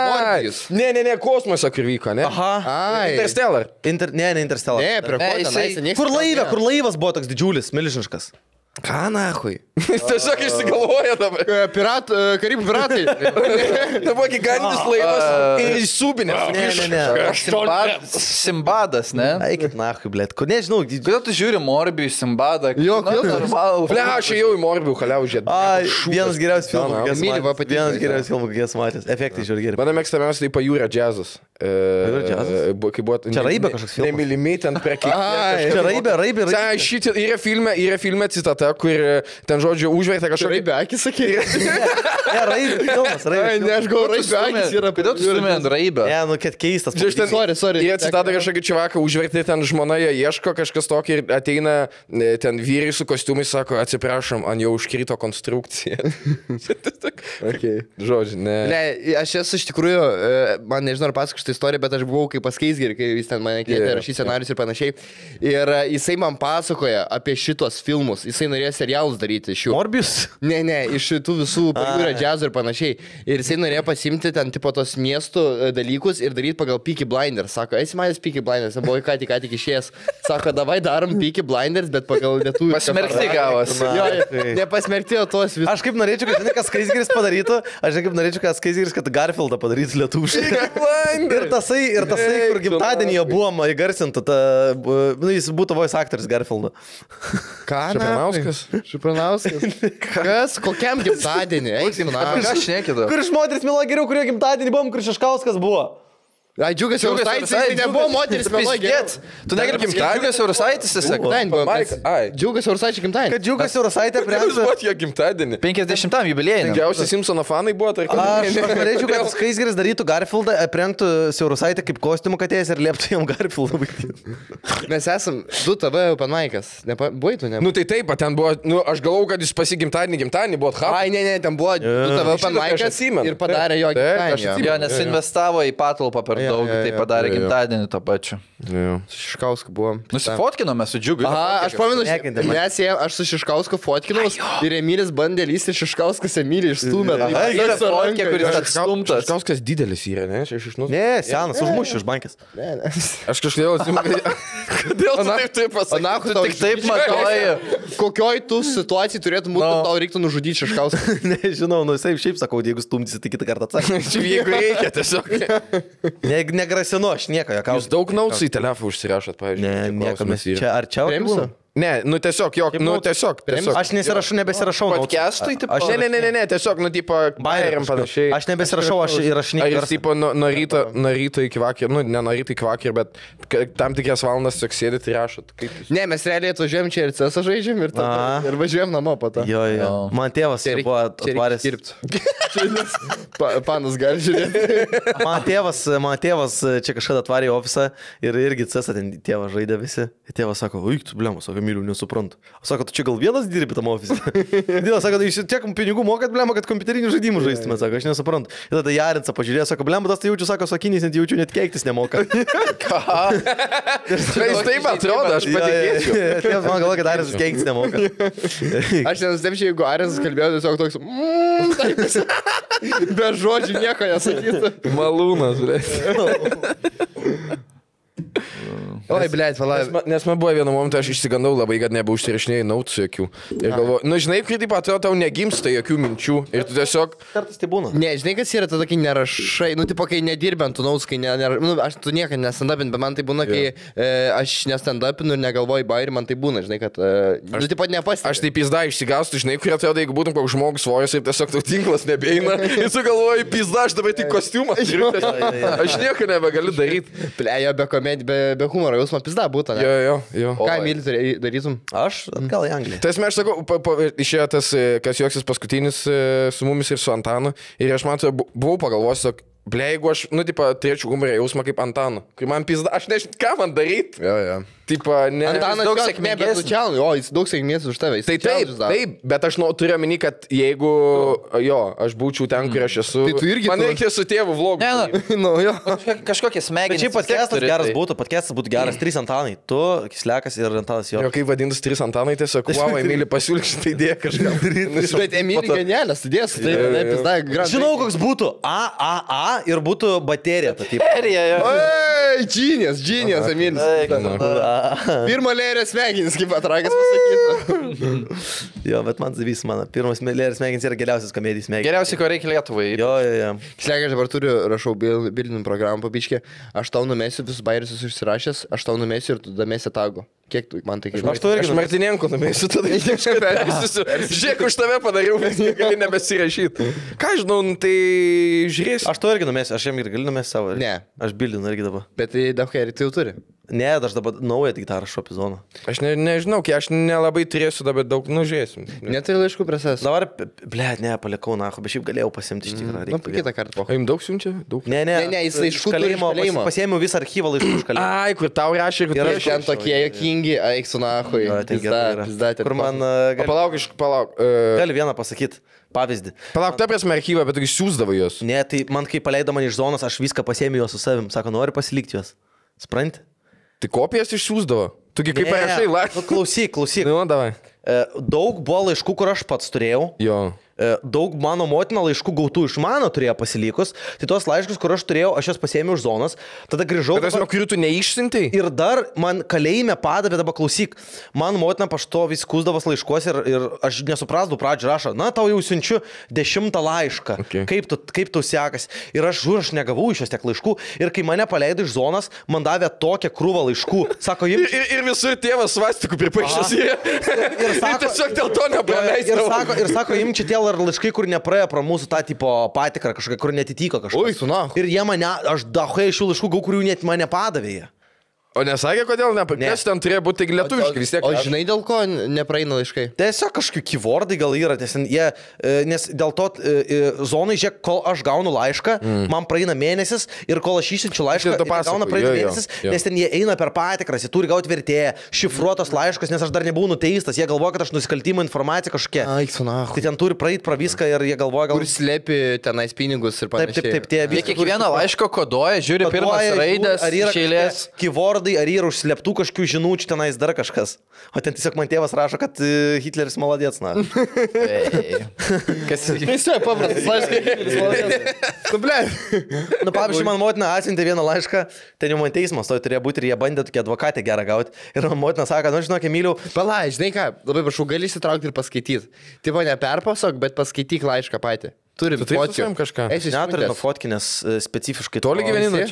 Ne, kosmosą, kur vyko, ne? Aha. Interstellar. Ne, Interstellar. Ne, prie ko ten Kur laivas buvo toks didžiulis, milžiniškas. Ką nahui? Jis tiesiog išsigalvoja dabar. Karibų piratai. Tai buvo gigantinis laivas ir įsūbinės. Ne. Simbadas, ne? Eikit nahui, blėt. Nežinau. Kodėl tu žiūri Morbijų, Simbadą? Jo, Ble, aš jau į Morbijų kaliau žiūrėt. Ai, vienas geriausias filmų, Emilį va patiko. vienas geriausias filmų, kokie esu matęs. Efektai žiūri geri. Mano mėgstamiausias tai Pajūrio džiazas. Čia Raibė kažkoks filmas. Nemylimi ten prie Čia Raibė. Yra filme citata, kur ten žodžiu užvertė kažkokį... Raibė akis sakė. Ne, Raibė filmas, Raibė. Ne, aš galvoju, Raibė akis yra. Kodėl tu stumi ant Raibę? Ne, kad keistas. Sorry. Jie citata kažkokį čivaką užvertė, ten žmona ją ieško, kažkas tokį ir ateina ten vyrai su kostiumais, sako, atsiprašom, ant jau užkrito konstrukcija. Žodžiu, ne. Ne, aš esu iš tikrųjų, man nežinau, ar pasakau šitą istoriją, bet aš buvau kaip pas Keisgerį, kai jis ten mane kvietė rašyti scenarius ir panašiai. Ir jisai man pasakoja apie šitos filmus. Jisai norėjo serialus daryti iš jų. Morbius? Ne, iš tų visų Pajūrio džiazų ir panašiai. Ir jisai norėjo pasimti ten tipo tos miestų dalykus ir daryti pagal Peaky Blinders. Sako, esi matęs Peaky Blinders, buvo ką tik išėjęs. Sako, davai darom Peaky Blinders, bet pagal lietuvių. Pasmerkti gavos. Nepasmerkti, o tos vis. Aš kaip norėčiau, kad žinai, kas Keisgeris padarytų, kad Garfieldą padarytų lietuviškai. Ir tasai, kur gimtadienį buvom įgarsintų, jis būtų voice actors Garfieldo. Ką? Šupranauskas. Kas? Kokiam gimtadienį? Ką šnekėtų? Kur iš moteris milo geriau, kurio gimtadienį buvom, kur Šeškauskas buvo. Ai, Džiugas Eurusaitis, tai nebuvo moteris meluoja geriau. Tu negali gimtadienį? Džiugas Eurusaitis, tiesiog. Džiugas Eurusaitis gimtadienį. Kad Džiugas Eurasaitė Jūs buvote jo gimtadienį. 50-am jubiliejai. Didžiausi Simpsono fanai buvo, tarkim. Aš norėčiau, kad Keisgeris darytų Garfieldą, aprengtų Eurasaitę kaip kostiumų katės ir lieptų jam Garfieldą vaidinti. Mes esam 2TV open mic'as. Buvai tu, ne? Nu tai taip, ten buvo, aš galvau, kad jūs pasigimtadienį buvo atchap. Ai, ne, ten buvo 2TV open mic'as ir padarė jo gimtadienį. Jo, nes investavo į patalpą per daug, tai padarė gimtadienį to pačiu. Su Šiškausku buvom. Nusifotkinome su Džiugu. Aha, aš pamenu, aš su Šiškausku fotkinausi ir Emilis bandė lysti Šiškauskas Emilį išstūmė. Yra fotkė, kuris atstumtas. Šiškauskas didelis yra, ne? Ne, senas, užmušiu iš bankės. Aš kažkodėl atsimenu, kodėl tu taip pasakai? Tu tik taip matuoji. Kokioj tu situacijai turėtum būti, tau reiktų nužudyti Šiškauską? Nežinau, šiaip sakau, jeigu stumdysi, tai kitą kartą atsakau. Jeigu reikia, tiesiog. Negrasinu, aš nieko. Jūs daug nautsų į telefoną užsirašot, pavyzdžiui. Ne, nieko mes čia arčiau. Ne, nu tiesiog, tiesiog. Aš nebesirašau. Podcast'ui, tipo. Ne, tiesiog, nu, tipo, bairiam panašiai. Aš nebesirašau, aš įrašinėjau. Ar jis, tipo, nuo ryto iki vakar, nu, ne nuo ryto iki vakar, bet tam tikras valandas tiesiog sėdit ir rašot. Ne, mes realiai atvažiuojam čia ir CS žaidžiam ir važiuojam namo po to. Jo. Man tėvas buvo atvaręs. Panas gali žiūrėti. Man tėvas čia kažkada atvarė į ofisą ir irgi CS ten tėvas žaidė visi. Tėvas sako, uik, tu blemo, sako, myliu, nesuprantu. Sako, tu čia gal vienas dirbi tam ofise? Tėvas sako, jūs tiek pinigų mokat, blemo, kad kompiuterinių žaidimų žaistume, sako, aš nesuprantu. Ir tada Jarinsa pažiūrėjo, sako, blemo, tas tai jaučiu, sako, sakinys, net jaučiu, net keiktis nemoka. Ką? Taip atrodo, aš patikėčiau. Tėvas man galvoja, kad Jarinsas keiktis nemoka. Aš nenustepčiau, jeigu Arinsas kalbėjo tiesiog toks... Be žodžių nieko nesakytų. Malūnas, blėt. Oi, blėt, palauk. Nes man buvo vienu momentu, aš išsigandau labai, kad nebeužsirašinėjai nautsų jokių. Ir galvoju, nu žinai, kaip taip atrodo, tau negimsta jokių minčių. Ir tu tiesiog... Kartais tai būna. Ne, žinai, kas yra tada, kai nerašai, nu, tipo, kai nedirbent, tu nauts, kai nu, aš tu niekada nestandapint, bet man tai būna, kai aš nestandapinu ir negalvoju bairį, man tai būna, žinai, kad, nu, tipo, nepastebėjau. Aš taip pizda išsigaustu, žinai, kur atrodo, jeigu būtum koks žmogus svoris ir tiesiog tau tinklas nebeina. Ir tu galvoji, pizda, aš dabar tik kostiumą turiu. Aš nieko nebegaliu daryti. Plejo, be komedijos, be humoro, jausmo pizda būtų, ne? Jo. Ką myli darytum? Aš atgal į Angliją. Tai aš sakau, išėjo tas, kas juoksis paskutinis su mumis ir su Antanu. Ir aš man buvau pagalvojęs, ble, jeigu aš, nu, tipo, turėčiau humorą jausmą kaip Antanu. Kai man pizda, aš nežinau, ką man daryti. Jo. Tipo, ne. Antanas daug sėkmės, bet nučiaunu, o jis daug sėkmės už tave. Tai taip, bet aš turiu omeny, kad jeigu, aš būčiau ten, kur aš esu, tai tu irgi man reikia su tėvu vlogų. Ne, kažkokie smegenys. Čia podcastas geras būtų, podcastas būtų geras, 3 Antanai, tu, Kislekas ir Antanas jo. Jo, kaip vadintis 3 Antanai, tiesiog, wow, Emilį pasiūlyk šitą idėją kažką daryti. Bet Emilį genialės idėjas, tai pizda, gražiai. Žinau, koks būtų AAA ir būtų baterija. Oi, genius, Emilis. Pirmo lėrės smegenis, kaip Atragas pasakytų. Jo, bet man zavys, mano pirmas lėrės smegenis yra geriausias komedijos smegenis. Geriausiai, ko reikia Lietuvai. Jo. Kislekas, dabar rašau bildinį programą pabiškį, aš tau numesiu visus bairius užsirašęs, aš tau numesiu ir tu damesi tago. Kiek tu man tai kaip? Aš Martinenko numesiu, tada žiūrėk, už tave padariau, bet negali nebesirašyti. Ką žinau, tai žiūrėsiu. Aš to irgi numesiu, aš jam ir galiu numesti savo. Ne. Aš bildinu irgi dabar. Bet tai daug kai tai jau turi. Ne, aš dabar naują tik dar rašau epizodą. Aš nežinau, aš nelabai turėsiu dabar daug, nužiūrėsim. Neturi laiškų presės. Dabar, palikau, nacho, bet šiaip galėjau pasimti iš tikrųjų. Nu, kitą kartą po. Jums daug siunčia? Daug. Ne, jis laiškų kalėjimo. kalėjimo. Pasiėmiau visą archyvą laiškų iš kalėjimo. Ai, kur tau rašė, kad ir ten tokie jokingi, eik su nachui. Pizda. Kur man... Palauk. Gali vieną pasakyti. Pavyzdį. Palauk, ta prasme archyvą, bet tu siūsdavo juos. Ne, tai man kai paleido man iš zonos, aš viską pasiėmiau juos su savim. Sako, nori pasilikti juos. Supranti? Tai kopijas išsiųsdavo. Tugi kaip parašai laišką. Klausyk. Nu, davai. Daug buvo laiškų, kur aš pats turėjau. Jo. Daug mano motina laiškų gautų iš mano turėjo pasilikus. Tai tos laiškus, kur aš turėjau, aš jas pasiėmiau iš zonos. Tada grįžau. Bet aš kurių tu neišsintai? Ir dar man kalėjime padavė, dabar klausyk. Man motina paštovis skūsdavas laiškuose ir aš nesuprasdavau pradžio rašo. Na, tau jau siunčiu 10 laišką. Okay. Kaip tau sekas? Ir aš negavau iš jos tiek laiškų. Ir kai mane paleido iš zonos, man davė tokią krūvą laiškų. Sako, ir visur tėvas svastikų pripaišęs. Ir tiesiog dėl to nepraleidžiu. Ir sako, imči tie laiškai, kur nepraėjo pro mūsų tą tipo patikrą kažkokią, kur netitiko kažką. Oi, su na. Ir jie mane, aš dahai iš šių laiškų gau, kurių net mane padavė. O nesakė, kodėl nes ten turėjo būti lietuviškai vis tiek. O žinai, dėl ko nepraeina laiškai? Tiesiog kažkokie keywordai gal yra, nes dėl to zonai, žiūrėk, kol aš gaunu laišką, man praeina mėnesis ir kol aš išsiunčiu laišką, gauna praeina mėnesis, nes ten jie eina per patikras, jie turi gauti vertėją, šifruotos laiškus, nes aš dar nebuvau nuteistas, jie galvoja, kad aš nusikaltimo informaciją kažkokia. Ai, sunahu. Tai ten turi praeiti pro viską ir jie galvoja, gal... Kur slėpi tenais pinigus ir panašiai. Taip, jie kiekvieną laišką koduoja, žiūri pirmas raidės, eilės. Ar yra užslėptų kažkokių žinučių tenais dar kažkas. O ten tiesiog man tėvas rašo, kad Hitleris maladėts, na. Kas jis jau paprastas laiškas. Nu, pavyzdžiui, man motina atsiuntė vieną laišką, ten jau man teismas to turėjo būti ir jie bandė tokia advokatė gerą gauti. Ir man motina sako, nu žinok, Emiliau. Palai, žinai ką, labai prašau, gali įsitraukti ir paskaityti. Tipo, neperpasok, bet paskaityk laišką patį. Turim fotkį kažką. Neturiu fotkinės specifiškai. Toli gyveninu čia.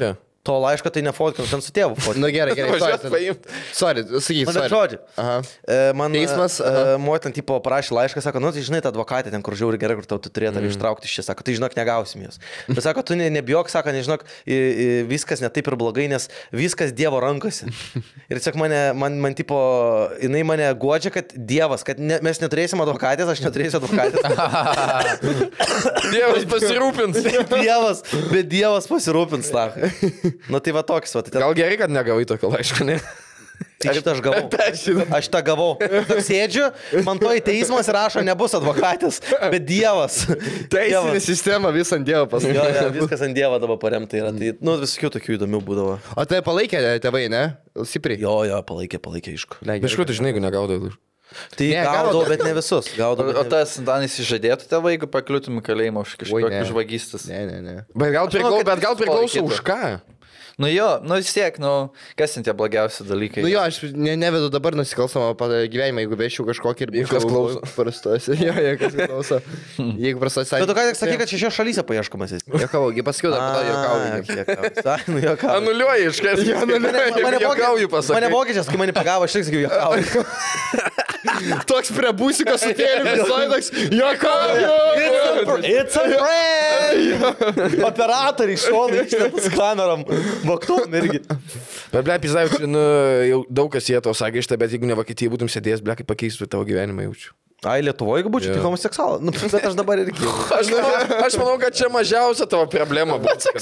To laiško tai nefotkinu, ten su tėvu fotkinu. Nu gerai, Važiuot paimt. Sorry, sakyk, Man žodžiu. Aha. Man Teismas, motin tipo parašė laišką, sako, nu tai žinai, ta advokatė ten, kur žiauri gerai, kur tau tu turėtum ištraukti iš čia, sako, tai žinok, negausim jos. Bet sako, tu nebijok, sako, nežinok, viskas ne taip ir blogai, nes viskas Dievo rankose. Ir tiesiog man tipo, jinai mane guodžia, kad Dievas, kad mes neturėsim advokatės, aš neturėsiu advokatės. Dievas pasirūpins. Bet Dievas pasirūpins, tą. Nu tai va toks, va. Tai Gal gerai, kad negavai tokio laiško, ne? Aš tą gavau. Aš tą gavau. Sėdžiu, man to į teismas rašo, nebus advokatės, bet Dievas. Teisinė sistema vis ant Dievo pasakė. Jo, viskas ant Dievo dabar paremta yra. Tai, nu, visokių tokių įdomių būdavo. O tai palaikė tėvai, ne? Stipriai. Jo, palaikė, aišku. Bišku, tu žinai, jeigu negaudai. Tai gaudau, bet ne visus. O tas Danis išžadėtų tėvai, jeigu pakliūtum į kalėjimą už kažkokią žvagystės. Ne. Bet gal priklauso už ką? Nu jo, nu vis tiek, nu, kas ten tie blogiausi dalykai. Nu jo, aš nevedu dabar nusikalstamą gyvenimą, jeigu vešiu kažkokį ir kas klauso. Prastosi. Jo, kas klauso. Jeigu prastosi. Bet tu ką tik sakai, kad 6 šalyse paieškomas esi. Jokauju, pasakiau, dar Jokauju. Anuliuoji iš karto. Jokauju pasakyti. Mane vokiečias, kai mane pagavo, aš tik sakiau, jokauju. Toks prie būsikas sutėlė visai toks, jokauju. It's a friend! Operatoriai šonai išlėtas kameram. Vaktom irgi. Bet ble, Pizdavičiu, nu, jau daug kas jie to sakė šitą, bet jeigu ne Vokietija būtum sėdėjęs, ble, kaip pakeistų tavo gyvenimą jaučiu. Ai, Lietuvoje, jeigu būčiau, tai homoseksualas. Nu, bet aš dabar irgi. Aš manau, kad čia mažiausia tavo problema būtų.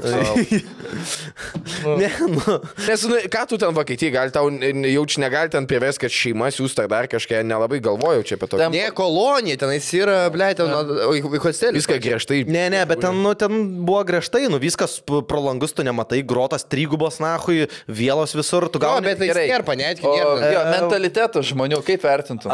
Ne, nu. Nes, nu, ką tu ten Vokietijai, gal tau jaučiu negali ten privesti, kad šeima siūsta dar kažką, nelabai galvojau čia apie to. Ne, kolonija, tenais yra, ble, ten hostelį. Viską griežtai. Ne, bet ten, nu, ten buvo griežtai, nu, viskas pro langus tu nematai, grotas trigubos, nahui, vėlos visur, tu gauni. Bet tai skerpa, netgi nėra. Jo, mentalitetas žmonių, kaip vertintum?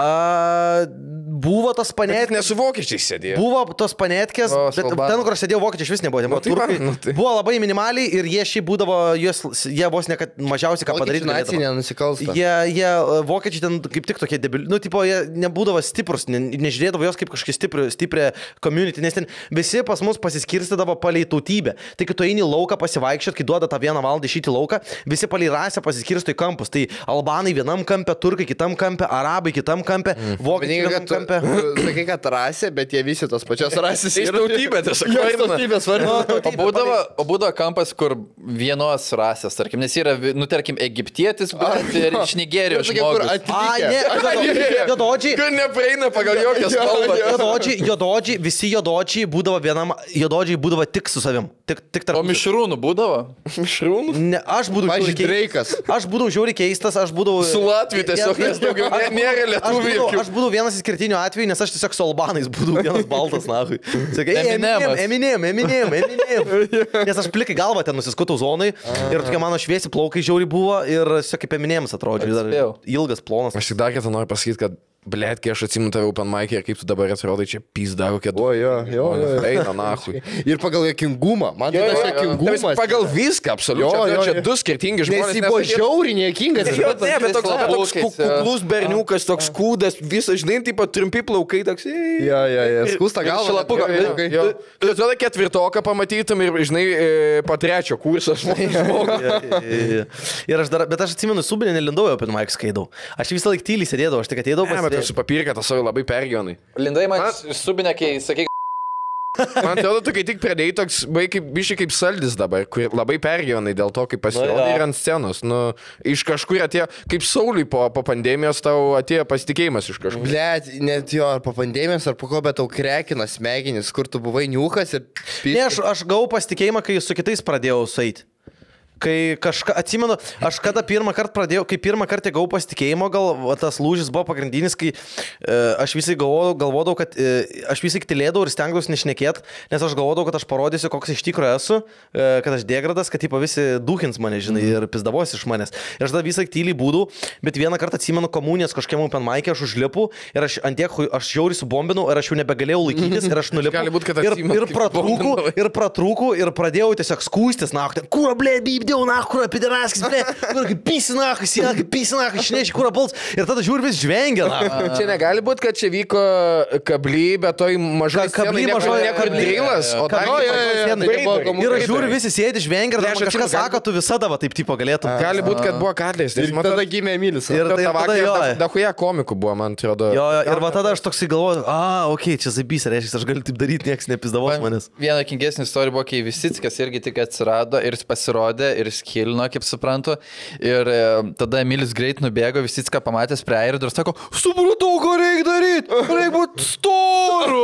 Buvo tas panetkės. Net nesu vokiečiai sėdėjo. Buvo tos panetkės, bet ten, kur sėdėjo vokiečiai, iš vis nebuvo. Ten buvo turkai. Buvo labai minimaliai ir jie šiaip būdavo, jie vos ne kad mažiausiai ką padaryti. Nacijai nenusikalsta. Jie vokiečiai ten kaip tik tokie debili. Nu, tipo, jie nebūdavo stiprus, nežiūrėdavo jos kaip kažkokia stiprią community, nes ten visi pas mus pasiskirstydavo palei tautybę. Tai kai tu eini į lauką pasivaikščiot, kai duoda tą 1 valandą išeiti į lauką, visi palei rasę pasiskirsto į kampus. Tai albanai vienam kampe, turkai kitam kampe, arabai kitam kampe, vokiečiai kitam kampe. Sakai, kad rasė, bet jie visi tos pačios rasės. Iš tautybė, tiesiog. Tautybės vardu. O būdavo kampas, kur vienos rasės, tarkim, nes yra, nu, tarkim, egiptietis, bet ir iš Nigerijos žmogus. Jododžiai. Kur nepraeina pagal jokias spalvas. Jododžiai, visi jododžiai būdavo vienam, jododžiai būdavo tik su savim. Tik tarp. O mišrūnų būdavo? Mišrūnų? Ne, aš būdavau žiauriai keistas, aš būdavau... Su Latviju tiesiog, nes daugiau nėra lietuvių. Aš būdavau vienas išskirtinių atvejų, nes aš tiesiog su albanais būdavau vienas baltas, nahui. Sakai, Eminem. Nes aš plikai galvą ten nusiskutau zonai ir tokie mano šviesi plaukai žiauriai buvo ir tiesiog kaip Eminemas atrodė. Ilgas, plonas. Aš tik dar kartą noriu pasakyti, kad blėt, kai aš atsimenu tave open mic'e ir kaip tu dabar atrodai čia pizda, kokia tu. Jo. Eina, nahui. Ir pagal jokingumą. Man tai tas jokingumas. Pagal viską, absoliučiai. Čia du skirtingi žmonės. Nes jis buvo žiauriai niekingas. Ne, bet toks kuklus berniukas, toks kūdas, visas, žinai, taip pat trumpi plaukai, toks. Jo. Skūsta galva. Šlapuką. Tu tada 4-oką pamatytum ir, žinai, po 3 kurso žmogų. Ir aš dar, bet aš atsimenu, Subinė nelindau open mic skaidau. Aš visą laiką tyliai sėdėdavau, aš tik ateidavau. Su papirka tas savo labai pergyvenai. Lindai man Subinė, kai sakai... Man atrodo, tu kai tik pradėjai toks, biškai kaip Saldis dabar, kur labai pergyvenai dėl to, kaip pasirodė ir ant scenos. Nu, iš kažkur atėjo, kaip Sauliui po pandemijos tau atėjo pasitikėjimas iš kažkur. Blet, net jo, ar po pandemijos, ar po ko, bet tau krekina smegenis, kur tu buvai niukas ir... Ne, aš gavau pasitikėjimą, kai su kitais pradėjau sueiti. Kai kažką, atsimenu, aš kada pirmą kartą pradėjau, kai pirmą kartą gavau pasitikėjimo, gal tas lūžis buvo pagrindinis, kai aš visai galvodavau, kad aš visai tylėdavau ir stengdavausi nešnekėti, nes aš galvodavau, kad aš parodysiu, koks iš tikrųjų esu, kad aš degradas, kad tipo visi dūkins mane, žinai, ir pizdavosi iš manęs. Ir aš tada visai tyliai būdavau, bet vieną kartą atsimenu komunijas kažkiam open mic'e, aš užlipu ir aš ant tiek, aš žiauriai subombinau ir aš jau nebegalėjau laikytis ir aš nulipu. Gali būt, kad ir pratrūkau ir pradėjau tiesiog skūstis, na, kur, ble, dėl nahu, kur pideraskis, ble, kur kaip pisinahu, siena, kaip pisinahu, išneši, kur puls. Ir tada žiūri vis žvengia. Čia negali būti, kad čia vyko kably, bet toj mažai kably mažoje niekur drylas, o dar ir žiūri visi sėdi žvengia, ir kažkas sako, tu visada va taip tipo galėtum. Gali būti, kad buvo kadlis. Ir tada gimė Emilis. Ir tada jo. Dahuja komikų buvo, man atrodo. Jo, ir va tada aš toksai galvoju, okei, čia zabys, reiškia, aš galiu taip daryti, niekas nepizdavos manęs. Viena kingesnė istorija buvo, kai Visickas irgi tik atsirado ir jis pasirodė ir skilino, kaip suprantu. Ir tada Emilis greit nubėgo, Visicką pamatęs prie airių ir sako, supratau, ką reikia daryti, reikia būti storu.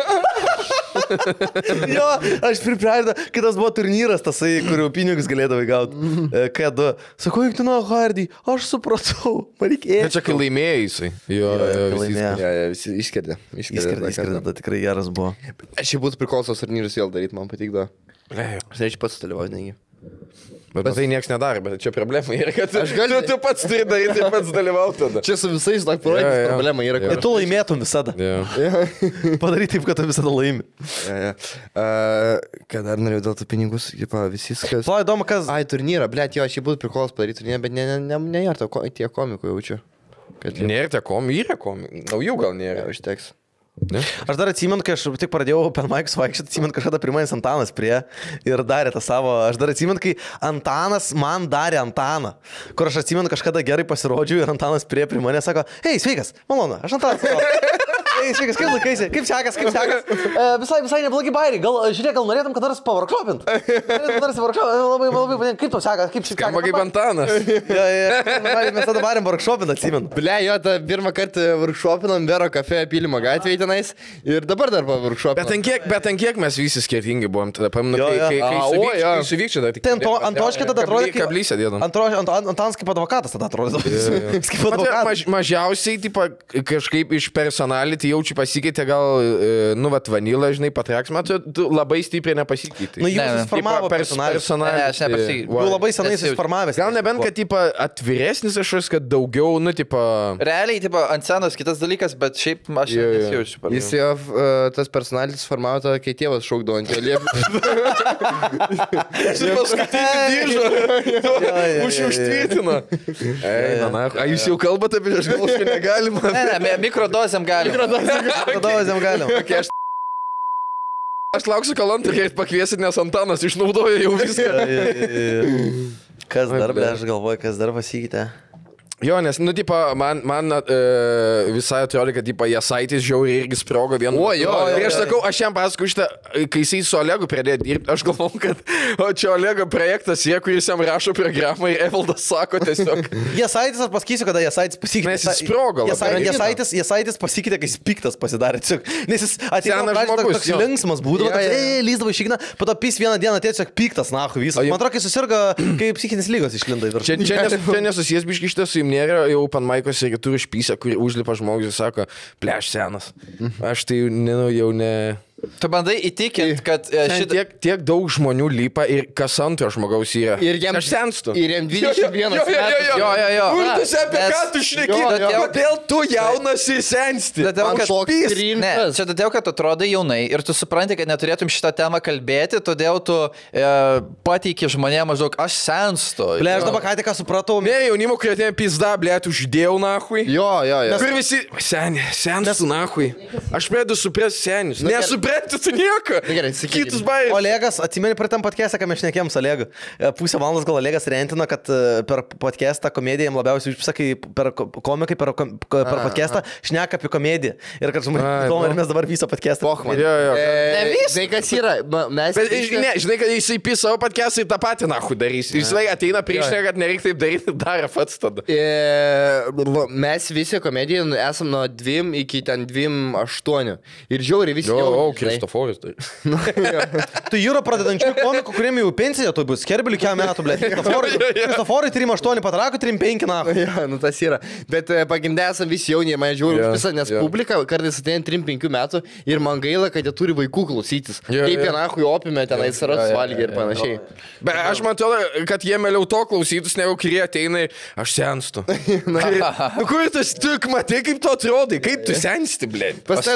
Jo, aš pripraidau, kitas buvo turnyras, tasai, kurių pinigus galėdavai gauti. K2. Sakau, juk tu nuo Hardy, aš supratau, man reikėjo. Čia kai laimėjai jisai. Jo, Visi išskerdė. Išskerdė, tikrai geras buvo. Aš jau būtų priklausos turnyrus vėl daryti, man patikdo. Aš reičiau pats dalyvauti, negi. Bet tai niekas nedarė, bet čia problema yra, kad tu pats turi daryti ir pats dalyvauti tada. Čia su visais projektais problema yra, kad tu laimėtum visada. Padaryti taip, kad tu visada laimi. Ką dar norėjau dėl tų pinigus, visi kas... To įdomu, kas... Ai, turnyrą, blėt, jo, aš jį būtų priklausos padaryti turnyrą, bet nėra tie komikų jaučiu. Nėra tie komikų, yra komikų, naujų gal nėra. Užteks. Ne? Aš dar atsimenu, kai aš tik pradėjau per Maikus vaikščioti, atsimenu, kažkada pirmasis Antanas prie ir darė tą savo, aš dar atsimenu, kai Antanas man darė Antaną, kur aš atsimenu, kažkada gerai pasirodžiau ir Antanas prie mane sako, hei, sveikas, malonu, aš Antanas. Ei, sveikas, kaip laikaisi, kaip sekas? Visai neblogi bairiai, žiūrėk, gal norėtum, kad dar pavarkšopint? Labai, kaip tau sekas, kaip šiek tiek? Skamba kaip Antanas. Mes tada varėm varkšopint, atsimenu. Ble, jo, tą pirmą kartą varkšopinom Vero kafe Pylimo gatvėje tenais ir dabar dar pavarkšopinom. Bet ant kiek mes visi skirtingi buvom tada, paminu, kai suvykčia dar tik. Tai Antoškai tada atrodė, kaip kablysė dėdam. Antanas kaip advokatas tada atrodė. Mažiausiai, kažkaip iš personality jaučiu pasikeitė gal, vanilą, žinai, patraks, man tu labai stipriai nepasikeitė. Nu, jūs susiformavo personality. Aš nepasikeitė. Jau labai senai susiformavęs. Gal nebent, kad, atviresnis kažkas, kad daugiau, Realiai, ant senos kitas dalykas, bet šiaip aš nesijaučiu. Jis jau tas personalitis formavo tada, kai tėvas šaukdavo ant jo liepų. Jis paskutinį dyžą. Už jų užtvirtino. A, jūs jau kalbate apie aš galvoju, kad negalima. Ne, mikrodozėm galima. Mikrodozėm galima. Aš lauksiu, kol antrą pakviesit, nes Antanas išnaudoja jau viską. Kas dar, aš galvoju, kas dar pasikeitė. Jo, nes, man visai atrodo, kad, Jasaitis žiauriai irgi sprogo vienu. Ir aš sakau, aš jam pasakau šitą, kai jisai su Olegu pradėjo dirbti, aš galvoju, kad čia Olego projektas, kuris jam rašo programą ir Evaldas sako tiesiog. Jasaitis, aš pasakysiu, kada Jasaitis pasikeitė. Nes jis sprogo. Jasaitis pasikeitė, kai jis piktas pasidarė. Nes jis atėjo toks linksmas būdavo, lyzdavo išigna, po to pys vieną dieną atėjo tiesiog piktas, nahu, visas. Man atrodo, kai susirgo, kai psichinės lygos išlinda į viršų. Čia nesusijęs biški šitas su nėra, jau pan Maikos ir turi špysę, kur užlipa žmogus ir sako, pleš senas. Aš tai jau ne... Tu bandai įtikinti, kad tiek daug žmonių lipa ir kas antro žmogaus yra. Ir jam aš senstu. Ir jam 21 metų. Jo. Urtus apie ką tu šneki? Kodėl tu jaunas ir sensti? Čia todėl, kad atrodai jaunai ir tu supranti, kad neturėtum šitą temą kalbėti, todėl tu pateiki žmonėms maždaug, aš senstu. Ble, aš dabar ką tik supratau. Ne, jaunimo, kurie atėjo pizda, ble, tu uždėjau nahui. Jo. Ir visi, senstu nahui. Aš pradėjau suprasti senius. Nesuprantu tu nieko. Kitus bairius. Olegas, atsimeni prie tam podcastą, ką mes šnekėjom su Olegu. Pusę valandos gal Olegas rentino, kad per podcastą komediją jam labiausiai užpisakai per komikai, per podcastą šneka apie komediją. Ir kad ir mes dabar visą podcastą. Žinai, kas yra? Žinai, kad jisai pis savo podcastą ir tą patį nahu darys. Jisai ateina prieš ne, kad nereikia taip daryti, darė pats tada. Mes visi komediją esam nuo 2 iki 2-8. Ir žiauriai visi jau. Kristoforis tai. Tu yra pradedančių komikų, kuriem jau pensija, tu bus Kerbeliu kiam metų, ble. Kristoforai 3-8 patrakų, 3-5 nahu. Ja, tas yra. Bet pagimdė esam visi jauni, mane žiūri visą, nes publika kartais ateina 3-5 metų ir man gaila, kad jie turi vaikų klausytis. Kaip jie nahu opime tenais ras valgį ir panašiai. Bet aš matau, kad jie mėliau to klausytus, negu kurie ateina, aš senstu. Kur tu matai, kaip tu atrodai, kaip tu sensti, ble.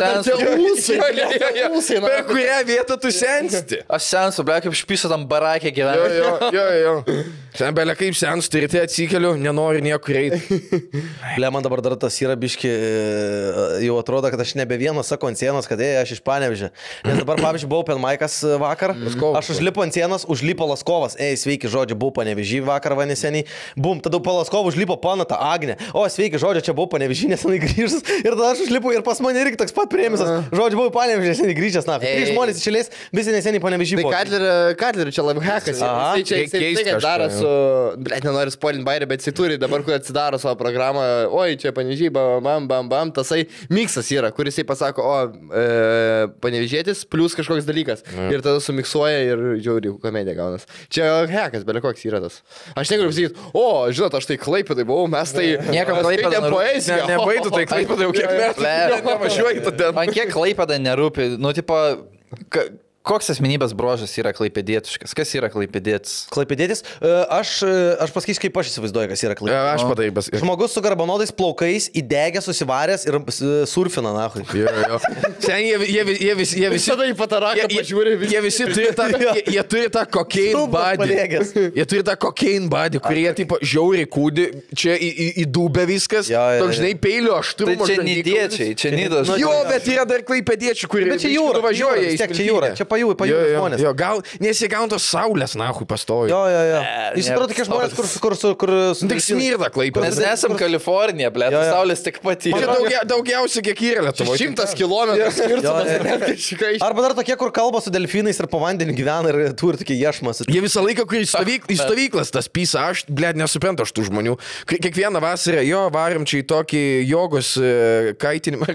Per kurią vietą tu sensti? Aš senstu, ble, kaip špyso tam barakė gyvena. Jo. Sen belia kaip sens, turite atsikeliu, nenoriu niekur eiti. Ble, man dabar dar tas yra biški, jau atrodo, kad aš nebe vienas sakau ant sienos, kad aš iš Panevėžio. Nes dabar, pavyzdžiui, buvau Open Mic'as vakar, aš užlipu ant sienos, užlipo Laskovas, sveiki, žodžiu, buvau Panevėžį vakar vaneseniai, bum, tada po Laskovo užlipo Panata Agnė, sveiki, žodžiu, čia buvau Panevėžį, nesenai grįžęs ir tada aš užlipu ir pas mane irgi toks pat priėmisas, žodžiu, buvau Panevėžį, nesenai grįžęs, na, 3 žmonės išėlės, visi nesenai Panevėžį buvo. Tai Katlerio čia labai hekas. Jisai čia daro su, blet, nenoriu spoilint bairį, bet jis turi dabar, kur atsidaro savo programą, oi, čia Panevėžį, bam, tasai miksas yra, kuris jisai pasako, Panevėžėtis plus kažkoks dalykas. Ir tada sumiksuoja ir žiauri komedija gaunas. Čia hekas, belia koks yra tas. Aš negaliu pasakyti, žinot, aš tai Klaipėdai buvau, mes tai... Niekam Klaipėda poeziją. Nebaitų tai Klaipėda jau kiek metų. Nevažiuoji tada. Man kiek Klaipėda nerūpi, nu, tipo... Koks asmenybės brožas yra klaipėdietiškas? Kas yra klaipėdietis? Klaipėdietis? Aš pasakysiu, kaip aš įsivaizduoju, kas yra klaipėdietis. Aš padarymas. Žmogus su garbanodais plaukais, įdegęs, susivaręs ir surfina, nahui. Sen, jie visi... Tada į pataraką pažiūrė. Jie visi turi tą cocaine body. Jie turi tą cocaine body, kurie tipo žiauriai kūdi, čia į dūbę viskas. Toks žinai peilio aštrumo. Tai čia nidiečiai, čia nidos. Jo, bet yra dar klaipėdiečių, kurie važiuoja į Čia pajū žmonės. Jo, gal nesigauntos saulės, nahui, pastoju. Jo. Jūs atrodo tokie žmonės, kur... Tik smirda Klaipėda. Mes nesam Kalifornija, ble, saulės tik pati. Čia daugiausiai kiek yra Lietuvoje. 100 kilometrų skirtumas. Arba dar tokie, kur kalba su delfinais ir po vandeniu gyvena ir turi tokie iešmas. Jie visą laiką, kur į stovyklas tas pysa, aš, ble, nesuprantu aš tų žmonių. Kiekvieną vasarą, varom čia į tokį jogos kaitinimą,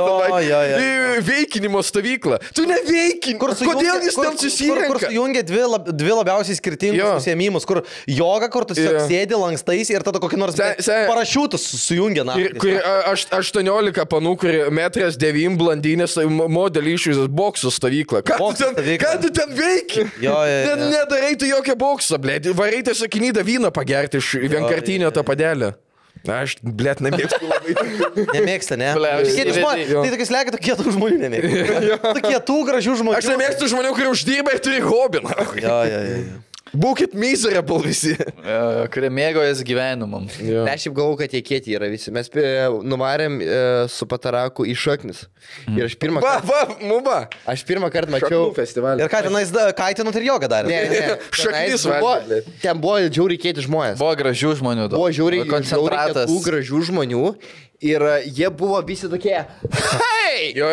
veikinimo stovyklą. Tu neveikin. Kodėl jis ten susirenka? Kur sujungia dvi labiausiai skirtingus užsiėmimus, kur joga, kur tu sėdi lankstais ir tada kokį nors parašiutus sujungia. Kur 18 panų, kur 1,9 m blondinės modelį išvizas boksų stovyklą. Ką tu ten veiki? Nedarai tu jokio bokso, blėt. Varai tiesiog kinydą vyną pagerti iš vienkartinio to padelio. Aš, blėt, nemėgstu labai. Nemėgsta, ne? Tai tokius lekia, tokie tų žmonių nemėgsta. Tokie tų gražių žmonių. Aš nemėgstu žmonių, kurie uždirba ir turi hobiną. Jo. Būkit miserable visi. Kurie mėgaujas gyvenimam. Aš šiaip galvoju, kad jie kieti yra visi. Mes nuvarėm su Pataraku į Šaknis. Ir aš pirmą kartą... Aš pirmą kartą mačiau... Ir ką tenais kaitinot ir jogą darė? Ne. Šaknis ten buvo žiauriai kieti žmonės. Buvo gražių žmonių. Buvo žiauriai tų gražių žmonių. Ir jie buvo visi tokie... Hei! Jo.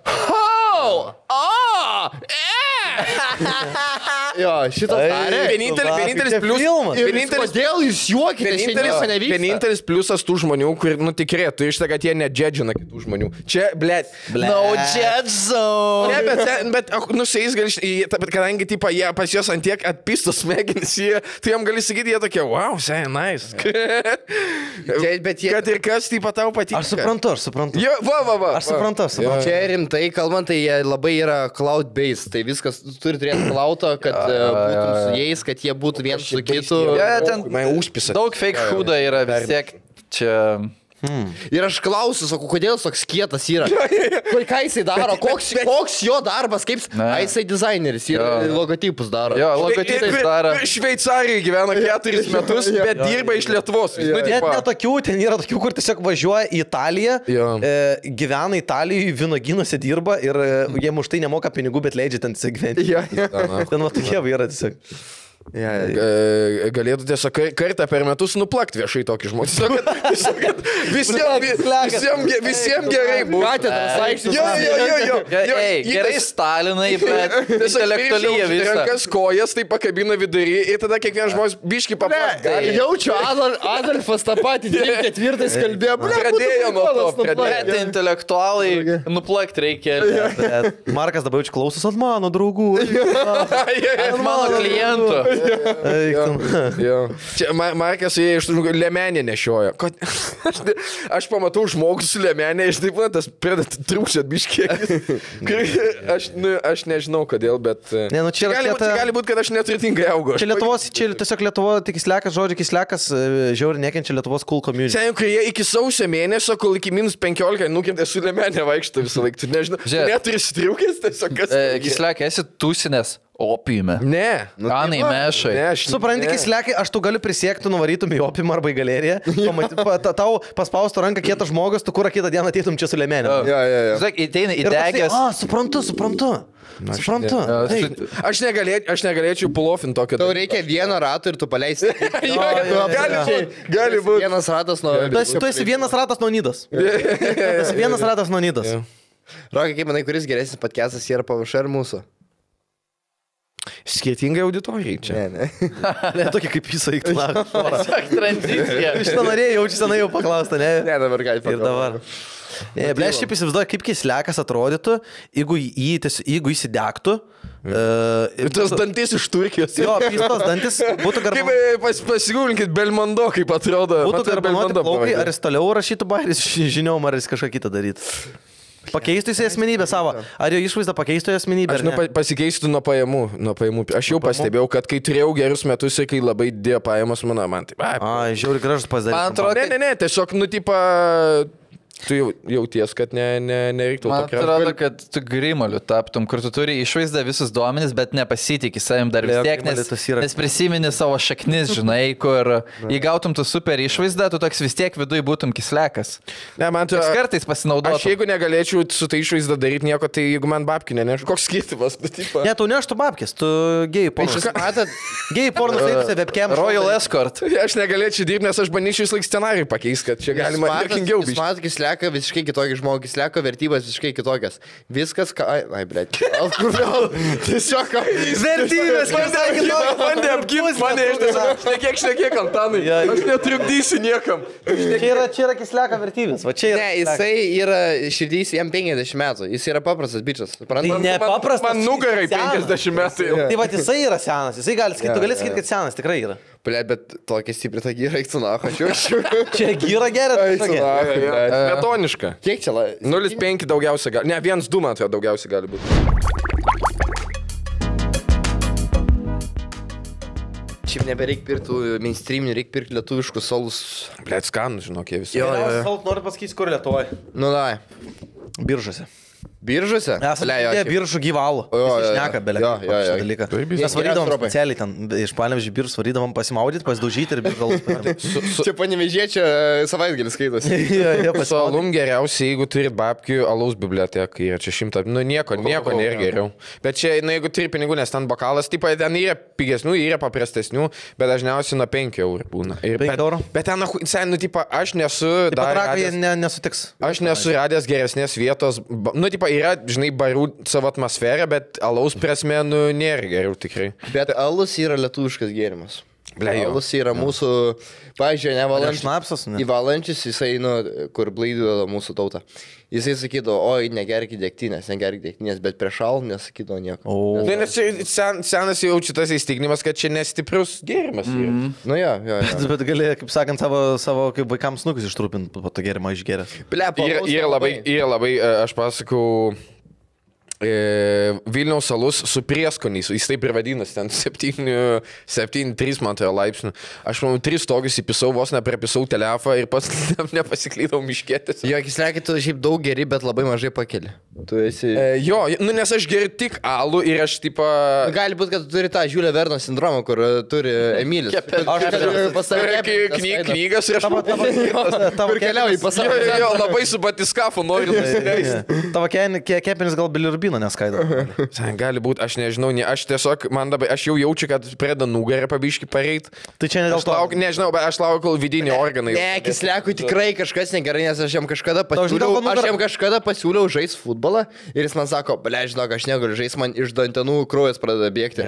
Jo, šitas darė. Vienintelis pliusas. Kodėl jūs juokitės? Vienintelis pliusas tų žmonių, kur, tikrai, tu iš tai, kad jie nedžedžina kitų žmonių. Čia, blėt. No judge zone. Ne, bet su jais gali, kadangi, tipo, jie pas juos antiek atpistos smegenys, tai jam gali sakyti, jie tokie, wow, say, nice. Kad ir kas, tipo, tau patinka. Aš suprantu. Jo, va. Aš suprantu. Čia rimtai kalbant, tai jie labai yra cloud-based, tai viskas turi turėti cloud'o, kad būtum su jais, kad jie būtų vienas su kitu. Daug fake šūda yra vis tiek čia. Ir aš klausiu, sakau, kodėl toks kietas yra? Ką jisai daro? Koks jo darbas? Kaip jisai dizaineris ir logotipus daro? Jo, logotipus daro. Šveicarijoje gyvena 4 metus, bet dirba iš Lietuvos. Net netokių, ten yra tokių, kur tiesiog važiuoja į Italiją, gyvena Italijoje, vynogynuose dirba ir jiem už tai nemoka pinigų, bet leidžia ten gyventi. Ten va tokie yra tiesiog. Galėtų tiesiog kartą per metus nuplakt viešai tokį žmogų. Visiems gerai buvo. Gerai Stalinai, bet intelektualiai visą. Rankas kojas, tai pakabina vidurį ir tada kiekvienas žmogus biški paplakt. Jaučiu, Adolfas tą patį 4 kalbėjo. Pradėjo nuo to. Bet intelektualai nuplakt reikia. Markas dabar jaučiu klausus ant mano draugų. Ant mano klientų. Čia Markas jie iš lemenį nešiojo. Aš pamatau žmogus su lemenė, iš taip, tas pradeda trūkščiat biškiekis. Aš nežinau kodėl, bet... Gali būti, kad aš neturtingai augau. Čia tiesiog Lietuvo, tik kislekas, žodžiu, kislekas, žiauri nekenčia Lietuvos cool community. Seniai, kai jie iki sausio mėnesio, kol iki -15 nukentė su lemenė vaikšto visą laiką. Tu nežinau, neturi striukės, tiesiog kas... Kislekai, esi tūsinės Opiume. Ne. Anai mešai. Ne, aš... Supranti, kai slekai, aš tu galiu prisiekti, nuvarytum į opimą arba į galeriją, tau paspaustų ranką kietas žmogus, tu kurą kitą dieną ateitum čia su lėmenė. Jo. Žinai, įteina į degęs. Suprantu. Suprantu. Aš negalėčiau pulofinti tokio. Tau reikia vieno rato ir tu paleisi. Gali būti. Vienas ratas nuo... Tu esi vienas ratas nuo Nidos. Vienas ratas nuo Nidos. Rokai, kaip manai, kuris geresnis podcastas yra PVŠ ir mūsų? Skirtingai auditorijai čia. Ne, tokia kaip jis eiktų. Tranzicija. Šitą norėjau, jaučiu senai jau paklausta, ne? Ne, dabar gali Ir dabar. Ne, ble, aš šiaip įsivaizduoju, kaip kislekas atrodytų, jeigu jis įdegtų. Tas dantis iš Turkijos. Jo, pistos dantis būtų Kaip pasigūlinkit Belmondo, kaip atrodo. Būtų garbanoti plaukai, ar jis toliau rašytų bairis žiniom, ar jis kažką kitą darytų. Pakeistų jis asmenybę savo. Ar jo išvaizda pakeistų asmenybę? Aš pasikeistų nuo pajamų. Aš jau pastebėjau, kad kai turėjau gerus metus ir kai labai dėjo pajamos, man taip. Žiauri gražus pasidaryti. Man atrodo, Ne, tiesiog, tipo, tu jauties, kad nereiktų Man tokio. atrodo, kad tu grimaliu taptum, kur tu turi išvaizdą visus duomenis, bet nepasitikį savim dar vis tiek, nes prisimeni savo šaknis, žinai, kur įgautum tu super išvaizdą, tu toks vis tiek viduje būtum kislekas. Ne, man Toks kartais pasinaudotum. Aš jeigu negalėčiau su tai išvaizda daryti nieko, tai jeigu man babkinė, nežinau, koks skirtumas. Ne, tu neštų babkės, tu gėjai pornus. Gėjai pornus eitusi webcam. Royal Escort. Aš negalėčiau dirbti, nes aš bandyčiau vis laik scenarijų pakeisti, kad čia galima juokingiau bišti. Kisleka visiškai kitokį žmogų, kisleko vertybės visiškai kitokias. Viskas, ką... Ai, blėt. Kur vėl? Tiesiog... Vertybės, Bandė apginti mane iš tiesiog. Šnekėk, Antanai. Aš netrukdysiu niekam. Čia yra kisleka vertybės. Va čia yra. Ne, jisai yra širdys, jam 50 metų. Jis yra paprastas bičias. Tai nepaprastas. Man nugarai 50 metų. Tai va, jisai yra senas. Jisai gali sakyti, tu gali sakyti, kad senas tikrai yra. Bet tokia stipri ta gyra, eik su nacho, aš Čia gyra geria. Metoniška. Kiek čia? 0,5 daugiausiai gali. Ne, 1,2 man atrodo daugiausiai gali būti. Šiaip nebereik pirkti mainstreaminių, reik pirkti lietuviškus solus. Blet, skanų, žinok, jie visi. Noriu pasakyti, kur Lietuvoje. Nu, dai. Biržuose. Biržuose? Esate biržų gyvalų. Šneka, belė. Mes varydavom specialiai ten, iš Panevėžio biržus varydavom pasimaudyti, pasidaužyti ir biržalus. Čia Panevėžiečio savaitgalis skaitos. Su alum geriausiai, jeigu turit babkių, alaus bibliotekai yra čia 100. Nu, nieko nėra geriau. Bet čia, jeigu turi pinigų, nes ten bokalas, tipo, ten yra pigesnių, yra paprastesnių, bet dažniausiai nuo 5 eurų būna. 5 eurų? Bet ten, nu, tipo, aš nesu dar radęs... Nesutiks. Aš nesu radęs geresnės vietos. Nu, tipo, yra, žinai, barų savo atmosferą, bet alaus prasme, nu, nėra geriau tikrai. Bet alus yra lietuviškas gėrimas. Alus yra mūsų, pavyzdžiui, Šnapsas, ne? Į Valančius, jisai, nu, kur blaidėjo mūsų tautą. Jisai sakydavo, oi, negerkit degtinės, bet prieš šalą nesakydavo nieko. Nes senas jau šitas įstikinimas, kad čia nestiprus gėrimas yra. Nu, jo. Bet gali, kaip sakant, savo kaip vaikams snukus ištrupinti po to gėrimą išgeręs. Yra labai, aš pasakau, Vilniaus alus su prieskoniais, jis taip ir vadinasi, ten 7-3 man tai laipsnių. Aš manau, 3 tokius įpisau, vos neperpisau telefą ir pats nepasiklydau miškėtis. Jo, kisleki, tu šiaip daug geri, bet labai mažai pakeli. Tu esi... Jo, nu nes aš geriu tik alų ir aš tipo... Gali būti, kad tu turi tą Žiulio Verno sindromą, kur turi Emilis. Aš knygas ir aš... Tavo keliauji pasaulį. Jo, labai su batiskafu noriu nusileisti. Tavo kepenis gal bilirubino neskaido. Gali būti, aš nežinau, aš tiesiog, man dabar, aš jau jaučiu, kad pradeda nugarą pabiškį pareit. Tai čia ne dėl to. Nežinau, bet aš laukiu, kol vidinį organą. Ne, kislekui tikrai kažkas negerai, nes aš jam kažkada pasiūliau žaisti futbolą ir jis man sako, ble, žinok, aš negaliu žaisti, man iš dantenų kraujas pradeda bėgti.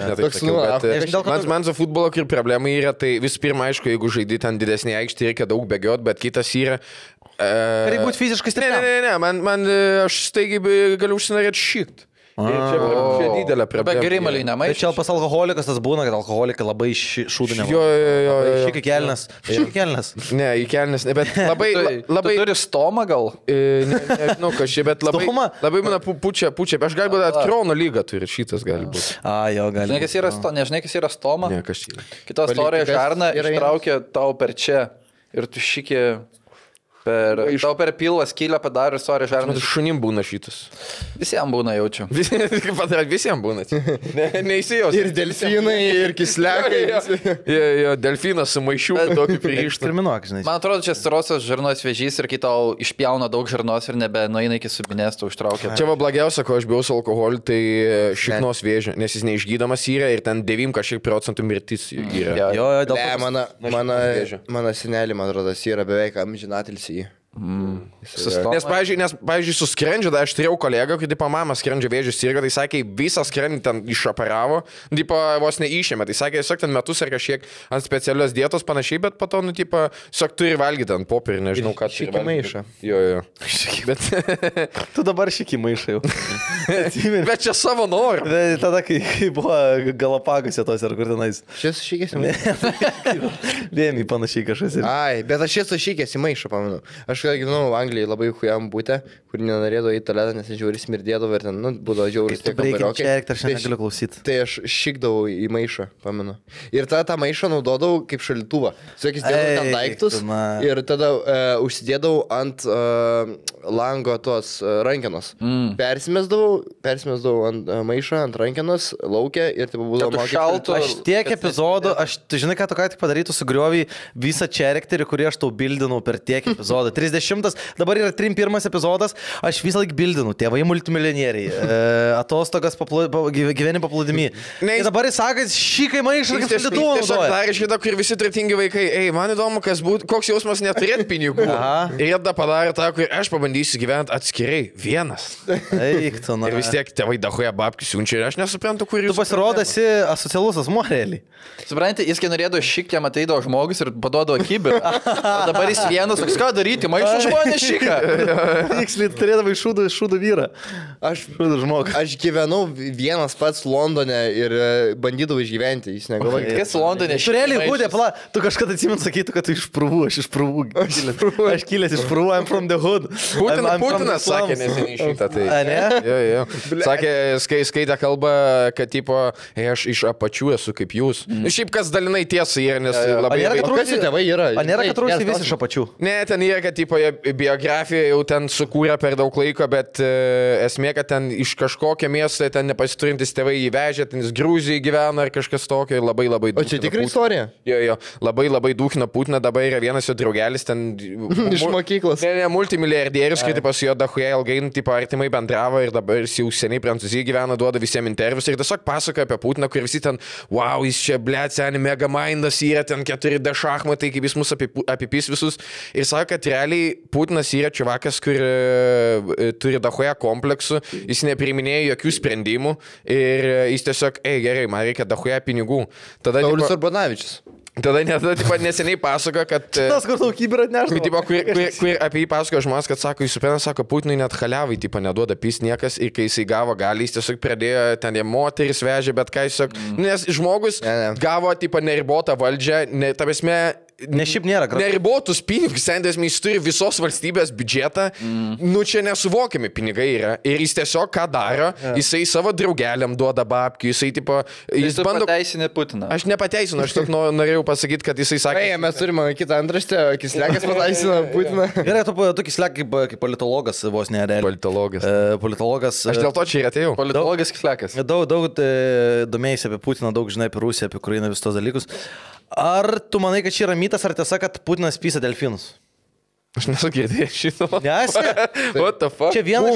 Man su futbolo ir problema yra, tai visų pirma, aišku, jeigu žaidži ten didesnį aikštį, reikia daug bėgiot, bet kitas yra... Reikia būti fiziškai stipriam. Ne, aš staigiai galiu užsinorėti šykt. Čia didelė problema. Bet grimaliai namai. Tai čia pas alkoholikas tas būna, kad alkoholikai labai šūdinė. Jo. Šiek tiek kelnes. Ne, į kelnes, bet labai... Tu turi stomą gal? Nežinau, kas čia, bet labai mane pučia. Aš gali būti atkrono lygą turi, šitas gali būti. Jo, gali. Nežinai, kas yra stoma? Ne, kas čia. Kitos istorija žarna ištraukia tau per čia ir tu šikė... Tau per pilvą skylę padaro, sorry, žarnas. Šunim būna šitas. Visiems būna, jaučiu. Visiems būna. Neįsijaus. Ir delfinai, ir kislekai. Jo, delfinas su maišiu tokį pririštą. Terminuok, žinai. Man atrodo, čia storosios žarnos vėžys ir kai tau išpjauna daug žarnos ir nebenueina iki subinės, tu užtraukia. Čia va blogiausia, ko aš bijau su alkoholiu, tai šiknos vėžio, nes jis neišgydomas yra ir ten 9% mirtis yra. Jo, dėl Ne, mano senelį, man atrodo, yra beveik amžinatilsį. Nes, pavyzdžiui, su skrandžiu, aš turėjau kolegą, kai mama skrandžio vėžius sirgo, tai sakė, visą skrandį ten išoperavo, vos neišėmė, tai sakė, tiesiog ten metus ar kažkiek ant specialios dietos panašiai, bet po to, tiesiog turi valgyti ant popierį, nežinau, ką turi valgyti. Maišą. Jo. Tu dabar šikį maišai jau. Bet čia savo noru. Tada, kai buvo Galapagose tos ir kur tenais. Šis šykės į maišą. Vėmiai panašiai kažkas. Ai, bet aš esu šykės į maišą, pamenu. Aš gyvenau Anglijai labai hujam būtę, kur nenorėdavo į tualetą, nes žiauri smirdėdavo ir ten, būdavo žiauris tie kambariokai. Aš negaliu klausyti. Tai aš šykdavau į maišą, pamenu. Ir tada tą maišą naudodavau kaip šaldytuvą. Sakys, dėdavau ten daiktus ir tada užsidėdavau ant lango tos rankenos. Persimesdavau ant maišą, ant rankenos, laukia ir tai būdavo šaltų. Aš tiek epizodų, tu žinai, ką tu ką tik padarytų, sugriovį visą charakterį, kurį aš tau bildinau per tiek epizodų. 30, dabar yra 31 epizodas, aš visą laiką bildinu, tėvai multimilijonieriai, atostogas gyveni paplūdimi. Ir dabar jis sako, šikai maišą, kaip šaldytuvą naudoja. Tiesiog dar iškita, kur visi turtingi vaikai, man įdomu, koks jausmas neturėti pinigų. Ir jie da padarė tą, kur aš pabandysiu gyventi atskirai, vienas. Eik, tu, ir vis tiek tėvai dahoja babkių siunčia ir aš nesuprantu, kur jūs. Tu pasirodasi asocialus asmuo realiai. Suprantate, jis kai norėdavo šikti, jam ateidavo žmogus ir paduodavo kibį. Dabar jis vienas, ką daryti, maišą žmonės šiką. Tiksliai, turėdavai šūdų vyrą. Aš gyvenau vienas pats Londone ir bandydavau išgyventi, jis negalvoja. Kas Londone? Tu realiai būdė, tu kažkada atsimint sakytų, kad tu iš Prūvų, aš iš Prūvų. Aš kilęs iš Prūvų, I'm from the hood. Putinas sakė neseniai šitą. Jo. Sakė, skaitė kalbą, kad tipo, aš iš apačių esu kaip jūs. Šiaip kas dalinai tiesa yra, nes labai... Kas jų tėvai yra? Ar nėra, kad Rusija vis iš apačių? Ne, ten yra, kad tipo, biografija jau ten sukūrė per daug laiko, bet esmė, kad ten iš kažkokio miesto ten nepasiturintis tėvai įvežė, ten jis Grūzijai gyvena ar kažkas tokio ir labai O čia tikrai istorija? Jo, labai dūkina Putiną, dabar yra vienas jo draugelis ten... Iš mokyklos. Ne, multimiliardierius, kai tipo su jo dahuja ilgai, tipo artimai bendravo ir dabar jis jau seniai Prancūzijai gyvena, duoda visiems intervius ir tiesiog pasakoja apie Putiną, kur visi ten, wow, jis čia, blėt, seniai megamindas yra, ten 4D šachmatai, kaip jis mus apipis visus. Ir sako, kad realiai Putinas yra čiuvakas, kur turi dahoja kompleksų, jis nepriiminėja jokių sprendimų ir jis tiesiog, gerai, man reikia dahoja pinigų. Tada Paulius Urbanavičius. Tada neseniai pasako, kad... Tas, kur tau kybirą atnešdavo. Kur apie jį pasako žmonės, kad sako, jis suprantu, sako, Putinui net haliavai, tipo, neduoda pis niekas ir kai jisai gavo gali, jis tiesiog pradėjo, ten jie moteris vežė, bet ką jis sako, nes žmogus gavo, tipo, neribotą valdžią, ta prasme... Ne šiaip nėra gražu. Neribotus pinigus, sendės, jis turi visos valstybės biudžetą, čia nesuvokiami pinigai yra. Ir jis tiesiog ką daro, jisai savo draugeliam duoda babkių, jisai tipo... Jis bando pateisinti Putiną. Aš nepateisinu, aš tik norėjau pasakyti, kad jisai sakė... Mes turime kitą antraštę, Kislekas pateisina Putiną. Gerai, tu Kislek kaip politologas vos nerealiai. Politologas. Aš dėl to čia ir atėjau. Politologas Kislekas. Daug domėjai apie Putiną, daug žinai apie Rusiją, apie Ukrainą, visus tos dalykus. Ar tu manai, kad čia yra mitas, ar tiesa, kad Putinas pysa delfinus? Aš nesu girdėjęs šito. What the fuck? Čia viena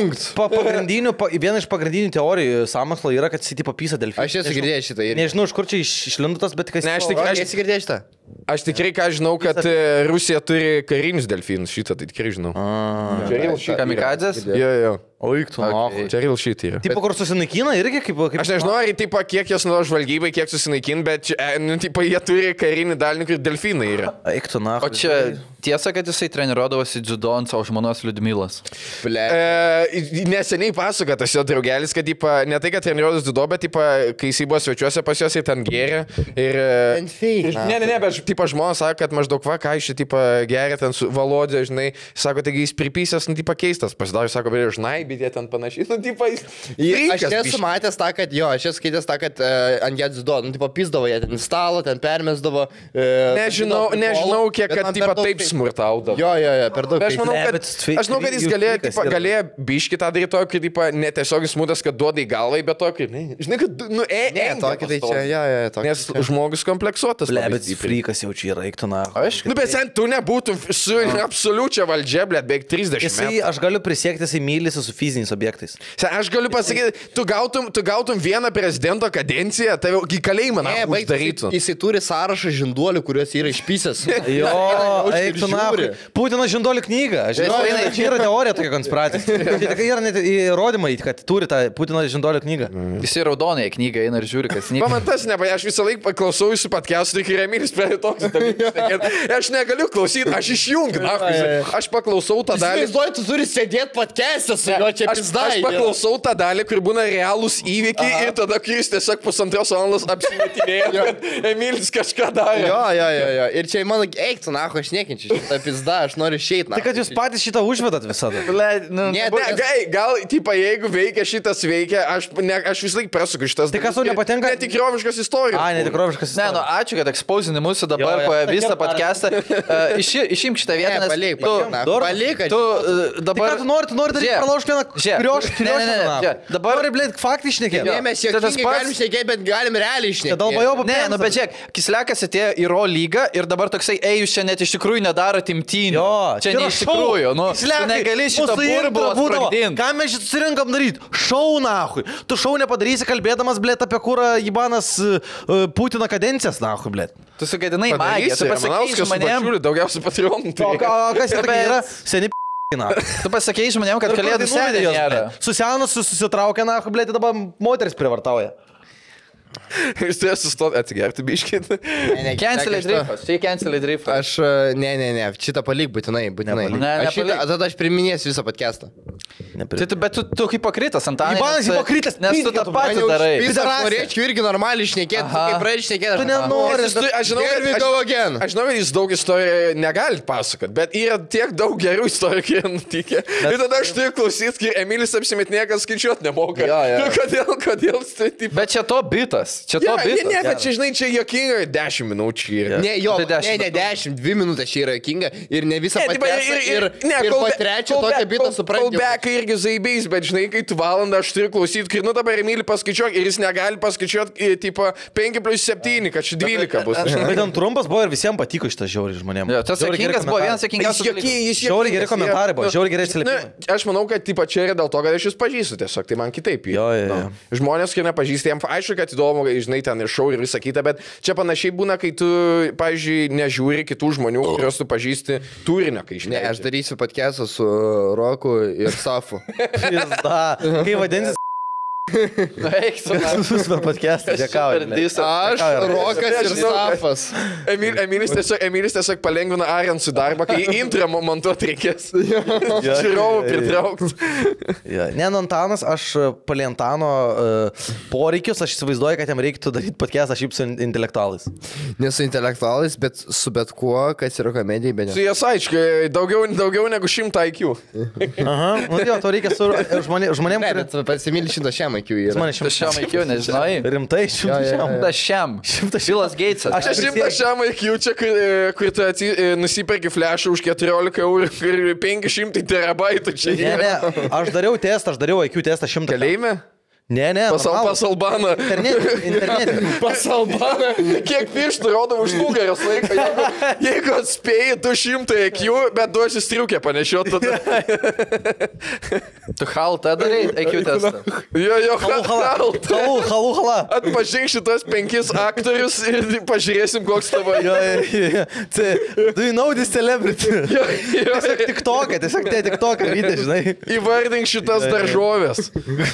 iš pagrindinių teorijų sąmokslo yra, kad jis tipo pysa delfinus. Aš esu girdėjęs šitą. Nežinau, iš kur čia išlindu tas, bet kas... Ne, aš girdėjau šitą. Aš tikrai ką žinau, kad Rusija turi karinius delfinus, šitą tai tikrai žinau. Kamikadzės? Jo. O iktų, čia real shit yra. Tipo, kur susinaikina irgi kaip... Aš nežinau, ar tipo, kiek jos nuo žvalgybai, kiek susinaikina, bet tipo, jie turi karinį dalinį, kur delfinai yra. Iktų, na. O čia tiesa, kad jisai treniruodavosi dziudo ant savo žmonos Liudmilos. Neseniai pasako tas jo draugelis, kad tipo, ne tai, kad treniruodas dziudo, bet tipo, kai jisai buvo svečiuose pas juos ir ten gėrė. Ir... Ne, bet tipo, žmonės sako, kad maždaug va, ką iš čia, tipo, geria ten su Valodė, žinai, sako, taigi jis pripysęs, nu, tipo, keistas, pasidaro, sako, vėliau, žinai, bet jie ten panašiai, nu, tipo, jis... Aš nesu matęs tą, kad jo, aš esu skaitęs tą, kad ant ją dzido, nu, tipo, pizdavo jie ten stalo, ten permesdavo. Nežinau, kiek, kad, tipo, taip smurtaudavo. Jo, per daug. Aš manau, kad jis galėjo biškį tą daryti tokį, tipo, netiesiogiai smūdas, kad duoda į galvą, bet tokį, žinai, kad, nu, tokį tai čia, tokį. Nes žmogus kompleksuotas. Bet frykas jau čia yra, eiktų na. Nu, bet sen tu nebūtum su absoliučia valdžia, blėt, beveik 30 metų. Aš galiu prisiekti, jisai mylisi su fiziniais objektais. Aš galiu pasakyti, tu gautum vieną prezidento kadenciją, tai į kalėjimą uždarytų. Jisai turi sąrašą žinduolių, kuriuos yra išpysęs. Jo, eiktų na. Putino žinduolių knygą. Čia yra teorija tokia konspiracija. Yra net įrodymai, kad turi tą Putino žinduolių knygą. Jis į raudonąją knygą eina ir žiūri, kas knygą. Pamantas, aš visą laiką klausau jūsų podcast'ų, kai Emilis pradėjo toks. Aš negaliu klausyti, aš išjungiu. Aš paklausau tą dalį. Tu turi sėdėti podcast'ą su juo čia pizdai. Aš paklausau tą dalį, kur būna realūs įvykiai ir tada, kai jis tiesiog 1,5 valandos apsimetinėjo, kad Emilis kažką darė. Jo. Ir čia mano, eik tu, nacho, aš nekinčiu šitą pizdą, aš noriu išeiti. Tai kad jūs patys šitą užvedat visada. Gal, tipo, jeigu veikia šitas veikia, aš vis laik prasuku šitas. Tai kas tau nepatinka? Netikroviškas istorijos. Netikroviškas istorijos. Ne, nu, ačiū, kad ekspozini mūsų dabar visą podcastą. Išimk šitą vietą, nes tu dabar... Tu nori daryti pralaužk vieną kriošką. Ne. Dabar, blėt, faktai šnekėt. Ne, mes juokingai galim šnekėti, bet galim realiai šnekėti. Ne, nu, bet žiūrėk, Kislekas atėjo į Ro lygą ir dabar toksai, jūs čia net iš tikrųjų nedarot imtynių. Čia ne iš tikrųjų, nu, tu negali šitą burbulą sprogdinti. Ką mes šitą susirinkam daryti? Šau, nahui. Tu šau nepadarysi kalbėdamas, blėt, apie kurą Ibanas Putino kadencijas, nahui, blėt. Tu sugadinai magiją, tu pasakei žmonėm. Daugiausiai patronų. Kas yra seni p***na? Tu pasakei žmonėm, kad kalėdų senė nėra. Susenus susitraukia, nahui, blėt, dabar moteris privartauja. Jūs turės sustoti atsigerti biškit. Cancel driftas. Tai cancel driftas. Ne, šitą palik būtinai. Tada aš priminėsiu visą podcastą. Bet tu hipokritas, Antanai. Ivanas hipokritas, nes tu tą patį darai. Aš norėčiau irgi normaliai šnekėti, kaip pradėti šnekėti. Tu nenori. Aš žinau, kad jis daug istorijų negali pasakoti, bet yra tiek daug gerų istorijų, kurie nutikė. Ir tada aš turiu klausyti, kai Emilis apsimetinė, kad skaičiuoti nemoka. Kodėl? Bet čia to bitas. Čia to bitas. Ne, bet čia, žinai, čia jokinga 10 minučių yra. Ne, 10, 2 minutės čia yra jokinga ir ne visą podcastą. Ir po trečio tokią bitą suprantu. Callbackai irgi zaibys, bet žinai, kai tu valandą aš turiu klausyti, kai nu dabar Emilį paskaičiuok ir jis negali paskaičiuoti, tipo, 5+7, kad čia 12 bus. Bet ten trumpas buvo ir visiems patiko šitas žiauriai žmonėms. Tas jokingas buvo vienas jokingiausių. Žiauriai geri komentarai buvo, žiauriai geri atsiliepimai. Aš manau, kad tipo, čia yra dėl to, kad aš jūs pažįstu tiesiog, tai man kitaip. Žmonės, kurie nepažįsta, jiems aišku, kad įdomu, žinai, ten ir šau ir visą kitą, bet čia panašiai būna, kai tu, pavyzdžiui, nežiūri kitų žmonių, kuriuos tu pažįsti turinio, kai išleidži. Ne, aš darysiu podcastą su Roku ir Safu. Kai vadinsis Eik su visus per podcastą. Aš, Rokas ir Safas. Emilis tiesiog palengvina Ariansų darbą, kai intro montuoti reikės. Žiūrovų pritraukti. Ne, nu Antanas, aš palei Antano poreikius, aš įsivaizduoju, kad jam reiktų daryti podcastą šiaip su intelektualais. Ne su intelektualais, bet su bet kuo, kas yra komedijai, bet ne. Su jas aiškiai, daugiau negu 100 IQ. Aha, nu jo, to reikia su žmonėm, kurie... Bet pasimylį 100 šiam IQ yra. Man 100 IQ, nežinai. Rimtai, 100 šiam. Bilas Geitsas. Aš 100 šiam IQ čia, kur tu nusiperki flashą už 14 eurų ir 500 terabaitų čia. Ne, aš dariau IQ testą 100. Kalėjime? Ne. Pasalbaną. Internete. Pasalbaną. Kiek pirštų rodom už nugaros laiką. Jeigu atspėjai 200 IQ, bet duosi striukę panešiot tada. Tu haltą darai IQ testą. Jo, haltą. Halu. Atpažink šitos 5 aktorius ir pažiūrėsim, koks tavo. Do you know this celebrity? Tiesiog TikToką vydė, žinai. Įvardink šitas daržovės.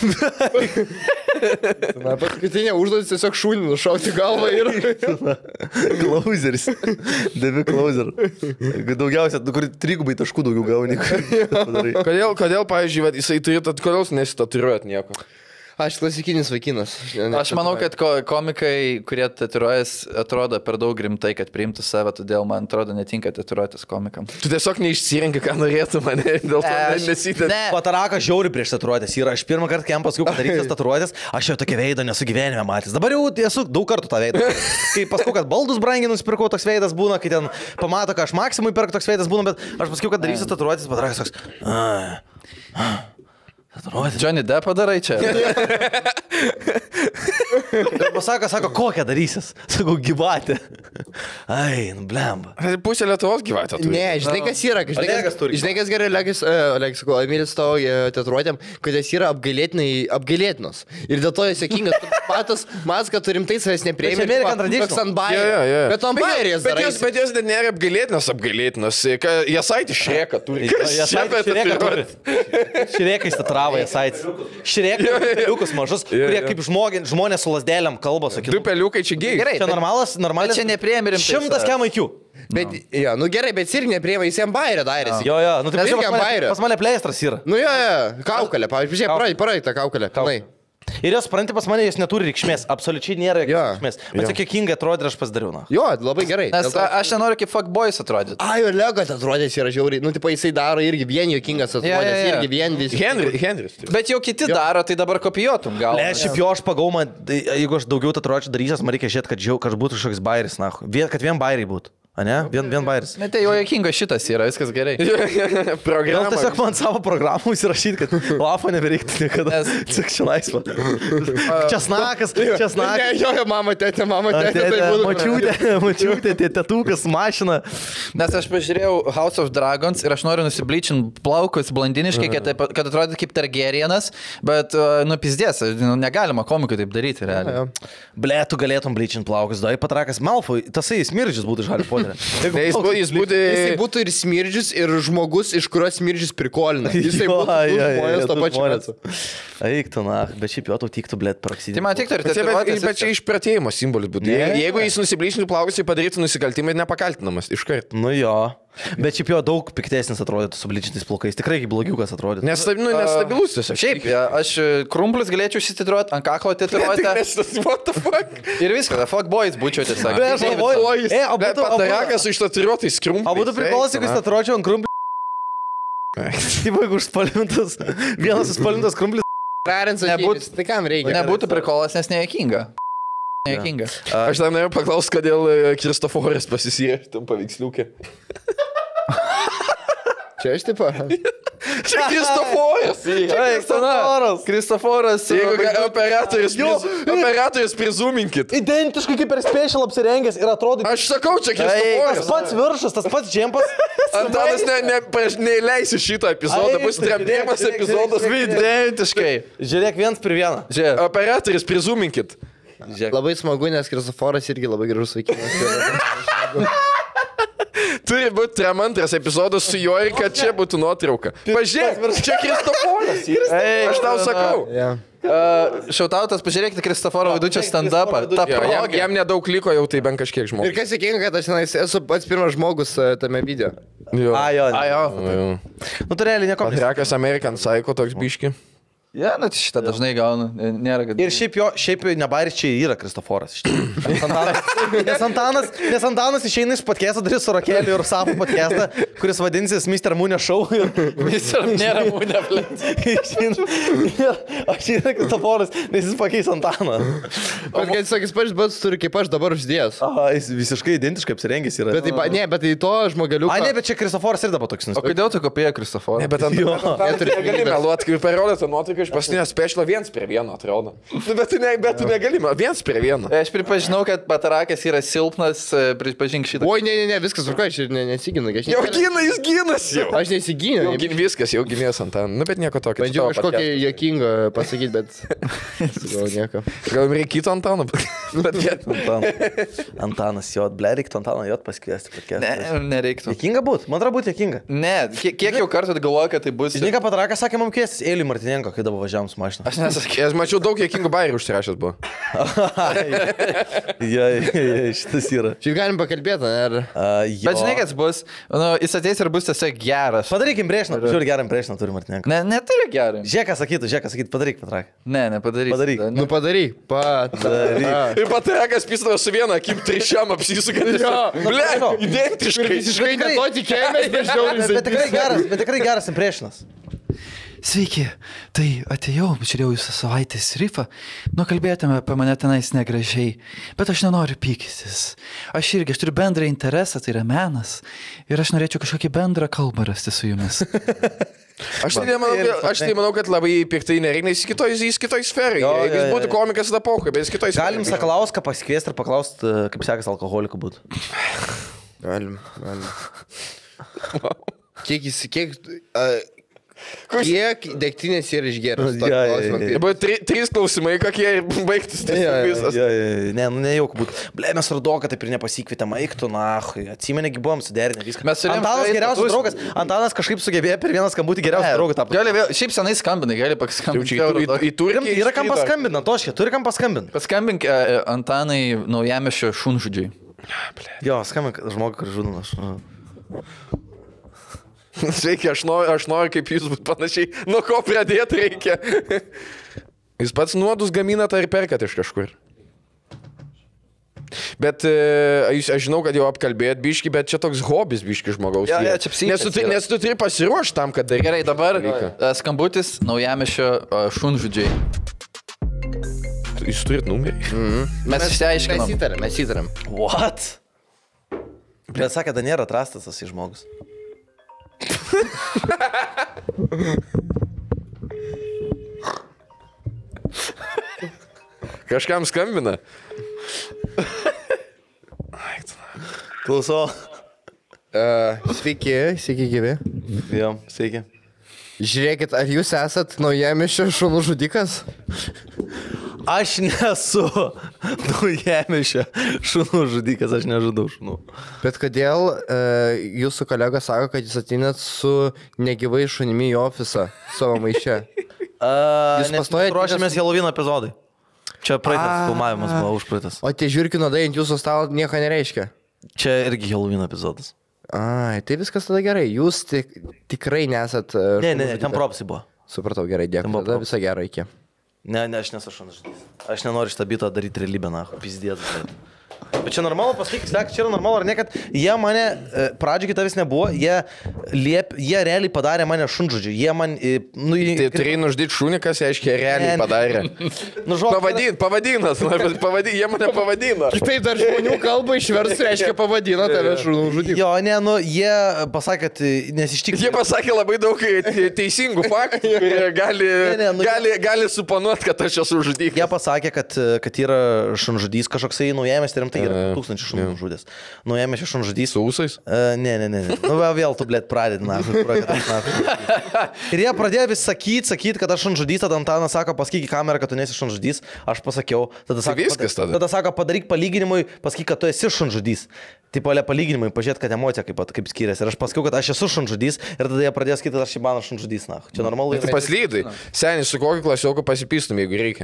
Na, paskutinė užduotis tiesiog šūnį nušauti galvą ir... Klauseris. Devi klauser. Daugiausia, kur 3 taškų daugiau gauni. Kodėl, pavyzdžiui, jisai turi, kodėl nesitatuiruojat nieko? Aš klasikinis vaikinas. Aš manau, kad komikai, kurie tatuiruojas, atrodo per daug rimtai, kad priimtų save, todėl man atrodo netinka tatuiruotis komikam. Tu tiesiog neišsirenki, ką norėtų mane, dėl to nesitė. Patarakas žiauri prieš tatuiruotės yra. Aš pirmą kartą, kai jam paskui padarytas tatuiruotės, aš jau tokį veidą nesu gyvenime matęs. Dabar jau esu daug kartų tą veidą. Kai paskui, kad baldus brangiai nusipirkau, toks veidas būna, kai ten pamato, ką aš maksimui perku, toks veidas būna, bet aš paskui, kad darysiu tatuiruotės, patarakas toks. Johnny Depp darai čia. Sako, kokią darysis? Sakau, gyvatė. Ai, blemba. Pusė Lietuvos gyvatė turi. Ne, žinai, kas yra. Žinai, kas gerai, Olegas, sakau, Emilis tavo tatuiruotėm, kad jis yra apgailėtinos. Ir dėl to jis sėkingas. Matas, kad turim tai savęs neprieimė. Toks ant bairio. Bet ant bairio jis darai. Bet jos net nėra apgailėtinos. Jasaitį Šreką turi. Šrekais tatravo Jasaitis. Šrekus mažus, kurie kaip žmonės su lasdėliam kalba, sakytų. Du peliukai čia gėjai. Gerai, čia normalas. Čia nepriemi rimtai. 100 kiam IQ. Bet, jo, nu gerai, bet irgi nepriema, jis jam bairio darėsi. Jo, nu tai pas mane pleistras yra. Nu jo, kaukalė, pavyzdžiui, parodai tą kaukalę. Ir jos, supranti, pas mane jos neturi reikšmės, absoliučiai nėra reikšmės. Bet tokia kinga atrodė ir aš pasidariau. Jo, labai gerai. Nes aš nenoriu kaip fuckboys atrodyti. Ai, ir Legas atrodės yra žiauriai. Nu, tipo, jisai daro irgi vien jokingas atrodės, irgi vien visi. Henris. Bet jau kiti daro, tai dabar kopijuotum gal. Ne, šiaip jo aš pagau, jeigu aš daugiau tatuiruočių darysiu, man reikia žiūrėti, kad būtų kažkoks bairis, na, kad vien bairiai būtų. A ne? Vien bairis. Ne, tai jau jokingas šitas yra, viskas gerai. Gal tiesiog man savo programų įsirašyti, kad lafo nebereiktų niekada. Tik čia laisva. Česnakas. Ne, jo, mama, tėtė. Mačiūtė, tėtukas, mašina. Nes aš pažiūrėjau House of Dragons ir aš noriu nusiblyčinti plaukus blondiniškai, kad atrodytų kaip Targaryenas, bet nupizdės, negalima komikui taip daryti, realiai. Ble, tu galėtum blyčinti plaukus, dai patrakas Malfoy, tasai smirdžius būtų Harry Potter. Jis būtų ir smirdžius, ir žmogus, iš kurio smirdžius prikolina. Jisai būtų žmonės to pačiu metu. Eik tu, na, bet šiaip jo tau tiktų, blėt, praksydį. Tai man tiktų ir bet čia išpratėjimo simbolis būtų. Jeigu jis nusiblyšintų plaukus, jis padarytų nusikaltimą ir nepakaltinamas iš karto. Nu jo. Bet šiaip jo daug piktesnis atrodytų su blyčintais plaukais. Tikrai kaip blogiukas atrodytų. Nestabilus tiesiog. Šiaip, aš krumplius galėčiau išsititruoti, ant kaklo titruoti. What the fuck? Ir viskas, fuckboys būčiau tiesiog. Bet patarakas su ištatiruotais krumpliais. O būtų prikolas, jeigu ištatiruočiau ant krumplių. Taip, jeigu užspalvintas, vienas užspalvintas krumplis. Tai kam reikia? Nebūtų prikolas, nes nejuokinga. Nejuokinga. Aš dar norėjau paklausti, kodėl Kristoforas pasisyrė šitam paveiksliukę. Čia aš tipo. Čia Kristoforas. Kristoforas. Jeigu operatorius prizuminkit. Identiškai kaip per special apsirengęs ir atrodo. Aš sakau, čia Kristoforas. Tas pats viršas, tas pats džempas. Antanas neįleisi šitą epizodą, bus trepdėjimas epizodas. Identiškai. Žiūrėk, 1:1. Žiūrėk. Operatorius prizuminkit. Labai smagu, nes Kristoforas irgi labai gražus vaikinas. Turi būti tremantras epizodas su juo ir kad čia būtų nuotrauka. Pažiūrėk, čia Kristoforas. Aš tau sakau. Šautautas, pažiūrėkite Kristoforo Vaidučio stand-upą. Jam nedaug liko jau, tai bent kažkiek žmonių. Ir kas įkinga, kad aš esu pats pirmas žmogus tame video. Jo. Nu, tai realiai nieko. Rekas American Psycho toks biški. Ja, na, šitą dažnai gaunu. Nėra, kad... Ir šiaip nebairis čia yra Kristoforas. Nes Antanas išeina iš podcast'o, darys su Rokeliu ir Sapu podcast'ą, kuris vadinsis Mr. Mūnė Show. Mr. Nėra Mūnė, blėt. Aš yra Kristoforas, nes jis pakeis Antaną. Bet kad sakys, pats pats turi kaip aš dabar uždėjęs. Jis visiškai identiškai apsirengęs yra. Bet tai to žmogeliukas. Ne, bet čia Kristoforas ir dabar toks. O kodėl tu kopėjai Kristoforą? Ne, bet negali meluoti, kaip parodėte nuotrauką. Iš paskutinio specialo 1:1 atrodo. Bet tu negali, 1:1. Aš pripažinau, kad Patarakas yra silpnas, pripažink šitą. Oi, ne, viskas tvarkoja, aš nesiginu. Jau gina, jis ginas jau. Aš nesigyniau. Viskas, jau gynės ant ten. Nu, bet nieko tokio. Bandžiau kažkokį juokingą pasakyti, bet... Gal nieko. Gal reikia kito Antano? Antanas, jo, ble, reiktų Antaną jo pasikviesti. Ne, nereiktų. Juokinga būt? Man atrodo būtų juokinga. Ne, kiek jau kartų galvoju, kad tai bus... Žinai, ką Patarakas sakė, man kviestis Eiliui Martinenko, kai Klaipėdą važiavom su mašina. Aš nesakiau. Aš mačiau daug jėkingų bairių užsirašęs buvo. Šitas yra. Šiaip galim pakalbėti, ar... Bet žinai, kas bus, jis ateis ir bus tiesiog geras. Padarykim brėžną, žiūrėk, gerą brėžną turi Martinenko. Neturi gerą. Žiūrėk, sakytų, padaryk, Patrak. Ne, nepadaryk. Padaryk. Nu padaryk. Ir Patrakas pisdavo su viena akim trišiam apsisuka. Ble, identiškai. Visiškai ne to tikėjomės, bet Bet tikrai geras impressionas. Sveiki, tai atėjau, žiūrėjau jūsų savaitės rifą, kalbėtume apie mane tenais negražiai, bet aš nenoriu pykytis. Aš turiu bendrą interesą, tai yra menas, ir aš norėčiau kažkokį bendrą kalbą rasti su jumis. Aš tai manau, kad labai piktai nereikia, jis kitoj sferai. Jeigu jis būtų komikas, tada pokai, bet jis kitoj sferai. Galim Sakalauską pasikviesti ir paklausti, kaip sekas alkoholikų būtų. Galim. Kiek degtinės yra išgeras? Buvo 3 klausimai, kokie baigtis. Nejauk būtų. Ble, mes Rudoką taip ir nepasikvietėm, eiktų, nahui. Atsimenėgi buvom suderinę viską. Antanas geriausias draugas. Antanas kažkaip sugebėjo per vieną skambutį geriausias draugas tapti. Šiaip senai skambinai, gali paskambinti. Yra kam paskambinti, Antoškė, turi kam paskambinti. Paskambink Antanai Naujamiesčio šunžudžiui. Jo, skambink žmogui, kuris žudinas. Sveiki, aš noriu kaip jūs būt panašiai, nuo ko pradėti reikia. Jūs pats nuodus gaminate ar perkat iš kažkur. Bet aš žinau, kad jau apkalbėjot biški, bet čia toks hobis biški žmogaus. Nes tu turi pasiruošti tam, kad darai. Gerai, dabar skambutis Naujamiesčio šunžudžiai. Jūs turit numerį? Mes išsiaiškinom. Mes įtariam. What? Bet sakė, da nėra atrastas tas žmogus. Kažkam skambina. Klausau. Sveiki gyvi. Jo, sveiki. Žiūrėkit, ar jūs esat Naujamiesčio šunų žudikas? Aš nesu Naujamiesčio šunų žudikas, aš nežudau šunų. Bet kodėl jūsų kolega sako, kad jūs ateinat su negyvai šunimi į ofisą savo maiše? Jūs pastojate? Ruošiamės Halloween epizodai. Čia praeitas filmavimas buvo užpraeitas. O tie žiūrkių nuodai ant jūsų stalo nieko nereiškia? Čia irgi Halloween epizodas. Ai, tai viskas tada gerai. Jūs tikrai nesat... Ne, ten propsai buvo. Supratau, gerai, dėkui. Tada visą gerą iki. Ne, aš nesu šunas žudys. Aš nenoriu šitą bitą daryti realybę, na, pizdėtas. Bet čia normalu, pasakyk, čia yra normalu, ar ne, kad jie mane, pradžioje tavęs nebuvo, jie realiai padarė mane šunžudžiu. Jie man... Tai turėjai nužudyti šunį, kas reiškia realiai padarė. Pavadinas, jie mane pavadino. Taip dar žmonių kalba išvers, reiškia pavadino tave šunų žudiku. Jo, ne, jie pasakė, kad nesištikti. Jie pasakė labai daug teisingų faktų, kurie gali suponuoti, kad aš esu žudikas. Jie pasakė, kad yra šunžudys kažkoksai Naujamiesčio rimtai. Yra 1000 šunų žudės. Naujamiesčio šunžudys. Su ūsais? Ne. Vėl tu, blėt, pradėt, na. Ir jie pradėjo vis sakyti, kad aš šunžudys, tada Antanas sako, pasakyk į kamerą, kad tu nesi šunžudys. Aš pasakiau. Tada sako, padaryk palyginimui, pasakyk, kad tu esi šunžudys. Taip, palyginimui, pažiūrėt, kad emocija kaip skiriasi. Ir aš pasakiau, kad aš esu šunžudys ir tada jie pradėjo sakyti, kad aš Šibanas šunžudys. Na, čia normalu. Tai paslydai. Senis, su kokiu klasioku pasipystum, jeigu reikia.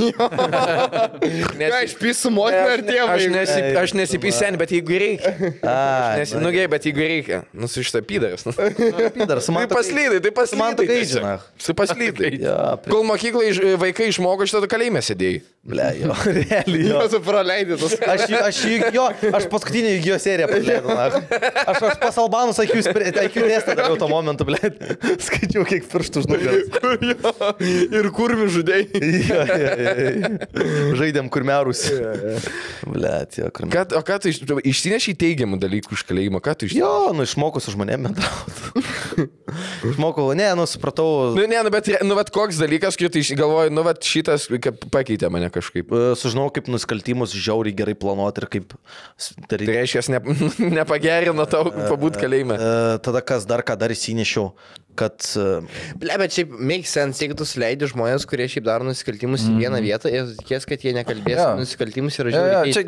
Aš pysu motiną ir tėvą. Aš nesipysiu seniai, bet jeigu reikia. Nu gerai, bet jeigu reikia. Nu, su šitą pydaras. Tai paslydai. Man tu gaidžina. Su paslydai. Kol mokyklai vaikai išmoko, šitą kalėjime sėdėjai. Ble, jo, realiai. Jūs praleidai tas. Aš paskutinį jo seriją praleidau. Aš pas Albanus IQ testą dariau tuo momentu, ble. Skaičiau, kiek pirštų žnugiau. Ir kurmi žudėjai. Žaidėm kurmerus. Ble, jo, kurmerus. O ką tu išsineši teigiamų dalykų iš kalėjimo? Ką tu išsineši? Jo, išmokau su žmonėm bendrauti. Išmokau, supratau. Bet koks dalykas, kur tu galvoji, šitas pakeitė mane kažkaip. Sužinau, kaip nusikaltimus žiauriai gerai planuoti ir kaip... Tai reiškia, nepagerino tau pabūt kalėjime. Tada ką dar įsinešiau, kad... Ble, bet šiaip make sense, jeigu tu suleidi žmonės, kurie šiaip daro nusikaltimus į vieną vietą ir tikės, kad jie nekalbės nusikaltimus ir žiauriai. Čia kaip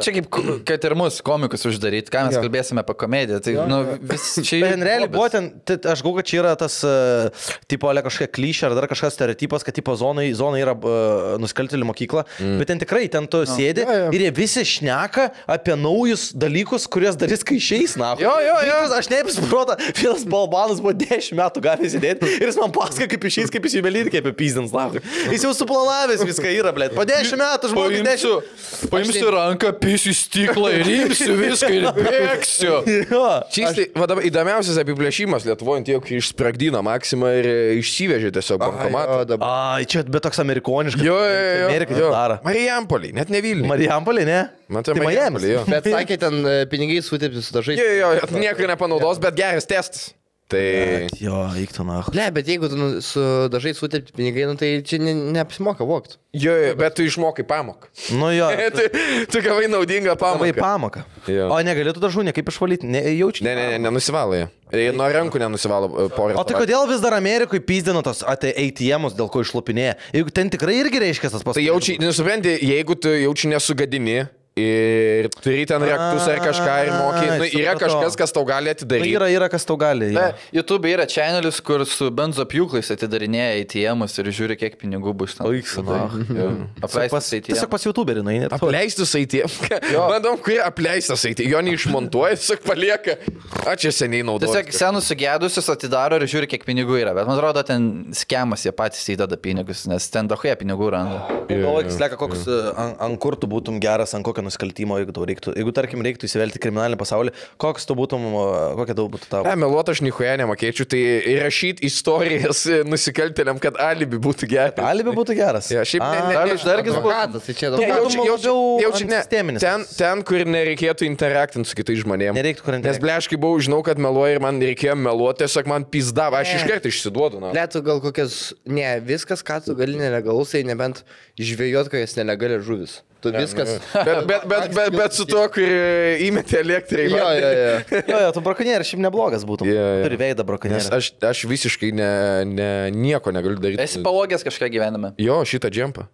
kad ir mus komikus uždaryti, ką mes kalbėsime apie komediją. Tai, čia Bet realiai buvo ten, aš galvoju, kad čia yra tas, tipo, kažkokia klišė ar dar kažkas stereotipas, kad tipo zona yra nusikaltėlių mokykla, bet ten tikrai, ten tu sėdi ir jie visi šneka apie naujus dalykus, kuriuos darys, kai išeis, na. Jo. Aš neapsiprota, vienas balbanas buvo 10 metų gavęs įdėti ir jis man pasako, kaip išeis, kaip jis įmelyti, kaip apizdins, na. Jis jau suplanavęs viską yra, blėt. Po 10 metų žmogui 10. Paimsiu ranką, pisiu stiklą ir imsiu viską ir bėgsiu. Čistai, vadovai, įdomiausias apiplėšimas Lietuvoje, tiek išspragdino Maksimą ir išsivežė tiesiog bankomatą. Ai, čia bet toks amerikoniškas. Jo. Marijampolė, net ne Vilnius. Marijampolė, ne? Tai Marijampolė, jo. Bet sakė, ten pinigai sutepti su dažais. Jo, nieko nepanaudos, bet geras testas. Tai... Jo, eiktų na. Ne, bet jeigu tu su dažai sutepti pinigai, tai čia neapsimoka vokti. Jo, bet tu išmokai pamoką. Nu jo. Tu gavai naudingą pamoką. Gavai pamoką. O negalėtų dažų niekaip išvalyti, jaučiu. Ne, nenusivalo jie. Nuo rankų nenusivalo porą. O tai kodėl vis dar Amerikoje pyzdino tos ATM-us, dėl ko išlupinėja? Jeigu ten tikrai irgi reiškia tas pasakymas. Tai jaučiu, nesupranti, jeigu tu jaučiu nesugadini. Ir turi ten raktus ar kažką ir mokai. Yra kažkas, kas tau gali atidaryti. Yra kas tau gali. YouTube yra channelis, kur su benzopjūklais atidarinėja ATM-us ir žiūri, kiek pinigų bus ten. Tiesiog pas YouTuberį nueini. Apleistus ATM. Bandom, kurie apleistas ATM. Jo neišmontuoja, tiesiog palieka. Čia seniai naudoja. Tiesiog senus sugėdusius atidaro ir žiūri, kiek pinigų yra. Bet man atrodo, ten skemas jie patys įdeda pinigus, nes ten dahoje pinigų randa. Galvoju, sleka, koks ant kur tu būtum geras, ant kokio nusikaltimo, jeigu tau reiktų. Jeigu, tarkim, reiktų įsivelti kriminalinį pasaulį, koks tu būtum, kokia tau būtų tavo? Meluot aš nichuoje nemokėčiau, tai įrašyti istorijas nusikaltėliam, kad alibi būtų geras. Alibi būtų geras? Ja, šiaip dargis advokatas, tai čia sisteminis. Ten, kur nereikėtų interaktinti su kitais žmonėmis. Nereiktų kur interaktinti. Nes bleškai buvau, žinau, kad meluoja ir man reikėjo meluoti, tiesiog man pizdavo, aš iš karto išsiduodu. Lietu gal kokias, viskas, ką tu gali nelegalus, tai nebent žvejot kokias nelegalės žuvis. Tu viskas. Bet su tuo, kur įmetė elektrai. Jo, tu brakonierius šiaip neblogas būtum. Turi veidą brakonierius. Aš visiškai nieko negaliu daryti. Esi pavogęs kažką gyvenime? Jo, šitą džempą.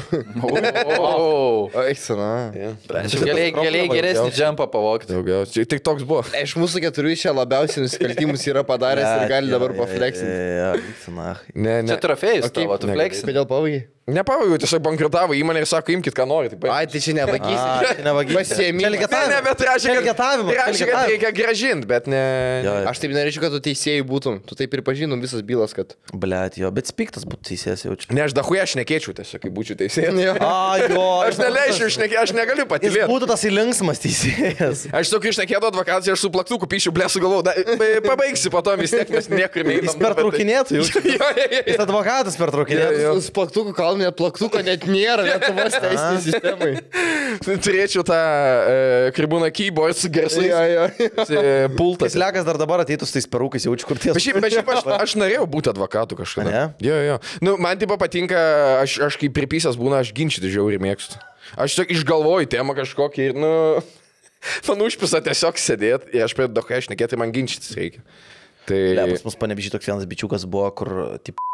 Eisana. Galėjai geresnį džempą pavogti. Daugiausiai. Tik toks buvo. Iš mūsų 4 čia labiausiai nusikaltimus yra padaręs ir gali dabar pafleksinti. Čia trofėjus tavo, tu fleksinti. Kodėl pavogiai? Nepavogiau, tiesiog bankrutavo įmonė ir sako, imkit, ką nori. Ai, tai čia nevagysi. Pasiėmimas. Reiškia, kad reikia gražinti, bet ne... Aš taip norėčiau, kad tu teisėjai būtum. Tu taip pripažinum visas bylas, kad... Blet, jo, bet spiktas būtų teisėjas jaučiu. Ne, aš dahuja šnekėčiau tiesiog, kai būčiau teisėjas. Aš neleisčiau šnekėti, aš negaliu patylėti. Būtų tas įlinksmas teisėjas. Aš tokį išnekėdų advokaciją, aš su plaktuku pišiu, blėsu galvau. Pabaigsi po to vis tiek, mes niekur neįdom. Jis pertraukinėtų jaučiu. Jis advokatas pertraukinėtų. Su plaktuku kalbame, plaktuko net nėra Lietuvos teisinėj sistemai. Turėčiau tą, kai būna keyboard su garsais. Pultas. Lekas dar dabar ateitų su tais perukais, jaučiu, kur ties. Aš norėjau būti advokatu kažkada. Jo. Nu, man tipo patinka, aš kai pripysęs būna, aš ginčyti žiauriai mėgstu. Aš tiesiog išgalvoju temą kažkokį ir, man užpisa tiesiog sėdėti ir aš prie dokai šnekėti, man ginčytis reikia. Tai... Pas mus Panevėžy toks vienas bičiukas buvo, kur, tipo...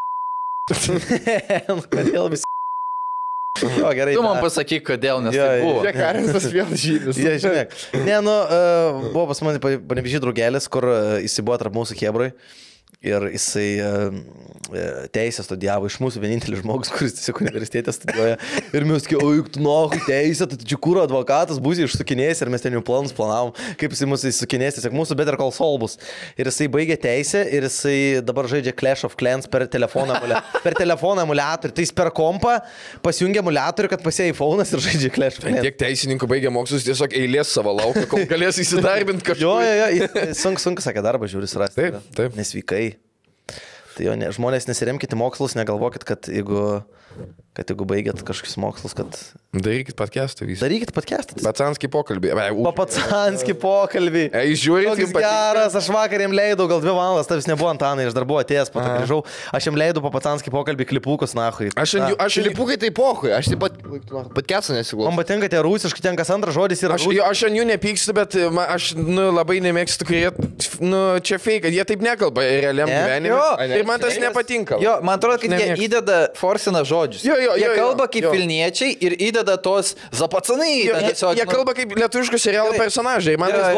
Kodėl visi... Jo, gerai. Tu man pasakyk, kodėl, nes tai buvo. Čia Karinsas vėl žymis. Ne, buvo pas mane Panevėžy draugelis, kur jis buvo tarp mūsų Hebroj. Ir jisai teisę studijavo, iš mūsų vienintelis žmogus, kuris tiesiog universitete studijuoja. Ir mes sakė, o juk tu nuohų teisę, tai tu čia kūro advokatas būsi išsukinėjęs ir mes ten jau planus planavom, kaip jisai mūsų išsukinės, tiesiog mūsų Better Call Saul bus. Ir jisai baigė teisę ir jisai dabar žaidžia Clash of Clans per telefoną emulatorių. Tai jis per kompą pasijungia emulatorių, kad pasėjo iPhone'as ir žaidžia Clash of Clans. Tiek teisininkų baigė mokslus, tiesiog eilės savo laukia, kol galės įsidarbinti kažką. Jo, sunku, sakė, darbą žiūri surasti. Taip. Nesvykai. Tai jo, žmonės nesiremkite mokslus, negalvokit, kad jeigu baigėt kažkokius mokslus, kad... Darykit podcastą visą. Darykit podcastą. Pacanskį pokalbį. Pacanskį pokalbį. Jūs žiūrite, jums geras, aš vakar jam leidau, gal 2 valandas, tavęs nebuvo Antanai, aš dar buvau atėjęs, po to grįžau. Aš jam leidau Pacanskį pokalbį klipukus, nahui. Aš klipukai tai pohui, aš taip pat podcastą nesiklausau. Man patinka tie rusiškai, ten kas antras žodis yra. Aš ant jų nepykstu, bet aš labai nemėgstu turėti čia fake, jie taip nekalba realiam gyvenime. Ir man tas nepatinka. Jo, man atrodo, kad jie įdeda forsina žodžius. Jie kalba kaip Vilniečiai ir įdeda tos zapacanai. Jie kalba kaip lietuviškų serialų personažai.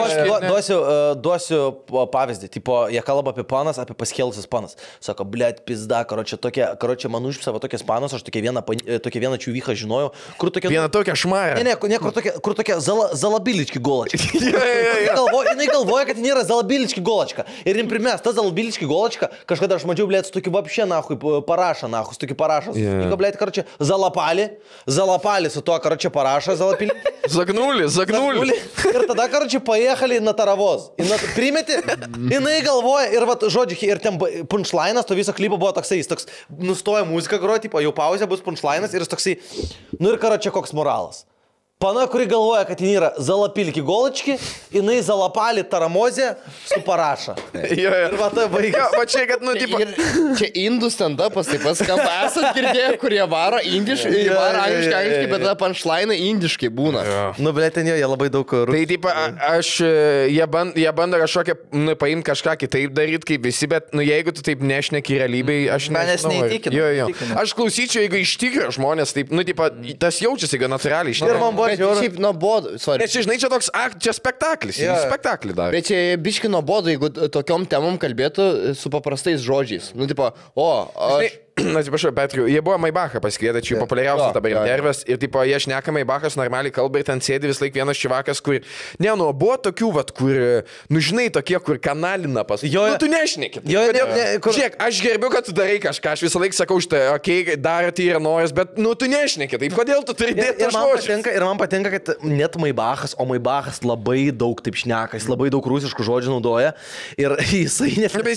Duosiu pavyzdį. Tipo, jie kalba apie panas, apie paskėlusius panas. Sako, blėt, pizda, karočią man užpsavo tokias panas, aš tokia vieną čiuvychą žinojau. Kur tokia... Vieną tokią šmarę. Ne, kur tokia zalabilički golačka. Jinai galvoja, kad nėra zalabilički golačka. Ir jim primės, ta zalabilički golačka, kažkada aš mačiau, blėt, su tokiu vapšė, nahui, parašą, nahui, su tokiu parašas. Nika, blėt, karočią, zalapalį su tuo, karočią, parašą, zalapilį. Zagnulį. Ir tada, karočią, pajechali na Taravos. Primeti, jinai galvoja ir, vat, žodžiu, ir ten punchline'as, to viso klipo buvo toksai, jis toks, nustoja muzika groti, tipo, jau pauzė bus punchline'as ir jis toksai, nu ir karočią, koks moralas. Pana, kuri galvoja, kad jin yra zalapilki golački, jinai zalapalį taramozė su paraša. Ir va tai baigia. Va čia, kad, nu, tipo... Čia indų stand-upas, taip paskamba. Esat girdėję, kurie varo indiškai, varo angliškai, bet tada punchline indiškai būna. Nu, blėt, ten jo, jie labai daug... Tai, tipo, jie bando kažkokią, nu, paimti kažką kitaip daryti, kaip visi, bet, nu, jeigu tu taip nešneki realybėj, aš manęs neįtikinu. Aš klausyčiau, jeigu iš tikro žmonės, taip, nu, tipo, tas jaučiasi gan natūraliai. Bet šiaip nuobodu, sorry. Čia, žinai, čia toks, čia spektaklis, spektaklį dar. Bet čia biški nuobodu, jeigu tokiom temom kalbėtų su paprastais žodžiais. Nu, tipo, aš... Atsiprašau, Petriu, jie buvo Maibachą pasikvietę, čia populiariausias dabar intervės ir, tipo, jie šneka Maibachas, normaliai kalba ir ten sėdi vis laik vienas čivakas, kur, nu, buvo tokių, vat, kur, nu, žinai, tokie, kur kanalina pas. Nu, tu nešnekit. Žiūrėk, aš gerbiu, kad tu darai kažką, aš visą laiką sakau, štai, okei, daryti yra noras, bet, nu, tu nešnekit, tai kodėl tu turi dėti tą žodžią? Ir man patinka, kad net Maibachas, o Maibachas labai daug taip šneka, jis labai daug rusiškų žodžių naudoja ir jisai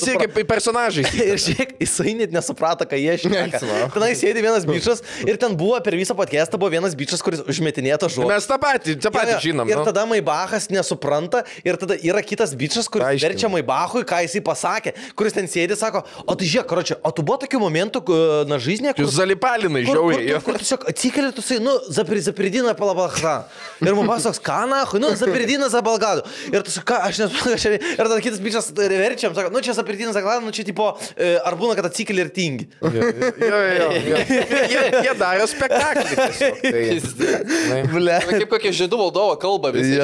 net nesuprato, ką jie šneka. Tenai sėdi vienas bičas ir ten buvo per visą podcastą buvo vienas bičas, kuris užmetinėto žodį. Mes tą patį žinom. Ir tada Maibachas nesupranta ir tada yra kitas bičas, kuris verčia Maibachui, ką jisai pasakė, kuris ten sėdi, sako, o tai žiūrėk, karočią, o tu buvo tokių momentų na žaizne, kur... Jūs zalipalinai, žiauriai. Kur tiesiog atsikeli, tu sai, nu, zapridina palabachra. Ir Maibachas toks, ką nahui, nu, zapridina zabalgadu. Ir tu sakai, aš nesu, ir tada kitas bičas verčiam, sako, nu, čia zapridina zabalgadu, nu, čia tipo, ar būna, kad atsikeli ir tingi. Jie daro spektaklį tiesiog. Kaip kokie žydų valdovo kalba visi.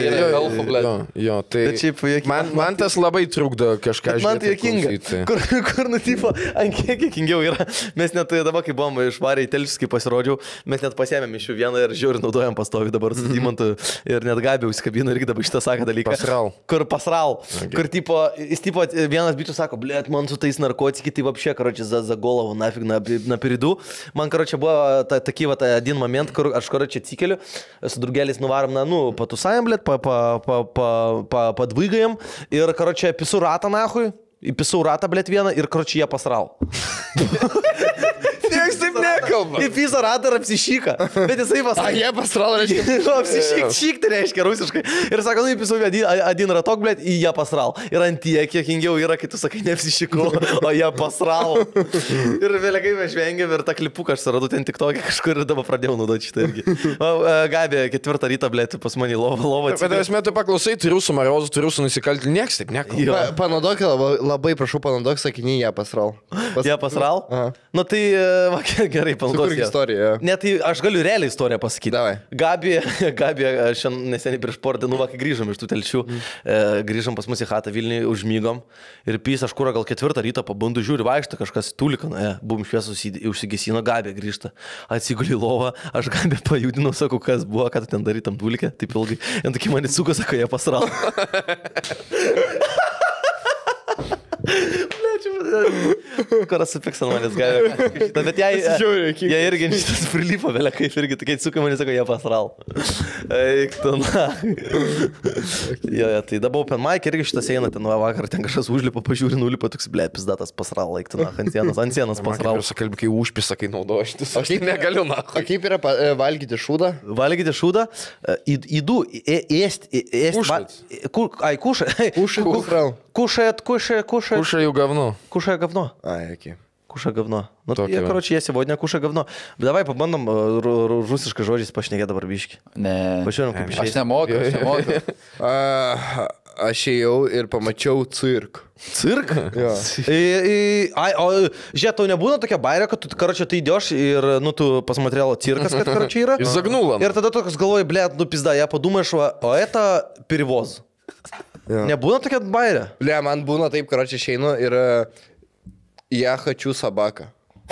Man tas labai trukdo kažką žiūrėti. Man tai jokinga. Kur nutipo, ant kiek jokingiau yra. Mes net dabar, kai buvom išvarę į Telšius, kai pasirodžiau, mes net pasiėmėm iš jų vieną ir žiūrį naudojam pastovi dabar su Dimantu ir net Gabiau įskabino irgi dabar šitą saką dalyką. Pasral. Kur tipo, jis tipo vienas bičias sako, blėt, man su tais наркотики, tai вообще, короче, за голову нафиг напереду. Man, короче, buvo такий вот один момент, kur aš, короче, atsikeliu, su drugeliais nuvarom, nu, patusajam, blėt, padvaigajem ir, короче, pisų ratą, nahui, pisų ratą, blėt, vieną ir, короче, jie pasral. Niekas taip nekalba. Į pisą ratą ir apsišyka. Bet jisai pasakė. Jie pasral, reiškia. Apsišyk, tai reiškia rusiškai. Ir sako, nu, į pisų один ratok, blėt, į jie pasral. Ir ant tiek, kiek ingiau yra, kai tu sakai, neapsišykau, o jie pasral. Ir vėliau mes žvengėm ir tą klipuką aš suradau ten tik tokį kažkur ir dabar pradėjau naudoti šitą irgi. Gabė, 4 ryto, blėt, pas mane lovą. Bet esmė, tu paklausai, turiu su Mariozu, turiu su nusikaltėliu, niekas taip nekalba. Panaudok, labai prašau, panaudok sakinį, jie pasral. Jie pasral? Nu tai, gerai, panaudosiu. Istorija. Net tai aš galiu realią istoriją pasakyti. Davai. Gabė, šiandien neseniai prieš porą dienų, kai grįžom iš tų telšių, grįžom pas mus į chatą Vilniui, užmygom ir pys aš kur gal 4 ryto pabundu, žiūri, vaikšto kažkas tulika, buvom šviesus užsigesino, Gabė grįžta, atsiguli į lovą, aš Gabė pajudinau, sakau, kas buvo, ką tu ten darytam tulike, taip ilgai, ir tokie mane suko, sako, jie pasral. Kuras supiksa manęs Gabė. Bet jie irgi šitas prilipo, vėlia, kaip irgi, kai sukai manęs sako, jie pasral. Eik tu, na. Tai dabar open mic irgi šitas eina, ten vakar ten kažkas užlipa, pažiūri, nulipa, toks blėpis datas pasral, eik tu, na, ant sienos pasral. Aš sakalbi, kai užpisa, kai naudoju šitas, aš negaliu, na. O kaip yra valgyti šūdą? Valgyti šūdą, įdu, ėsti, кушает. Кушаю говно. Кушаю говно. Окей. Кушаю говно. Ну, я, короче, я сегодня кушаю говно. Давай побандом rusiškai žodžiais pašnekėti dabar biški. Ne. Pažiūrėjom, kaip išėjai. Aš nemoku. Aš ėjau ir pamačiau cirk. Cirk? Jo. Žiūrėk, tau nebūna tokia bairė, kad tu, karočią, tai idioš ir, nu, tu посмотрел cirkas, kad, karočią, yra. Ir загнула. Ir tada toks galvoji, blėt, nu, pizda, я подумаешь, o это перевоз. Nebūna tokia bairė? Ble, man būna taip, karočią, išeinu ir я хочу собака.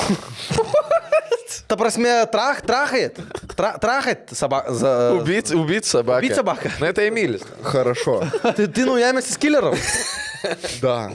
Ta prasme, трахает собака. Убить собака. Убить собака. Ну, это Эмилис. Хорошо. Ты наемся с киллером? Да.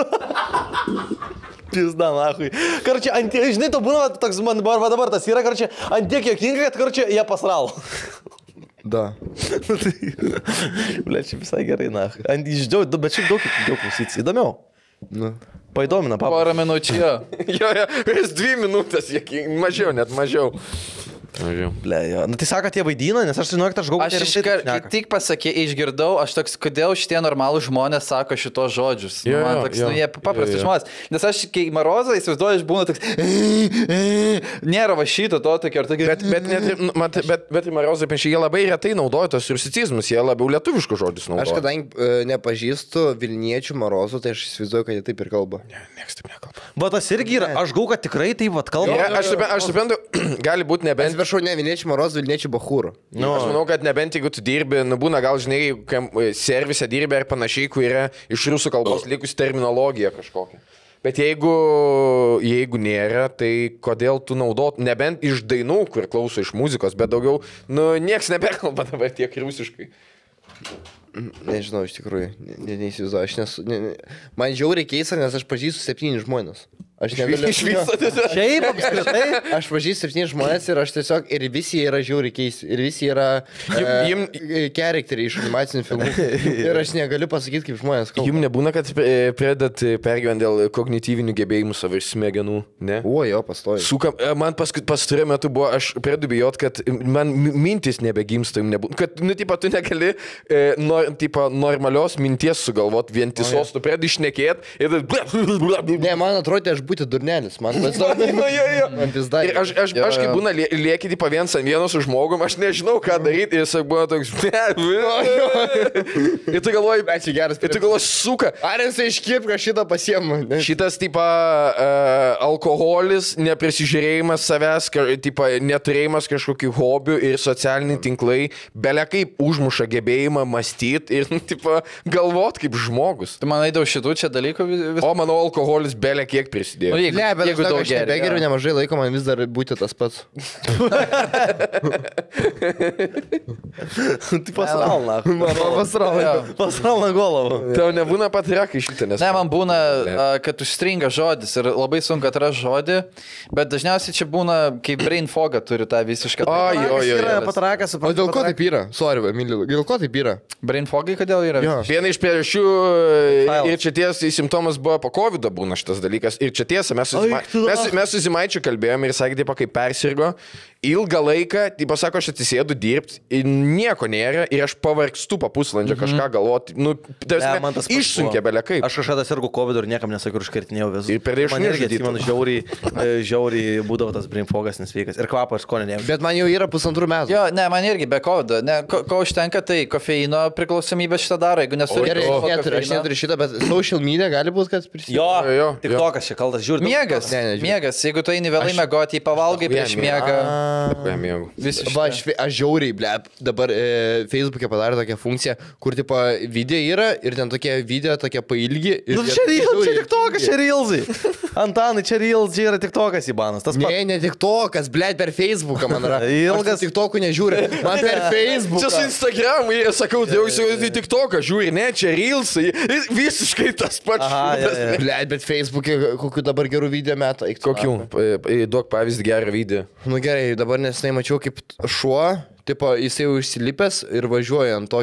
Pizda, nahui. Karočią, žinai, to būna toks, man dabar tas yra, karočią, ant tiek jokinga, kad, karočią, jie pasral. Да. Ble, čia visai gerai, nahui. Bet šiaip daug klausytis. Įdomiau. Nu. Paįdomina, papa. Porą minučių. Jo, jis 2 minutės, mažiau, net mažiau. Ble, jo. Nu, tai sako, tie vaidina, nes aš žinau, kad aš gau, Aš tik pasakė, išgirdau, aš toks, kodėl šitie normalūs žmonės sako šitos žodžius. Jo, Man toks, jo, jie paprasti žmonės. Nes aš, kai Marozą įsivaizduoju, aš būnu toks, nėra va šito to tokio ir tokio. Bet Marozai, jie labai retai naudoja tos rusicizmus, jie labiau lietuviškus žodžius naudoja. Aš kadangi nepažįstu Vilniečių Marozų, tai aš įsivaizduoju, kad jie taip ir kalba. Ne, niekas taip nekalba. Va, tas irgi yra, aš gau, kad tikrai taip vat kalba. Aš suprantu, gali būti nebent... Atsiprašau, ne Vilniečių Marozų, Vilniečių Bachūrų. Aš manau, kad nebent jeigu tu dirbi, nu būna gal, žinai, servise dirbi ar panašiai, kur yra iš rusų kalbos likusi terminologija kažkokia. Bet jeigu nėra, tai kodėl tu naudot, nebent iš dainų, kur klauso iš muzikos, bet daugiau, nu, nieks nebekalba dabar tiek rusiškai. Nežinau, iš tikrųjų, neįsivaizduoju. Man žiauriai keista, nes aš pažįstu 7 žmonės. Aš negaliu. Iš viso tiesiog. Šiaip, apskritai. Aš pažįstu 7 žmonės ir aš tiesiog, ir visi yra žiauriai keisti. Ir visi yra charakteriai iš animacinių filmų. Ir aš negaliu pasakyti, kaip žmonės kalba. Jums nebūna, kad pradedat pergyventi dėl kognityvinių gebėjimų savo iš smegenų, ne? O, jo, pastoju. Man pastarėjų metu buvo, aš pradedu bijot, kad man mintis nebegimsta, jums nebūna. Kad, nu, tipo, tu negali normalios minties sugalvot vientisos, tu pradedi išnekėt ir... Ne, man atrodo, aš būti durnelis, man pasidarė. Man vis dar. Ir aš kai būna lieki tipo viens ant vieno su žmogum, aš nežinau, ką daryti, ir jis buvo toks... Ir tu galvoji, Ačiū geras. ir tu galvoji, suka. Ar jisai iškirpka šitą pasiemą? Šitas, tipo, alkoholis, neprisižiūrėjimas savęs, tipo, neturėjimas kažkokių hobių ir socialiniai tinklai, belia kaip užmuša gebėjimą mąstyti ir, tipo, galvot kaip žmogus. Tu manai dėl šitų čia dalykų vis... O mano alkoholis belia kiek prisidėjo. Nu, Ne, bet jeigu daug aš nebegeriu nemažai laiko, man vis dar būti tas pats. Tai pasral, nahui. Pasral na голову. Tau nebūna patriakai šitą, nes... Ne, man būna, kad užstringa žodis ir labai sunku atrasti žodį, bet dažniausiai čia būna, kai brain fogą turi tą visišką... jo. Yra patrakas, O dėl ko taip yra? Sorry, Emilija, dėl ko taip yra? Brain fogai kodėl yra? Jo. Viena iš priežasčių ir čia tiesa simptomas buvo po COVID būna šitas dalykas. Ir čia tiesa, mes su Zimaičiu kalbėjome ir sakė, tipo, kaip persirgo. Ilgą laiką, tipo, sako, aš atsisėdu dirbti ir nieko nėra ir aš pavargstu po pusvalandžio kažką galvoti. Nu, išsunkė belia kaip. Aš kažkada sirgu COVID ir niekam nesakiau, iškartinėjau visus. Ir pradėjau šniurkyti. Man žiauriai būdavo tas brain fogas nesveikas. Ir kvapą ir skonį neėjau. Bet man jau yra 1,5 metų. Jo, ne, man irgi be COVID. Ko užtenka, tai kofeino priklausomybė šitą daro, jeigu nesuri. Gerai, aš neturiu šitą, bet social media gali būti, kad prisidėjo. Jo, tik tokas čia kaltas, žiūri. Miegas, miegas, jeigu tu eini vėlai mėgoti, pavalgai prieš miegą. Va, aš žiauriai, ble, dabar Facebook'e padarė tokią funkciją, kur tipo video yra ir ten tokie video, tokie pailgi. Nu, čia tik tokas, čia reelsai. Antanai, čia reels, čia yra tik tokas įbanas. Ne tik tokas, ble, per Facebook'ą man yra. Ilgas. Tik tokų nežiūri. Man per Facebook'ą. Čia su Instagram, jie sakau, jau tik toką žiūri, ne, čia reelsai. Visiškai tas pats. Ble, bet Facebook'e kokių dabar gerų video metų. Kokių? Duok pavyzdį gerą video. Nu gerai, dabar nesnai mačiau, kaip šuo, tipo, jisai jau išsilipęs ir važiuoja ant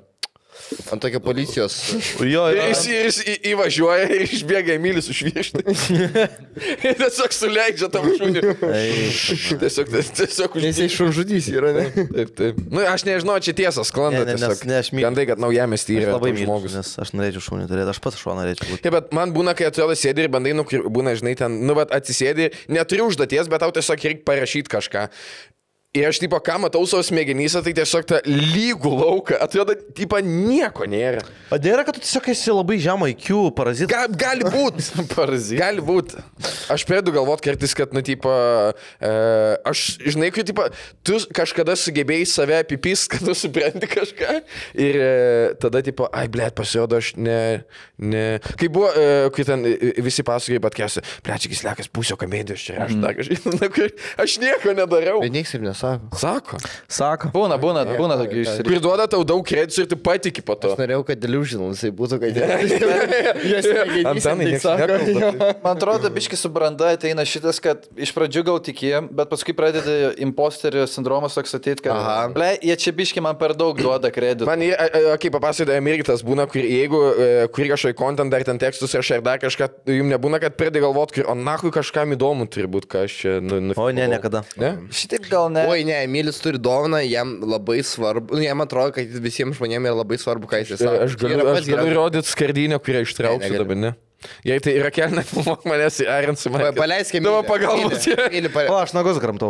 tokio policijos. Jo, Jis įvažiuoja ir išbėga Emilis užviešti. Ir tiesiog suleidžia tam šunį. Tiesiog Nes jis šunžudys yra, ne? Taip. Nu, aš nežinau, čia tiesa sklanda. Gandai, kad naujamestį yra labai žmogus. Nes aš norėčiau šunį turėti, aš pats šuo norėčiau būti. Taip, bet man būna, kai atrodo sėdi ir bandai, būna, žinai, ten, nu, bet atsisėdi, neturi užduoties, bet tau tiesiog reikia parašyti kažką. Ir aš, tipo, ką matau savo smegenyse, tai tiesiog tą lygų lauką. Atrodo, tipo, nieko nėra. O dėra, kad tu tiesiog esi labai žemą IQ parazitas. Gali būti. Gali būti. Aš pradedu galvoti kartais, kad, nu, tipo, aš, žinai, kad, tipo, tu kažkada sugebėjai save apipys, kad tu supranti kažką. Ir tada, tipo, ai, blėt, pasirodo, aš ne. Kai buvo, kai ten visi pasakoja patkėsi, blėt, čia kislekas pusio komedijos čia, aš dar kažkaip, aš nieko nedarau. Bet nieks ir nesako. Sako. Būna tokių išsirinkimų. Ir duoda tau daug kreditų ir tu patiki po to. Aš norėjau, kad delusional jisai būtų, kad Man atrodo, biški su branda ateina šitas, kad iš pradžių gal tikėjom, bet paskui pradeda imposterio sindromas toks ateiti, kad ble, jie čia biški man per daug duoda kreditų. Man, kaip papasakoti, Amerikas būna, kur jeigu kuri kažkokį content, dar ten tekstus rašai ar dar kažką, jums nebūna, kad pradeda galvoti, o nahui kažkam įdomu turi būti, ką aš čia O ne, niekada. Ne? Šitaip gal ne. Oi, ne, Emilis turi dovaną, jam labai svarbu, jam atrodo, kad visiems žmonėms yra labai svarbu, ką jis sako. Aš galiu rodyti skardinę, kurią ištrauksiu dabar, ne? Jei tai yra kelne, filmuok manęs į Iron su manimi. Paleisk Emilį. Tavo pagalbos. O, aš nagus kramtau.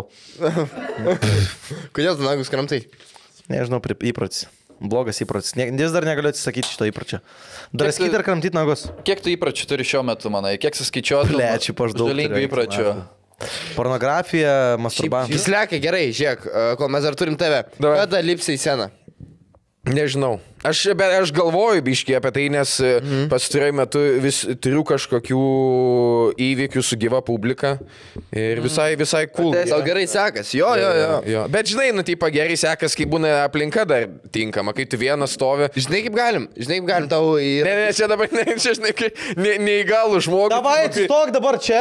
Kodėl tu nagus kramtai? Nežinau, įprotis. Blogas įprotis. Vis dar negaliu atsisakyti šito įpročio. Draskyti ar kramtyti nagus? Kiek tu įpročių turi šiuo metu, manai? Kiek suskaičiuotų? Plečiu, paždaug. Žalingų įpročių. Pornografija, masturbavimas. Jis lekia gerai, žiūrėk, kol mes dar turim tave. Kada lipsi į sceną? Nežinau. Aš galvoju biškiai apie tai, nes pastaruoju metu vis turiu kažkokių įvykių su gyva publika ir visai cool. Tau gerai sekas, jo. Bet žinai, nu, taip gerai sekas, kai būna aplinka dar tinkama, kai tu vienas stovi. Žinai, kaip galim tau į... Ne, čia dabar, čia žinai, neįgalų žmogų. Davai, atsistok dabar čia.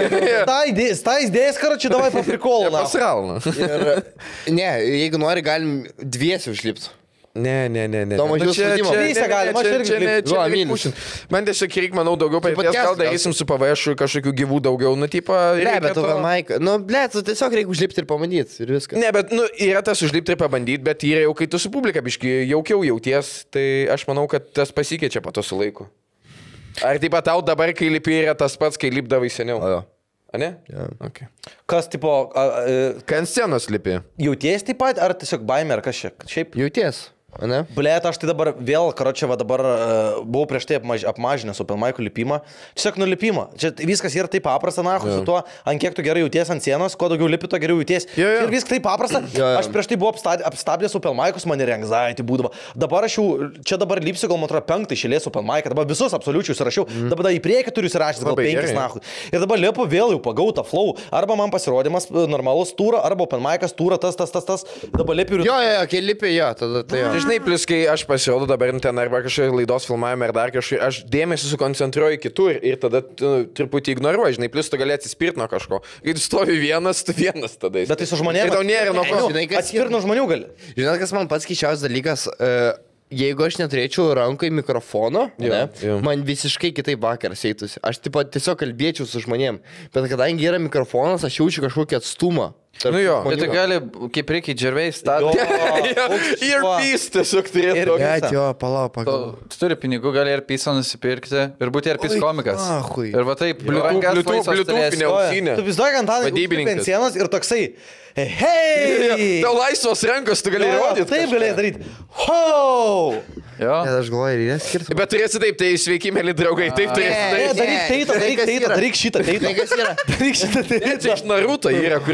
Ta idėjas, karoči, davai paprikolą. Pasralna. Ne, jeigu nori, galim dviesi užlipti. Ne. Tomas, jūs spaudimo. Trysę galim, aš irgi čia. Man tiesiog reikia, manau, daugiau patirties. Gal darysim su PVŠ kažkokių gyvų daugiau, nu, tipo... Ne, bet tu, Maik, nu, blėt, tu tiesiog reikia užlipti ir pabandyti ir viskas. Ne, bet, nu, yra tas užlipti ir pabandyti, bet yra jau, kai tu su publika biški jaukiau jauties, tai aš manau, kad tas pasikeičia po to su laiku. Ar taip pat tau dabar, kai lipi, yra tas pats, kai lipdavai seniau? O jo. A ne? Ja. Okay. Kas, tipo... Kai ant scenos lipi? Jauties taip pat, ar tiesiog baimė, ar kas čia? Šiaip... Jauties. Ne? Blėt, aš tai dabar vėl, karočią, dabar buvau prieš tai apmažinęs open mic'ų lipimą. Tiesiog nulipimą. Čia viskas yra taip paprasta, na, su tuo, ant kiek tu gerai jauties ant sienos, kuo daugiau lipi, tuo geriau jauties. Ir viskas taip paprasta. Aš prieš tai buvau apstabdęs open mic'us, man ir anxiety būdavo. Dabar aš jau, čia dabar lipsiu, gal man atrodo 5 išėlės open mic'ą, dabar visus absoliučiai užsirašiau. Dabar į priekį turiu įsirašęs, gal 5 nahui. Ir dabar lipu vėl jau pagautą flow. Arba man pasirodymas normalus turą, arba open mic'as turą, tas. Dabar lipi ir... Jo, kai lipi, jo, tada tai jo. Žinai, plus, kai aš pasirodu dabar ten arba kažkokie laidos filmavimai ar dar kažkokie, aš dėmesį sukoncentruoju kitur ir tada truputį ignoruoju, žinai, plus tu gali atsispirti nuo kažko. Kai tu stovi vienas, tu vienas tada. Bet tai su žmonėmis. Ir tau nėra nuo ko. Atsispirti nuo žmonių gali. Žinai, kas man pats keisčiausias dalykas, jeigu aš neturėčiau rankai mikrofono, man visiškai kitaip vakaras eitusi. Aš tiesiog kalbėčiau su žmonėm, bet kadangi yra mikrofonas, aš jaučiu kažkokį atstumą. Nu jo, bet tu gali, kaip reikia džervei statyti. Ir pys tiesiog turėtų. Bet jo, palauk. Tu turi pinigų, gali ir pysą nusipirkti ir būti ir pys komikas. Ir va taip, bliutufinė ausinė. Tu vis daug Antanai ant sienos ir toksai, hei! Tau laisvos rankos, tu gali rodyti. Taip galėjai daryti. Ho! Jo. Aš galvoju, ir jie skirtų. Bet turėsi taip, tai sveiki, mėly draugai. Taip turėsi daryti. Daryk šitą. Daryk šitą. Čia iš Naruto yra, kur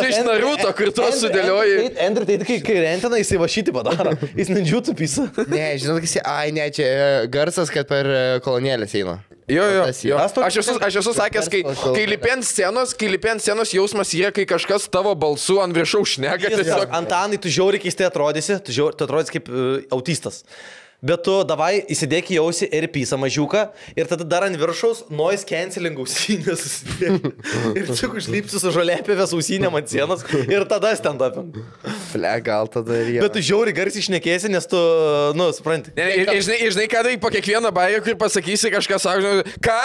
tu sudėlioji. Andrew, tai kai rentina, jisai va šitį padaro. Jis ninjutsu pisa. Ne, žinot, kas jie, ne, čia garsas, kad per kolonėlės eina. Jo. Aš esu sakęs, kai lipi ant scenos jausmas yra, kai kažkas tavo balsu ant viršaus šneka. Antanai, tu žiauriai keistai atrodysi, tu atrodysi kaip autistas. Bet tu davai įsidėk į ausį ir pysą mažiuką ir tada dar ant viršaus noise cancelling ausinę susidėk. Ir tik užlipsi su žolėpėvės ausinėm ant sienos ir tada stand-up'in. Ble, gal tada ir jie. Bet tu žiauriai garsiai šnekėsi, nes tu, nu, supranti. Ir žinai, ką tai po kiekvieną baigą, kur pasakysi kažką sako, ką?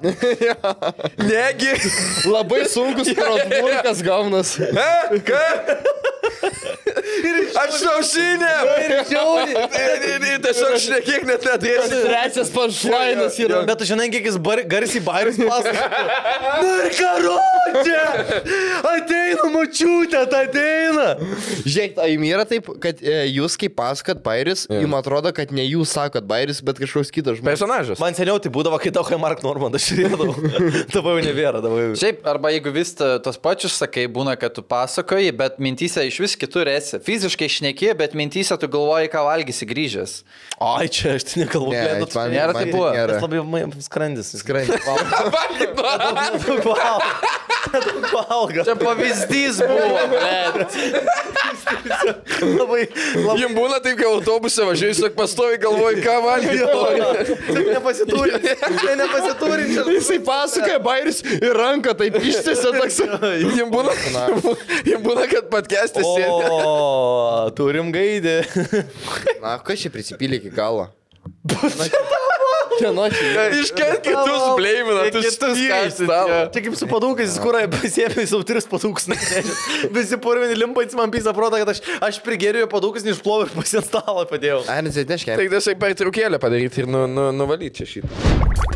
Negi. Labai sunkus protmulkas gaunas. Ką? Aš sausinė! Ir tiesiog šnekėk net nedrėsi. Trečias punchline'as yra. Bet tu žinai, kiek jis garsiai bairius pasako. Nu ir karočią! Ateina močiutė, ateina! Žiūrėk, o jums yra taip, kad jūs kaip pasakot bairis, jums atrodo, kad ne jūs sakot bairis, bet kažkoks kitas žmogus. Personažas. Man seniau tai būdavo, kai daug Mark Normandas žiūrėdavau. Dabar jau nebėra, dabar jau. Šiaip, arba jeigu vis tos pačius sakai, būna, kad tu pasakoji, bet mintyse iš vis kitur esi. Fiziškai šneki, bet mintyse tu galvoji, ką valgysi grįžęs. Ai, čia aš tai nekalbu. Nėra tai buvo. Tas labai skrandis. Skrandis. Valga. Čia pavyzdys buvo, bet. Labai. Jums būna taip, kai autobuse važiuoju, sak pastovi galvoji, ką valgyti. Taip nepasiturinčias. Jisai pasakoja bairis ir ranką taip ištėsi toks. Jums būna, kad podcast'e sėdi. O, turim gaidį. Na, kas čia prisipylė iki galo? Kieno čia? Iškart kitus bleimina, tu Čia kaip su padūkais, jis kur pasiėmė savo 3 padūkus. Visi purvini limpantis man pisa protą, kad aš prigėriu padūkus, neišploviu ir pas ant stalą padėjau. Ai, nesitneškė. Tai tiesiog per triukėlę padaryti ir nuvalyti čia šitą.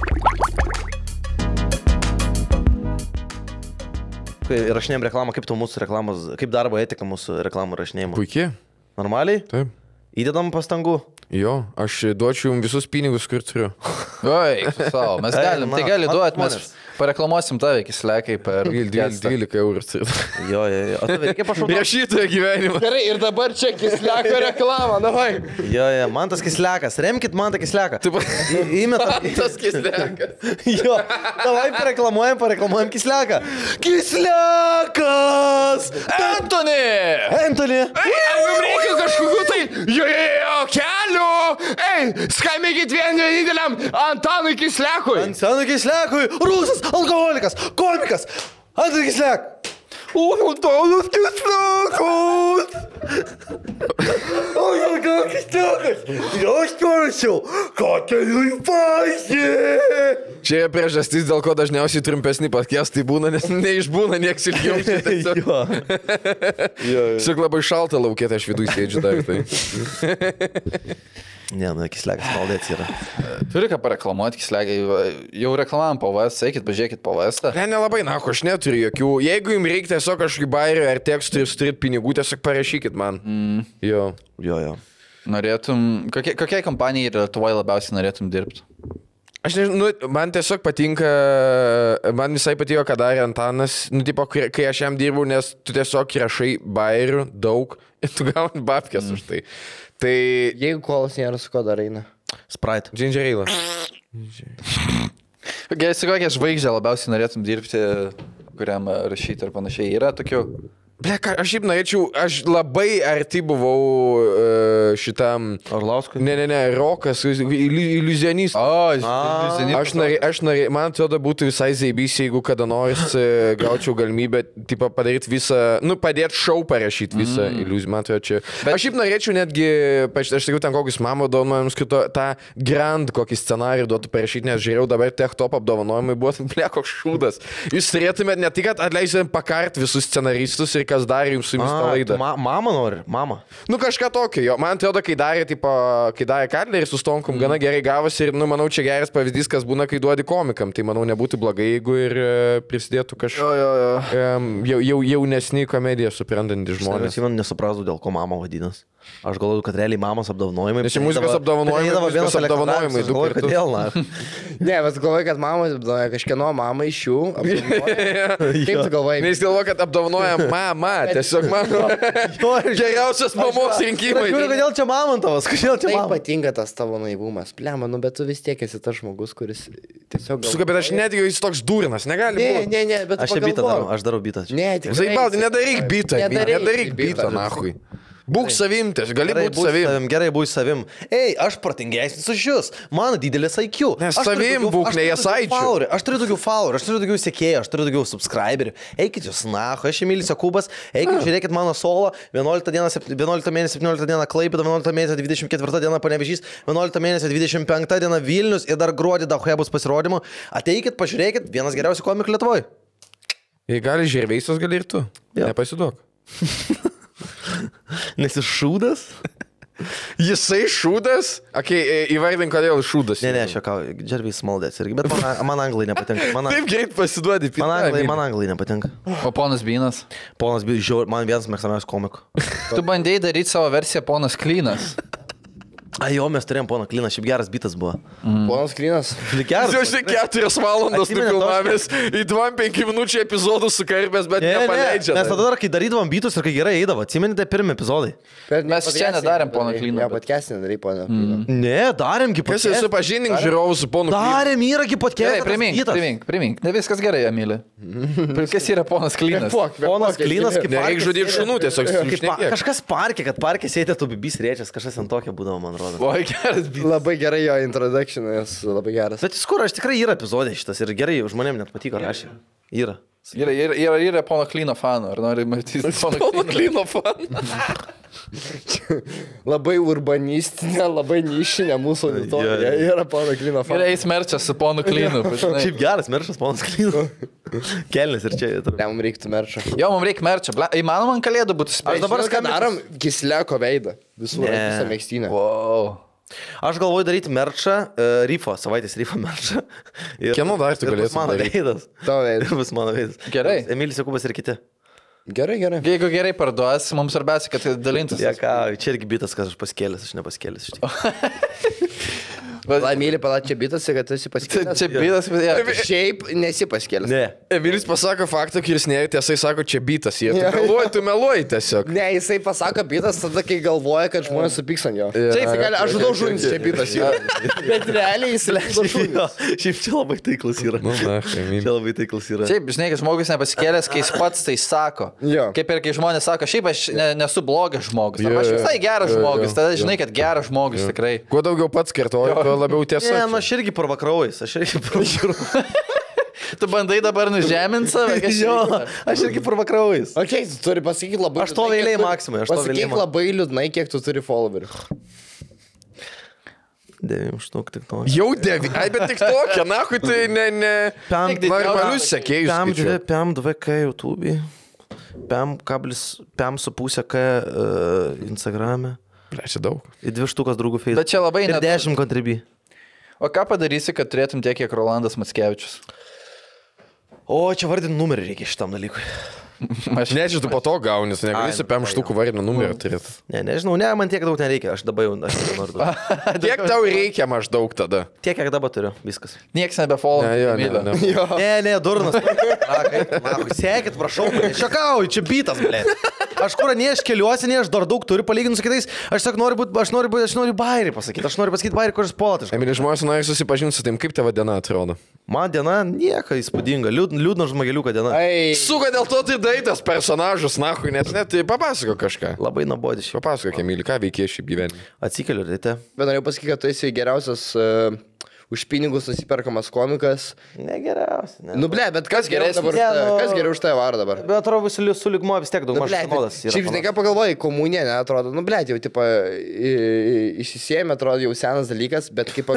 Rašinėjom reklamą, kaip tu mūsų reklamos, kaip darbo etika mūsų reklamų rašinėjimo. Puikiai. Normaliai? Taip. Įdedam pastangų. Jo, aš duočiau jums visus pinigus, kur turiu. Oi, savo, mes galim, tai gali duoti, mes pareklamuosim tave, kislekai per 12 eurų. Jo. O tave reikia pašaukti. Rašytojo gyvenimą. Gerai, ir dabar čia kisleko reklama, davai. Jo, man tas kislekas, remkit man tą kisleką. Įmetam. Tas kislekas. Jo, davai pareklamuojam kisleką. Kislekas! Antony! Jums reikia kažkokiu tai keliu. Ei, skambinkit vieninteliam Antanui Kislekui. Antanui Kislekui, rusas, alkoholikas, komikas. Antanui Kislek. Antanas Kislekas. Antanas Kislekas. Jo, aš parašiau, kokia jūs paisė. Čia yra priežastis, dėl ko dažniausiai trumpesni podcastai būna, nes neišbūna nieks ilgiau. Tiesiog labai šalta laukėt, aš vidui sėdžiu dar tai. Ne, Kislekas maldėts yra. Turi ką pareklamuoti, kislekai. Jau reklamuojam PVS, eikit, pažiūrėkit PVS. Nelabai, aš neturiu jokių. Jeigu jums reikia tiesiog kažkokį bairį ar tekstų ir turit pinigų, tiesiog parašykit man. Jo. Norėtum, kokiai kompanijai Lietuvoje labiausiai norėtum dirbti? Aš nežinau, man tiesiog patinka, man visai patiko, ką darė Antanas, tipo, kai aš jam dirbau, nes tu tiesiog rašai bairių daug ir tu gauni babkės už tai. Tai... Jeigu kolas nėra, su ko dar eina? Sprite. Ginger ale. Gerai, su kokia žvaigždė labiausiai norėtum dirbti, kuriam rašyti ir panašiai. Yra tokių... Aš šiaip norėčiau, aš labai arti buvau šitam... Orlauskui? Ne, Rokas, iliuzionistas. Aš norėjau, man atrodo būtų visai zaibys, jeigu kada nors gaučiau galimybę, tipo, padaryti visą, padėti šou parašyti visą iliuziją, man atrodo čia. Aš šiaip norėčiau netgi, aš sakiau, ten kokius mamo dovanojams skirto, tą grand kokį scenarijų duotų parašyti, nes žiūrėjau dabar Tech Top apdovanojimai, buvo koks šūdas. Jūs turėtumėte ne tik atleisėm pakart visus scenaristus ir kas darė jums su jumis tą laidą. Mama nori, mama. Kažką tokio, jo. Man atrodo, kai darė Kadlerį su Stonkum, gana gerai gavosi ir, manau, čia geras pavyzdys, kas būna, kai duodi komikam. Tai, manau, nebūtų blogai, jeigu ir prisidėtų jaunesni komediją suprantantys žmonės. Aš nesuprasau, dėl ko mama vadinas. Aš galvoju, kad realiai mamos apdovanojimai. Nes čia muzikos apdovanojimai du kartus. Kodėl, na? Ne, bet galvoju, kad mamos apdovanoja kažkieno mamą iš jų. Kaip tu galvoji? Nes galvoju, kad apdovanoja mama, tiesiog mama. Geriausias mamos rinkimai. Kodėl čia mamantavas? Kodėl čia mamantavas? mamantavas? Tai patinka tas tavo naivumas. Plema, bet tu vis tiek esi tas žmogus, kuris tiesiog... Suka, bet aš netgi jis toks durnas, negali būti. Ne, bet aš bitą darau, aš darau bitą. Ne, tikrai. Zaibaldai, nedaryk bitą, nahui. Būk savim, gali būti savim. Gerai, būk savim. Ei, aš protingesnis už jūs. Mano didelis IQ. Nes savim būk, ne jasaičiu. Aš turiu daugiau follower, aš turiu daugiau sekėjų, aš turiu daugiau subscriberių. Eikit jūs, nahu, aš Emilis Jokūbas. Eikit, žiūrėkit mano solo. 11 mėnesį 17 dieną Klaipėda, 11 mėnesį 24 dieną Panevėžys, 11 mėnesį 25 dieną Vilnius ir dar gruodį Daughe bus pasirodymų. Ateikit, pažiūrėkit, vienas geriausių komikų Lietuvoje. Jei gali Žerveisas, gali ir tu. Nepasiduok. Nes jis šūdas? Jisai šūdas? Įvardink, kodėl šūdas. Ne, aš jau Jervis Smaldės irgi, bet man anglai nepatinka. Taip greit pasiduodi, Man anglai nepatinka. O ponas Bynas? Ponas Bynas, man vienas mėgstamiausias komikų. Tu bandėjai daryti savo versiją ponas Klynas. Jo, mes turėjom poną Klyną, šiaip geras bitas buvo. Ponas Klynas. Geras. Jau štai 4 valandos nufilmavęs, į 2-5 minučių epizodų sukarbęs, bet nepaleidžia. Nes tada, kai darydavom bitus ir kai gerai eidavo, atsimenite pirmi epizodai. Mes čia nedarėm pono Klyno. Ne, podcast'į nedarai pono Klyno. Ne, darėmgi Kas podcast'ą. supažinink žiūrovų su ponu Klynu? Darėm, yragi Gerai, podcast'ą. primink. Ne viskas gerai, Emilė. Kas yra ponas Klynas? Ponas Klynas kaip Nereik žudyti šunų, tiesiog sušnekėk. Kažkas parke, kad parke sėdė tu bibys rėčias, kažkas ant tokio būdavo, man rodo. Oi, geras bitas. Labai gerai jo introductionas, labai geras. Bet jis kur, aš tikrai yra epizodė šitas ir gerai, žmonėm net patiko rašė. Yra. Yra pono Klyno fanų, ar nori matyti Pono Klyno fan. Labai urbanistinė, labai nišinė mūsų auditorija. Yra pono Klyno fan. Gerai, eis merčias su ponu Klynu. Šiaip geras meršas, ponas Klyno. Kelnes ir čia. Ne, mums reiktų merčio. Jo, mums reikia merčio. Įmanoma ant kalėdų būtų Aš spėti. dabar ką darom, Kisleko veidą. Visų visą mėgstinę. Wow. Aš galvoju daryti merčą, Ryfo, savaitės Ryfo merčą. Kieno dar tu galėtum mano daryt? veidas. Tavo veidas. Bus mano veidas. Gerai. Emilis Jokubas ir kiti. Gerai. Jeigu gerai parduos, mums svarbiausia, kad dalintus. Ja, ką, čia irgi bitas, kas aš paskėlęs, aš nepaskėlęs. Lamylį pala čia bitasi, kad tu esi paskėlęs. Čia bytas, Šiaip nesi paskėlęs. Ne. Emilis pasako faktą, kuris nėra tiesai, sako, čia bitas. Jie tu meluoji tiesiog. Ne, jisai pasako bitas tada, kai galvoja, kad žmonės supyks ant jo. Taip, gali, aš žudau žunis, čia bitas yra. Bet realiai jis leidžia žunis. Šiaip čia labai taiklus yra. Čia labai taiklus yra. Šiaip, žinai, kad žmogus nepasikėlęs, kai jis pats tai sako. Jo. Kaip ir kai žmonės sako, šiaip aš nesu blogas žmogus. Aš visai geras žmogus, tada žinai, kad geras žmogus tikrai. Kuo daugiau pats kartoju, tuo labiau tiesa. Ne, aš irgi parvakraujais, Tu bandai dabar nužeminti save? Jo, aš irgi parvakraujais. Ok, tu turi pasakyti labai... Aš to vėliai maksimai, aš to vėliai. Pasakyk labai liūdnai, kiek tu turi followerių. 9 štuk tik to. Jau 9. Ai, bet tik tokia, nahui, tai ne. Normalius sekėjus. PM 2K YouTube. PM su pusė K Instagram'e. Čia daug. Ir 2 štukas draugų Facebook. Bet čia labai ir 10 kontribį. O ką padarysi, kad turėtum tiek, kiek Rolandas Mackevičius? O, čia vardinti numerį reikia šitam dalykui. Aš nežinau, tu po to gauni, tu negalėsi 5 štukų vardinio numerio turėti. Nežinau, man tiek daug nereikia, aš dabar jau nenoriu. Tiek tau reikia maždaug tada? Tiek, kiek dabar turiu, viskas. Niekas nebefollow. Ne, durnas. Sekit, prašau, šakauju, čia bitas, ble. Aš kur, ne aš keliuosi, ne aš dar daug turiu palyginti su kitais. Aš noriu bairį pasakyti, aš noriu pasakyti bairį, kur aš polotiškas. Emilį, žmonės nori susipažinti su tim, kaip tavo diena atrodo? Man diena nieko įspūdinga, liūdna žmogeliuka diena. Suga dėl to tai daitas personažus, nahui, net tai papasako kažką. Labai nabodiškai. Papasako, Emilį, ką veikė šį gyvenimą? Atsikeliu ryte. Bet norėjau pasakyti, kad tu esi geriausias už pinigus nusiperkamas komikas. Ne geriausias. Ne. Nu, ble, bet kas geriau dabar? Kas geriau už tave varo dabar? Bet atrodo, su lygmo vis tiek daug maž vienodas yra. Šiaip žinai, ką pagalvojai, komunija, ne, atrodo, nu, ble, jau tipo išsisėjame, atrodo, jau senas dalykas, bet kai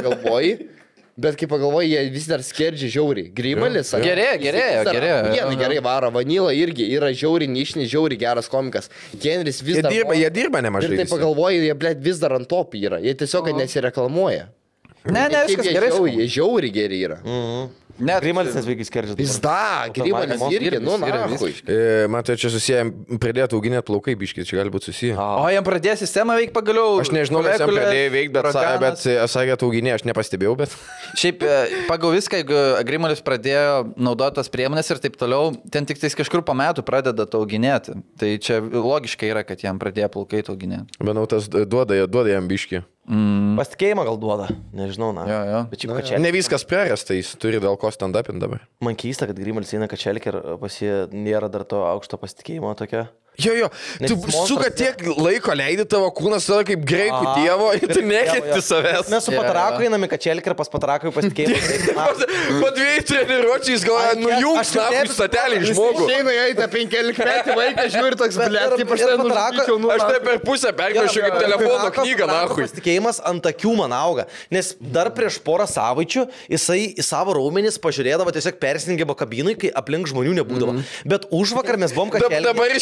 pagalvojai, jie vis dar skerdžia žiauriai. Grimalis. Gerėja. Gerai varo, Vanila irgi yra žiauriai nišinis, žiauriai geras komikas. Henris vis dar... Jie dirba nemažai. Ir tai pagalvojai, jie, ble, vis dar ant top yra. Jie tiesiog nesireklamuoja. Ne, viskas gerai. Jie žiauriai geri yra. Grimalis nesveikai skerdžia. Pizda, Grimalis irgi, nu, nahui. Matai, čia susiję, pradėtų auginėti plaukai biškis, čia gali būti susiję. O jam pradėjo sistemą veikti pagaliau. Aš nežinau, kas jam pradėjo veikti, bet sakė, auginė, aš nepastebėjau, bet... Šiaip pagal viską, jeigu Grimalis pradėjo naudoti tas priemonės ir taip toliau, ten tik tais kažkur po metų pradeda auginėti. Tai čia logiškai yra, kad jam pradėjo plaukai auginėti. Manau, tas duoda jam biškį. Pasitikėjimą gal duoda, nežinau, na. Jo. Bet šiaip kačelė. Ne viskas prarasta, jis turi dėl ko stand-upin dabar. Man keista, kad Grimalis eina kačelė ir pas jį nėra dar to aukšto pasitikėjimo tokio. Jo, tu suka tiek laiko leidi tavo kūnas, tada kaip greikų dievo, ir tu nekenti savęs. Mes su Pataraku einame kačelį ir pas Pataraku pasitikėjimą. Po 2 treniruočių jis galvoja, nujungs nahui statelį žmogų. Šeina eita 15 metų vaiką, žiūri toks, blėt, kaip aš ten nužudyčiau. Aš tai per pusę perkrašiu kaip telefono knygą, nahui. Pasitikėjimas ant akių man auga, nes dar prieš porą savaičių jisai į savo raumenis pažiūrėdavo tiesiog persingėbo kabinui, kai aplink žmonių nebūdavo. Bet užvakar mes buvom kačelį. Dabar jis jau dušę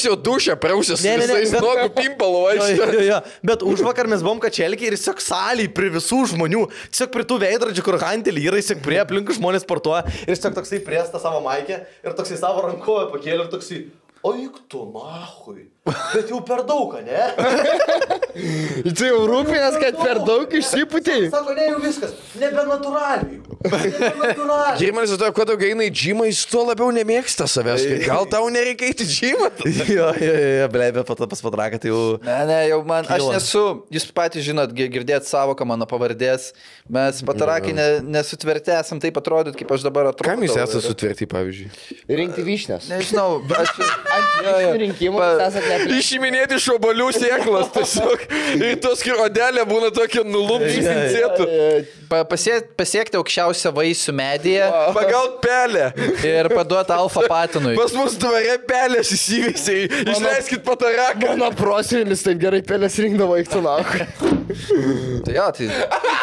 dušę prausęs, Ne, visais bet- nuogų pimpalu, aišku. Jo. Bet už vakar mes buvom kačelkiai ir tiesiog salį prie visų žmonių, tiesiog prie tų veidrodžių, kur hantelį yra, tiesiog prie aplink žmonės sportuoja ir tiesiog toksai priesta savo maikę ir toksai savo rankovę pakėlė ir toksai, o juk tu nahui. Bet jau per daug, ne? Tu jau rūpinės, kad per daug išsiputėjai. Sako, ne, jau viskas. Nebenatūraliai. Nebenatūraliai. Girmanis, tu kuo daugiau eina į džymą, jis tuo labiau nemėgsta savęs. Gal tau nereikia į džymą? Jo, blebė, pas patraką tai jau... Ne, jau man, aš nesu, jūs patys žinot, girdėt savoką mano pavardės, mes patarakai nesutverti esam taip atrodyt, kaip aš dabar atrodo. Kam jūs esate sutverti, pavyzdžiui? Rinkti vyšnes. Nežinau, aš... Ant rinkimų esate Išiminėti iš obolių sėklas tiesiog. Ir tos odelė būna tokia nulupsinsėtų. Pasiekti aukščiausią vaisių medyje Pagaut pelę. ir paduoti alfa patinui. Pas mus dvare pelės įsivėsiai. Išleiskit pataraką. Mano prosenelis taip gerai pelės rinkdavo, eik tu lauk. Tai jo, tai...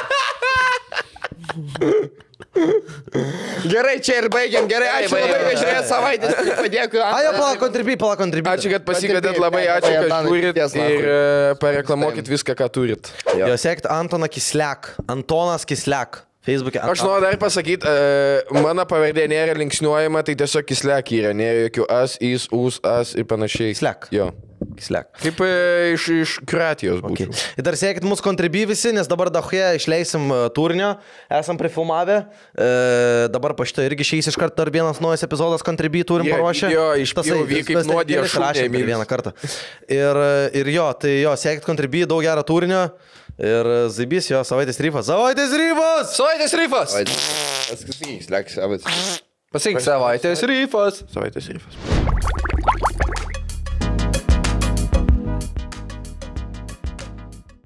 Gerai, čia ir baigiam. Gerai, ačiū labai, kad žiūrėjot savaitės. Padėkui. Ajo, pala kontribį. Ačiū, kad pasikėdėt labai, ačiū, kad žiūrit ir pareklamuokit viską, ką turit. Jo, sekit Antoną Kisliak. Antonas Kisliak. Facebook'e. Aš noriu dar pasakyti, mano pavardė nėra linksniuojama, tai tiesiog Kisliak yra, nėra jokių as, is, us, as ir panašiai. Kisliak. Jo. Kisliak. Kaip iš Kroatijos būtų. Okay. Ir dar sekit mūsų kontribį visi, nes dabar Dahoje išleisim turinio, esam prifilmavę. Dabar po šito irgi išeis iš karto dar vienas naujas epizodas kontribį turim paruošę. Jo, iš POV kaip nuodė rašė per vieną kartą. Ir jo, tai jo, sekit kontribį, daug gero turinio. Ir Zaibys, jo, savaitės ryfas. Savaitės ryfas! Savaitės ryfas! Pasakyk, savaitės ryfas. Pasakyk, savaitės ryfas! Savaitės ryfas.